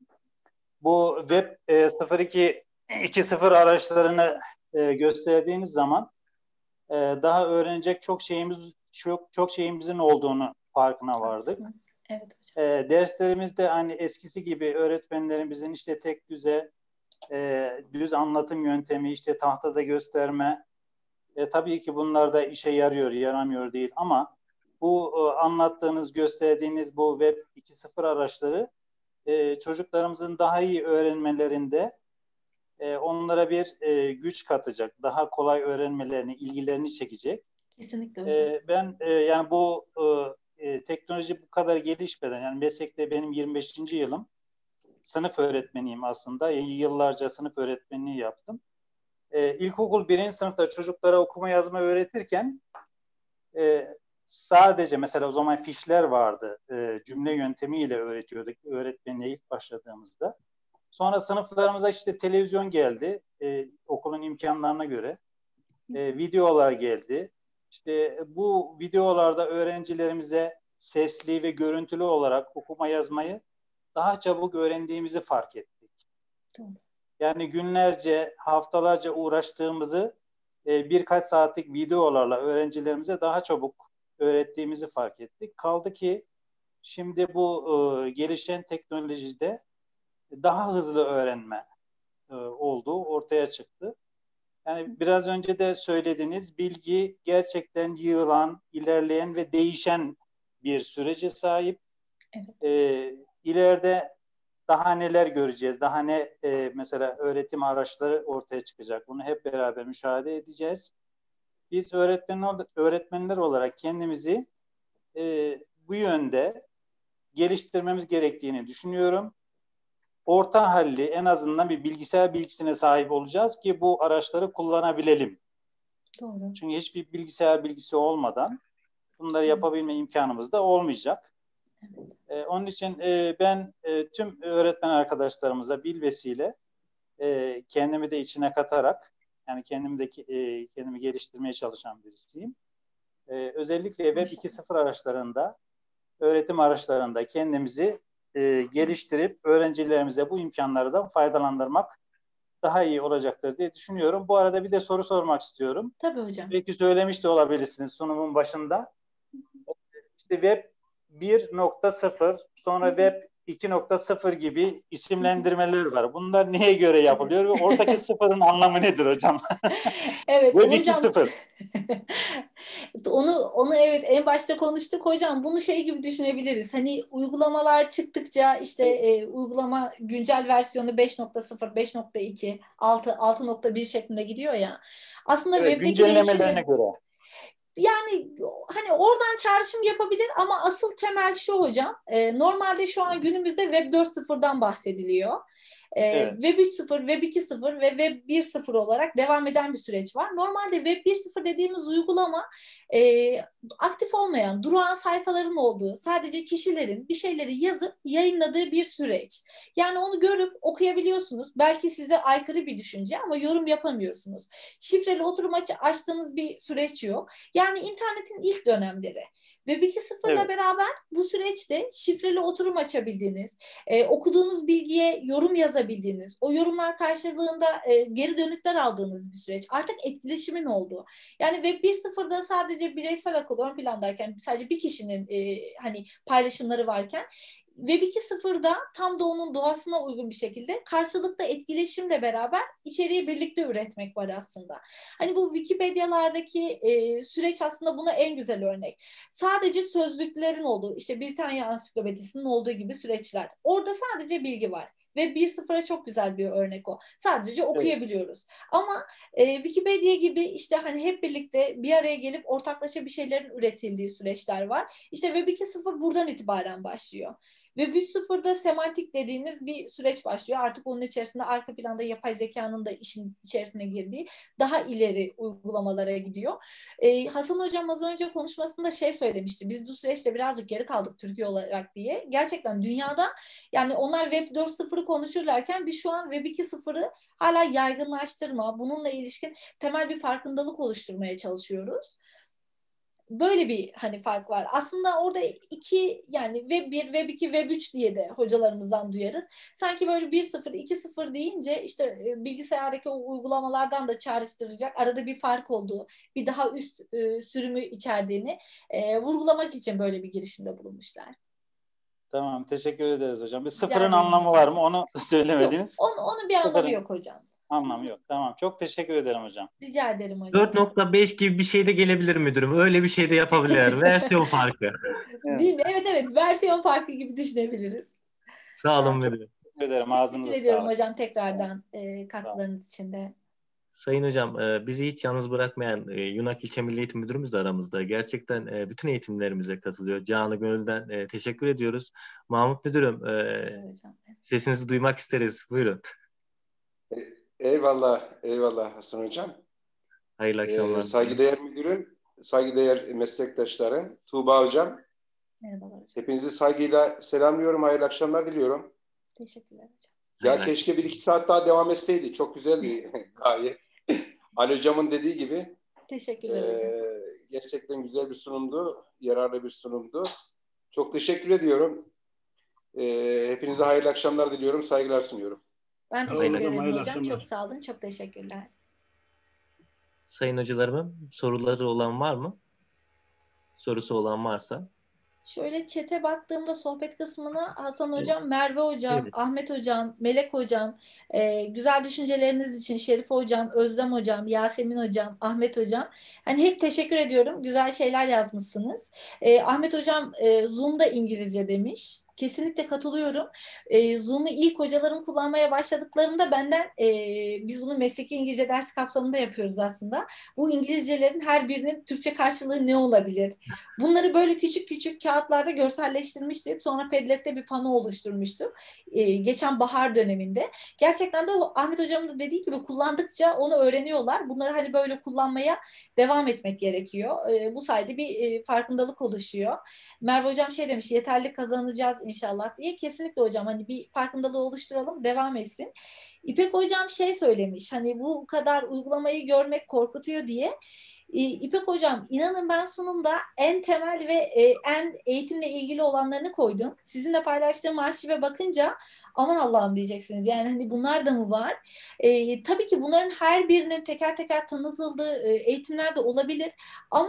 Bu web e, sıfır iki iki sıfır araçlarını e, gösterdiğiniz zaman e, daha öğrenecek çok şeyimiz çok çok şeyimizin olduğunu farkına vardık. Haklısınız. Evet hocam. E, derslerimizde hani eskisi gibi öğretmenlerimizin işte tek düze e, düz anlatım yöntemi, işte tahtada gösterme, e, tabii ki bunlar da işe yarıyor, yaramıyor değil ama bu e, anlattığınız, gösterdiğiniz bu web iki sıfır araçları e, çocuklarımızın daha iyi öğrenmelerinde e, onlara bir e, güç katacak, daha kolay öğrenmelerini, ilgilerini çekecek. Kesinlikle hocam. E, ben e, yani bu e, teknoloji bu kadar gelişmeden, yani meslekte benim yirmi beşinci yılım, sınıf öğretmeniyim aslında. Yıllarca sınıf öğretmenliği yaptım. Ee, ilkokul birinci sınıfta çocuklara okuma yazma öğretirken e, sadece mesela o zaman fişler vardı. E, cümle yöntemiyle öğretiyorduk öğretmenliğe ilk başladığımızda. Sonra sınıflarımıza işte televizyon geldi. E, okulun imkanlarına göre. E, videolar geldi. İşte bu videolarda öğrencilerimize sesli ve görüntülü olarak okuma yazmayı daha çabuk öğrendiğimizi fark ettik. Tamam. Yani günlerce, haftalarca uğraştığımızı e, birkaç saatlik videolarla öğrencilerimize daha çabuk öğrettiğimizi fark ettik. Kaldı ki şimdi bu e, gelişen teknolojide daha hızlı öğrenme e, olduğu ortaya çıktı. Yani biraz önce de söylediğiniz bilgi gerçekten yığılan, ilerleyen ve değişen bir sürece sahip. Evet. E, ileride daha neler göreceğiz? Daha ne e, mesela öğretim araçları ortaya çıkacak? Bunu hep beraber müşahede edeceğiz. Biz öğretmen, öğretmenler olarak kendimizi e, bu yönde geliştirmemiz gerektiğini düşünüyorum. Orta halli en azından bir bilgisayar bilgisine sahip olacağız ki bu araçları kullanabilelim. Doğru. Çünkü hiçbir bilgisayar bilgisi olmadan bunları yapabilme imkanımız da olmayacak. Evet. Ee, onun için e, ben e, tüm öğretmen arkadaşlarımıza bilvesiyle e, kendimi de içine katarak, yani kendimi de e, kendimi geliştirmeye çalışan birisiyim. E, özellikle Web iki sıfır araçlarında, öğretim araçlarında kendimizi e, geliştirip öğrencilerimize bu imkanlardan faydalandırmak daha iyi olacaktır diye düşünüyorum. Bu arada bir de soru sormak istiyorum. Tabii hocam. Belki söylemiş de olabilirsiniz sunumun başında. İşte Web bir nokta sıfır, sonra Web iki nokta sıfır gibi isimlendirmeler var. Bunlar neye göre yapılıyor ve oradaki sıfırın anlamı nedir hocam? Evet Web hocam. iki nokta sıfır. Onu onu evet en başta konuştuk hocam. Bunu şey gibi düşünebiliriz. Hani uygulamalar çıktıkça işte e, uygulama güncel versiyonu beş nokta sıfır, beş nokta iki, altı, altı nokta bir şeklinde gidiyor ya. Aslında Evet, webdeki güncellemelerine değişimi göre. yani hani oradan çağrışım yapabilir ama asıl temel şu hocam. E, normalde şu an günümüzde Web dört nokta sıfırdan bahsediliyor. Ee, Evet. Web üç nokta sıfır, Web iki nokta sıfır ve Web bir nokta sıfır olarak devam eden bir süreç var. Normalde Web bir nokta sıfır dediğimiz uygulama e, aktif olmayan, durağan sayfaların olduğu, sadece kişilerin bir şeyleri yazıp yayınladığı bir süreç. Yani onu görüp okuyabiliyorsunuz. Belki size aykırı bir düşünce ama yorum yapamıyorsunuz. Şifreli oturum açı açtığınız bir süreç yok. Yani internetin ilk dönemleri. Web iki nokta sıfır ile Evet. beraber bu süreçte şifreli oturum açabildiğiniz, e, okuduğunuz bilgiye yorum yazabildiğiniz, o yorumlar karşılığında e, geri dönütler aldığınız bir süreç. Artık etkileşimin olduğu. Yani Web bir nokta sıfırda sadece bireysel akıl ön plandayken, sadece bir kişinin e, hani paylaşımları varken, Web iki nokta sıfırda tam da onun doğasına uygun bir şekilde karşılıklı etkileşimle beraber içeriği birlikte üretmek var aslında. Hani bu Wikipedia'lardaki e, süreç aslında buna en güzel örnek. Sadece sözlüklerin olduğu, işte Britanya Ansiklopedisi'nin olduğu gibi süreçler. Orada sadece bilgi var. Ve bir nokta sıfıra çok güzel bir örnek o. Sadece okuyabiliyoruz. Evet. Ama e, Wikipedia gibi işte hani hep birlikte bir araya gelip ortaklaşa bir şeylerin üretildiği süreçler var. İşte Web iki nokta sıfır buradan itibaren başlıyor. Web üç nokta sıfırda semantik dediğimiz bir süreç başlıyor. Artık onun içerisinde arka planda yapay zekanın da işin içerisine girdiği daha ileri uygulamalara gidiyor. Ee, Hasan Hocam az önce konuşmasında şey söylemişti. Biz bu süreçte birazcık geri kaldık Türkiye olarak diye. Gerçekten dünyada yani onlar Web dört nokta sıfırı konuşurlarken biz şu an Web iki nokta sıfırı hala yaygınlaştırma, bununla ilişkin temel bir farkındalık oluşturmaya çalışıyoruz. Böyle bir hani fark var. Aslında orada iki yani Web bir, Web iki, Web üç diye de hocalarımızdan duyarız. Sanki böyle bir nokta sıfır, iki nokta sıfır deyince işte bilgisayardaki o uygulamalardan da çağrıştıracak arada bir fark olduğu, bir daha üst e, sürümü içerdiğini e, vurgulamak için böyle bir girişimde bulunmuşlar. Tamam, teşekkür ederiz hocam. Bir Rica sıfırın ederim anlamı hocam. var mı? Onu söylemediniz. Yok, onun, onun bir anlamı Sıfırın yok hocam. anlamı yok. Tamam, çok teşekkür ederim hocam. Rica ederim hocam. dört nokta beş gibi bir şey de gelebilir müdürüm. Öyle bir şey de yapabilir. Versiyon farkı. Evet. Değil mi? Evet evet. Versiyon farkı gibi düşünebiliriz. Sağ olun Tamam, çok müdürüm. teşekkür ederim. Teşekkür Ağzınıza ediyorum sağlık. hocam tekrardan e, katkılarınız için de. Sayın hocam, e, bizi hiç yalnız bırakmayan e, Yunak İlçe Milli Eğitim Müdürümüz de aramızda. Gerçekten e, bütün eğitimlerimize katılıyor. Canı gönülden e, teşekkür ediyoruz. Mahmut Müdürüm, e, Hocam. sesinizi duymak isteriz. Buyurun. Eyvallah, eyvallah Hasan Hocam. Hayırlı akşamlar. Ee, saygıdeğer müdürüm, saygıdeğer meslektaşlarım, Tuğba Hocam. Merhabalar hocam. Hepinizi saygıyla selamlıyorum, hayırlı akşamlar diliyorum. Teşekkürler hocam. Ya Hayırlı keşke bir iki saat daha devam etseydi, çok güzeldi gayet. Ali Hocam'ın dediği gibi. Teşekkürler e, hocam. Gerçekten güzel bir sunumdu, yararlı bir sunumdu. Çok teşekkür ediyorum. E, hepinize hayırlı akşamlar diliyorum, saygılar sunuyorum. Ben Tamam teşekkür hocam, ederim hayırlı hocam. akşamlar. Çok sağ olun. Çok teşekkürler. Sayın hocalarımın soruları olan var mı? Sorusu olan varsa. Şöyle chat'e baktığımda sohbet kısmına Hasan Evet. Hocam, Merve Hocam, Evet. Ahmet Hocam, Melek Hocam, e, güzel düşünceleriniz için Şerife Hocam, Özlem Hocam, Yasemin Hocam, Ahmet Hocam. Hani hep teşekkür ediyorum. Güzel şeyler yazmışsınız. E, Ahmet Hocam e, Zoom'da İngilizce demiş. Kesinlikle katılıyorum. E, Zoom'u ilk hocalarım kullanmaya başladıklarında benden e, biz bunu mesleki İngilizce dersi kapsamında yapıyoruz aslında. Bu İngilizcelerin her birinin Türkçe karşılığı ne olabilir? Bunları böyle küçük küçük kağıtlarda görselleştirmiştik. Sonra Padlet'te bir pano oluşturmuştuk. Ee, geçen bahar döneminde. Gerçekten de o Ahmet Hocam'ın da dediği gibi kullandıkça onu öğreniyorlar. Bunları hani böyle kullanmaya devam etmek gerekiyor. Ee, bu sayede bir e, farkındalık oluşuyor. Merve Hocam şey demiş, yeterli kazanacağız inşallah diye. Kesinlikle hocam hani bir farkındalığı oluşturalım, devam etsin. İpek Hocam şey söylemiş, hani bu kadar uygulamayı görmek korkutuyor diye. İpek Hocam inanın ben sunumda en temel ve en eğitimle ilgili olanlarını koydum. Sizinle paylaştığım arşive bakınca aman Allah'ım diyeceksiniz. Yani hani bunlar da mı var? E, tabii ki bunların her birinin teker teker tanıtıldığı eğitimler de olabilir. Ama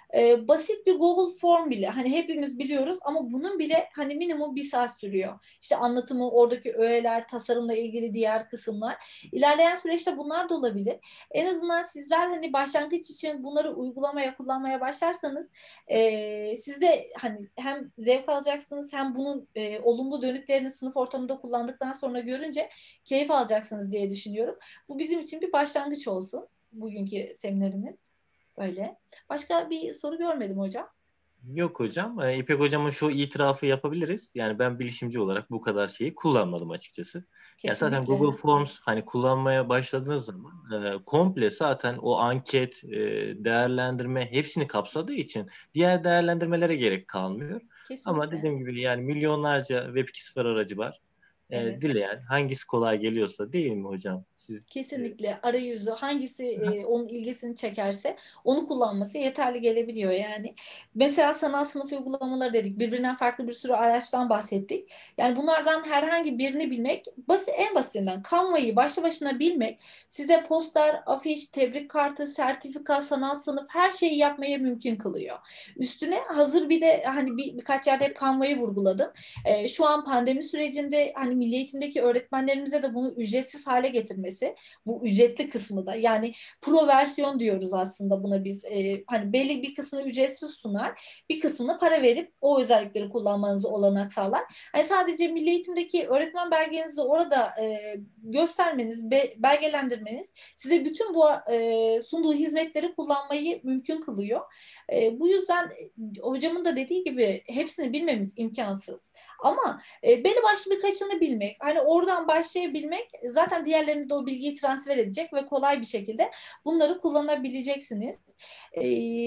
e, basit bir Google Form bile hani hepimiz biliyoruz ama bunun bile hani minimum bir saat sürüyor. İşte anlatımı, oradaki öğeler, tasarımla ilgili diğer kısımlar. İlerleyen süreçte bunlar da olabilir. En azından sizler hani başlangıç için bunları uygulamaya, kullanmaya başlarsanız e, siz de hani hem zevk alacaksınız hem bunun e, olumlu dönütlerini sınıf ortamında kullandıktan sonra görünce keyif alacaksınız diye düşünüyorum. Bu bizim için bir başlangıç olsun. Bugünkü seminerimiz. Öyle. Başka bir soru görmedim hocam. Yok hocam. Ee, İpek hocama şu itirafı yapabiliriz. Yani ben bilişimci olarak bu kadar şeyi kullanmadım açıkçası. Ya zaten Kesinlikle. Google Forms hani kullanmaya başladığınız zaman e, komple zaten o anket, e, değerlendirme hepsini kapsadığı için diğer değerlendirmelere gerek kalmıyor. Ama Kesinlikle. dediğim gibi yani milyonlarca Web iki nokta sıfır aracı var. E, Evet. dileyen hangisi kolay geliyorsa değil mi hocam? Siz e, Kesinlikle arayüzü hangisi e, onun ilgisini çekerse onu kullanması yeterli gelebiliyor yani. Mesela sanal sınıf uygulamaları dedik. Birbirinden farklı bir sürü araçtan bahsettik. Yani bunlardan herhangi birini bilmek basit, en basitinden Canva'yı başlı başına bilmek size poster, afiş, tebrik kartı, sertifika, sanal sınıf her şeyi yapmaya mümkün kılıyor. Üstüne hazır bir de hani bir, birkaç yerde hep Canva'yı vurguladım. E, şu an pandemi sürecinde hani milli eğitimdeki öğretmenlerimize de bunu ücretsiz hale getirmesi, bu ücretli kısmı da yani pro versiyon diyoruz aslında buna biz e, hani belli bir kısmını ücretsiz sunar, bir kısmını para verip o özellikleri kullanmanızı olanak sağlar. Hani sadece milli eğitimdeki öğretmen belgenizi orada e, göstermeniz, be, belgelendirmeniz size bütün bu e, sunduğu hizmetleri kullanmayı mümkün kılıyor. E, bu yüzden e, hocamın da dediği gibi hepsini bilmemiz imkansız. Ama e, belli başlı birkaçını bilmek, hani oradan başlayabilmek zaten diğerlerine de o bilgiyi transfer edecek ve kolay bir şekilde bunları kullanabileceksiniz. E,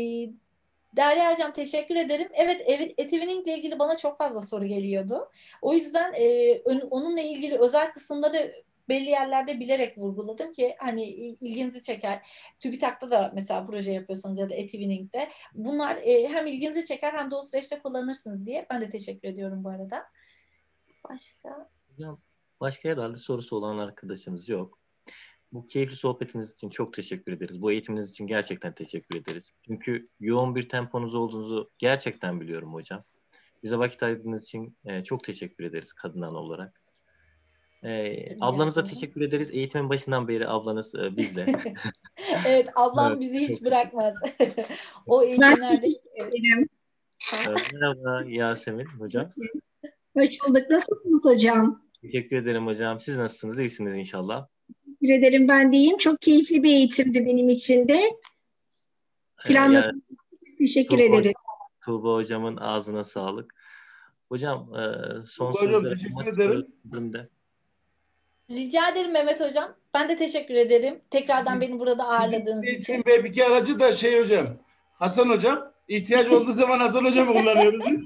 Derya Hocam teşekkür ederim. Evet, e-twinning ile ilgili bana çok fazla soru geliyordu. O yüzden e, onunla ilgili özel kısımları belli yerlerde bilerek vurguladım ki hani ilginizi çeker. TÜBİTAK'ta da mesela proje yapıyorsanız ya da e-twinning'de bunlar e, hem ilginizi çeker hem de o süreçte kullanırsınız diye. Ben de teşekkür ediyorum bu arada. Başka? hocam başka herhalde sorusu olan arkadaşımız yok. Bu keyifli sohbetiniz için çok teşekkür ederiz. Bu eğitiminiz için gerçekten teşekkür ederiz. Çünkü yoğun bir temponuz olduğunuzu gerçekten biliyorum hocam. Bize vakit ayırdığınız için e, çok teşekkür ederiz kadın ana olarak. E, ablanıza ederim. teşekkür ederiz. Eğitimin başından beri ablanız e, bizle. Evet, ablam Evet, bizi hiç çok bırakmaz. O Ben eğitimlerde. teşekkür Evet. ederim. E, merhaba Yasemin hocam. Hoş bulduk. Nasılsınız hocam? Teşekkür ederim hocam. Siz nasılsınız? İyisiniz inşallah. Teşekkür ederim. Ben de iyiyim. Çok keyifli bir eğitimdi benim için de. E, yani, Planladığınız için teşekkür Tuğba, ederim. Tuğba hocamın ağzına sağlık. Hocam e, son Tuğba hocam, sözleri teşekkür almak ederim. istiyorum de. Rica ederim Mehmet Hocam. Ben de teşekkür ederim. Tekrardan Biz- beni burada ağırladığınız için. Eğitim ve bilgi aracı da şey hocam. Hasan hocam. İhtiyaç olduğu zaman Hasan hocamı kullanıyoruz biz.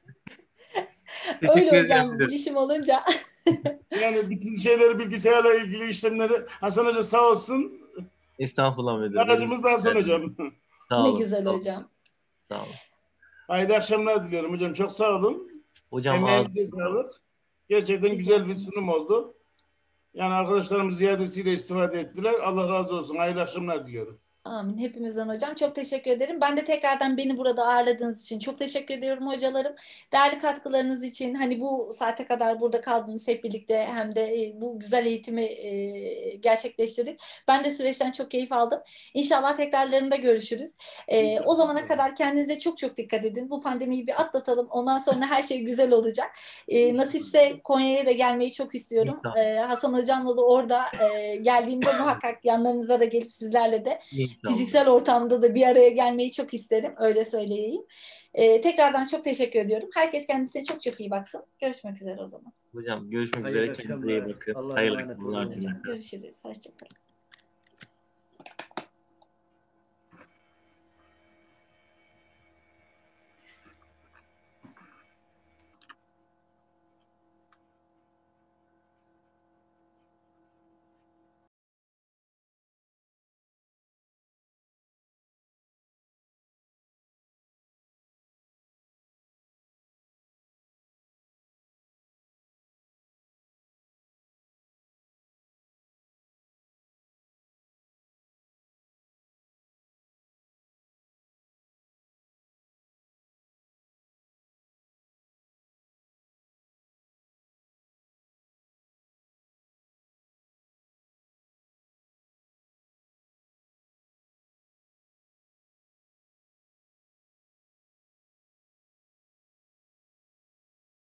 Öyle Teşekkür hocam, ederim. bilişim olunca. Yani bütün şeyleri, bilgisayarla ilgili işlemleri Hasan Hoca sağ olsun. Estağfurullah müdürüm. Aracımız da Hasan Hocam. Sağ Ne olun. güzel sağ olun. hocam. Sağ olun. Hayırlı akşamlar diliyorum hocam. Çok sağ olun. Hocam ağzı Emeğinize sağlık. Gerçekten Rica güzel bir ederim. sunum oldu. Yani arkadaşlarımız ziyadesiyle istifade ettiler. Allah razı olsun. Hayırlı akşamlar diliyorum. Amin. Hepimizden hocam. Çok teşekkür ederim. Ben de tekrardan beni burada ağırladığınız için çok teşekkür ediyorum hocalarım. Değerli katkılarınız için hani bu saate kadar burada kaldınız hep birlikte hem de bu güzel eğitimi e, gerçekleştirdik. Ben de süreçten çok keyif aldım. İnşallah tekrarlarında görüşürüz. E, o zamana kadar kendinize çok çok dikkat edin. Bu pandemiyi bir atlatalım. Ondan sonra her şey güzel olacak. E, nasipse Konya'ya da gelmeyi çok istiyorum. E, Hasan hocamla da orada e, geldiğimde muhakkak yanlarınıza da gelip sizlerle de fiziksel ortamda da bir araya gelmeyi çok isterim. Öyle söyleyeyim. Ee, tekrardan çok teşekkür ediyorum. Herkes kendisine çok çok iyi baksın. Görüşmek üzere o zaman. Hocam görüşmek Hayırlı üzere. Kendinize iyi akşamlar. bakın. Allah'a Hayırlı emanet akşamlar olun. diliyorum. Görüşürüz. Hoşçakalın.